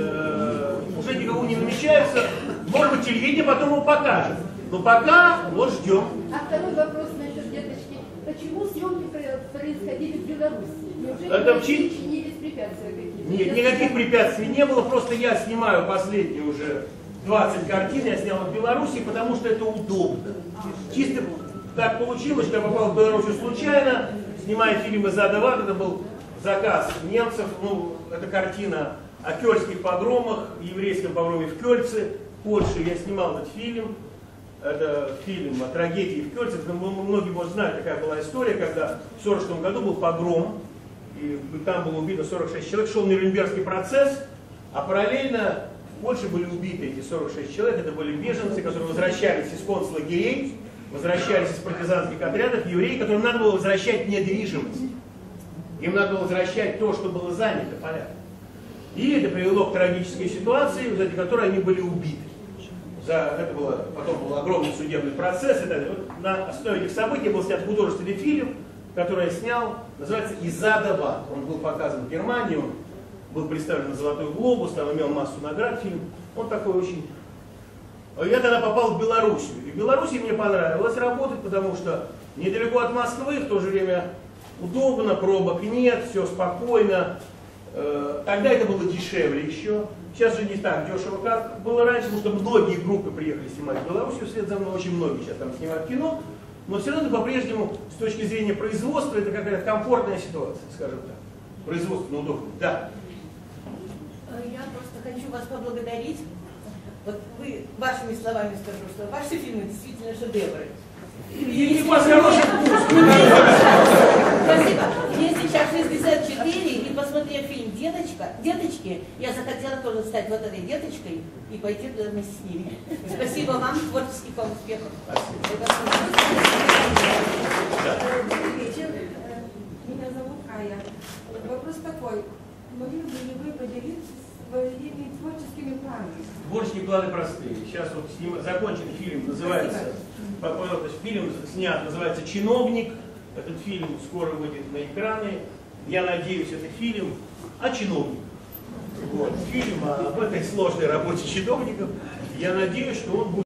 уже никого не намечается, может быть, телевидение потом его покажет. Но пока вот ждем. А второй вопрос насчет «Деточки». Почему съемки происходили в Беларуси? Неужели не чинились препятствия какие-то? Нет, никаких препятствий не было, просто я снимаю последние уже 20 картин, я снял в Беларуси, потому что это удобно. Чисто так получилось, что я попал в Белоруссию случайно, снимая фильм из ада в ад, это был заказ немцев, ну, это картина о кёльнских погромах, еврейском погроме в Кёльце, в Польше. Я снимал этот фильм. Это фильм о трагедии в Кёльце. Многие, может, знают, такая была история, когда в 1946 году был погром, и там было убито 46 человек, шел Нюрнбергский процесс, а параллельно в Польше были убиты эти 46 человек. Это были беженцы, которые возвращались из концлагерей, возвращались из партизанских отрядов, евреи, которым надо было возвращать недвижимость. Им надо было возвращать то, что было занято, понятно. И это привело к трагической ситуации, в результате которой они были убиты. Потом был огромный судебный процесс. На основе этих событий был снят художественный фильм, который я снял, называется «Из ада в ад». Он был показан в Германии, он был представлен на «Золотой глобус», там имел массу наград фильм. Он такой очень... Я тогда попал в Белоруссию. И в Белоруссии мне понравилось работать, потому что недалеко от Москвы, в то же время удобно, пробок нет, все спокойно. Тогда это было дешевле еще. Сейчас же не так дешево, как было раньше, потому что многие группы приехали снимать в Белоруссию, вслед за мной очень многие сейчас там снимают кино. Но все равно это по-прежнему, с точки зрения производства, это какая-то комфортная ситуация, скажем так. производственного дохода. Да. Я просто хочу вас поблагодарить. Вот вы вашими словами скажу, что ваши фильмы действительно шедевры. И у вас хороший вкус. Спасибо. Мне сейчас 64, и посмотрев фильм «Деточки», я захотела тоже стать вот этой деточкой и пойти туда вместе с ними. Спасибо вам, творческих вам успехов. Добрый вечер. Меня зовут Ая. Вопрос такой. Могли бы ли вы поделиться своими творческими планами? Творческие планы простые. Сейчас вот закончен фильм, называется, фильм снят, называется «Чиновник». Этот фильм скоро выйдет на экраны. Я надеюсь, это фильм о чиновниках. Вот. Фильм об этой сложной работе чиновников. Я надеюсь, что он будет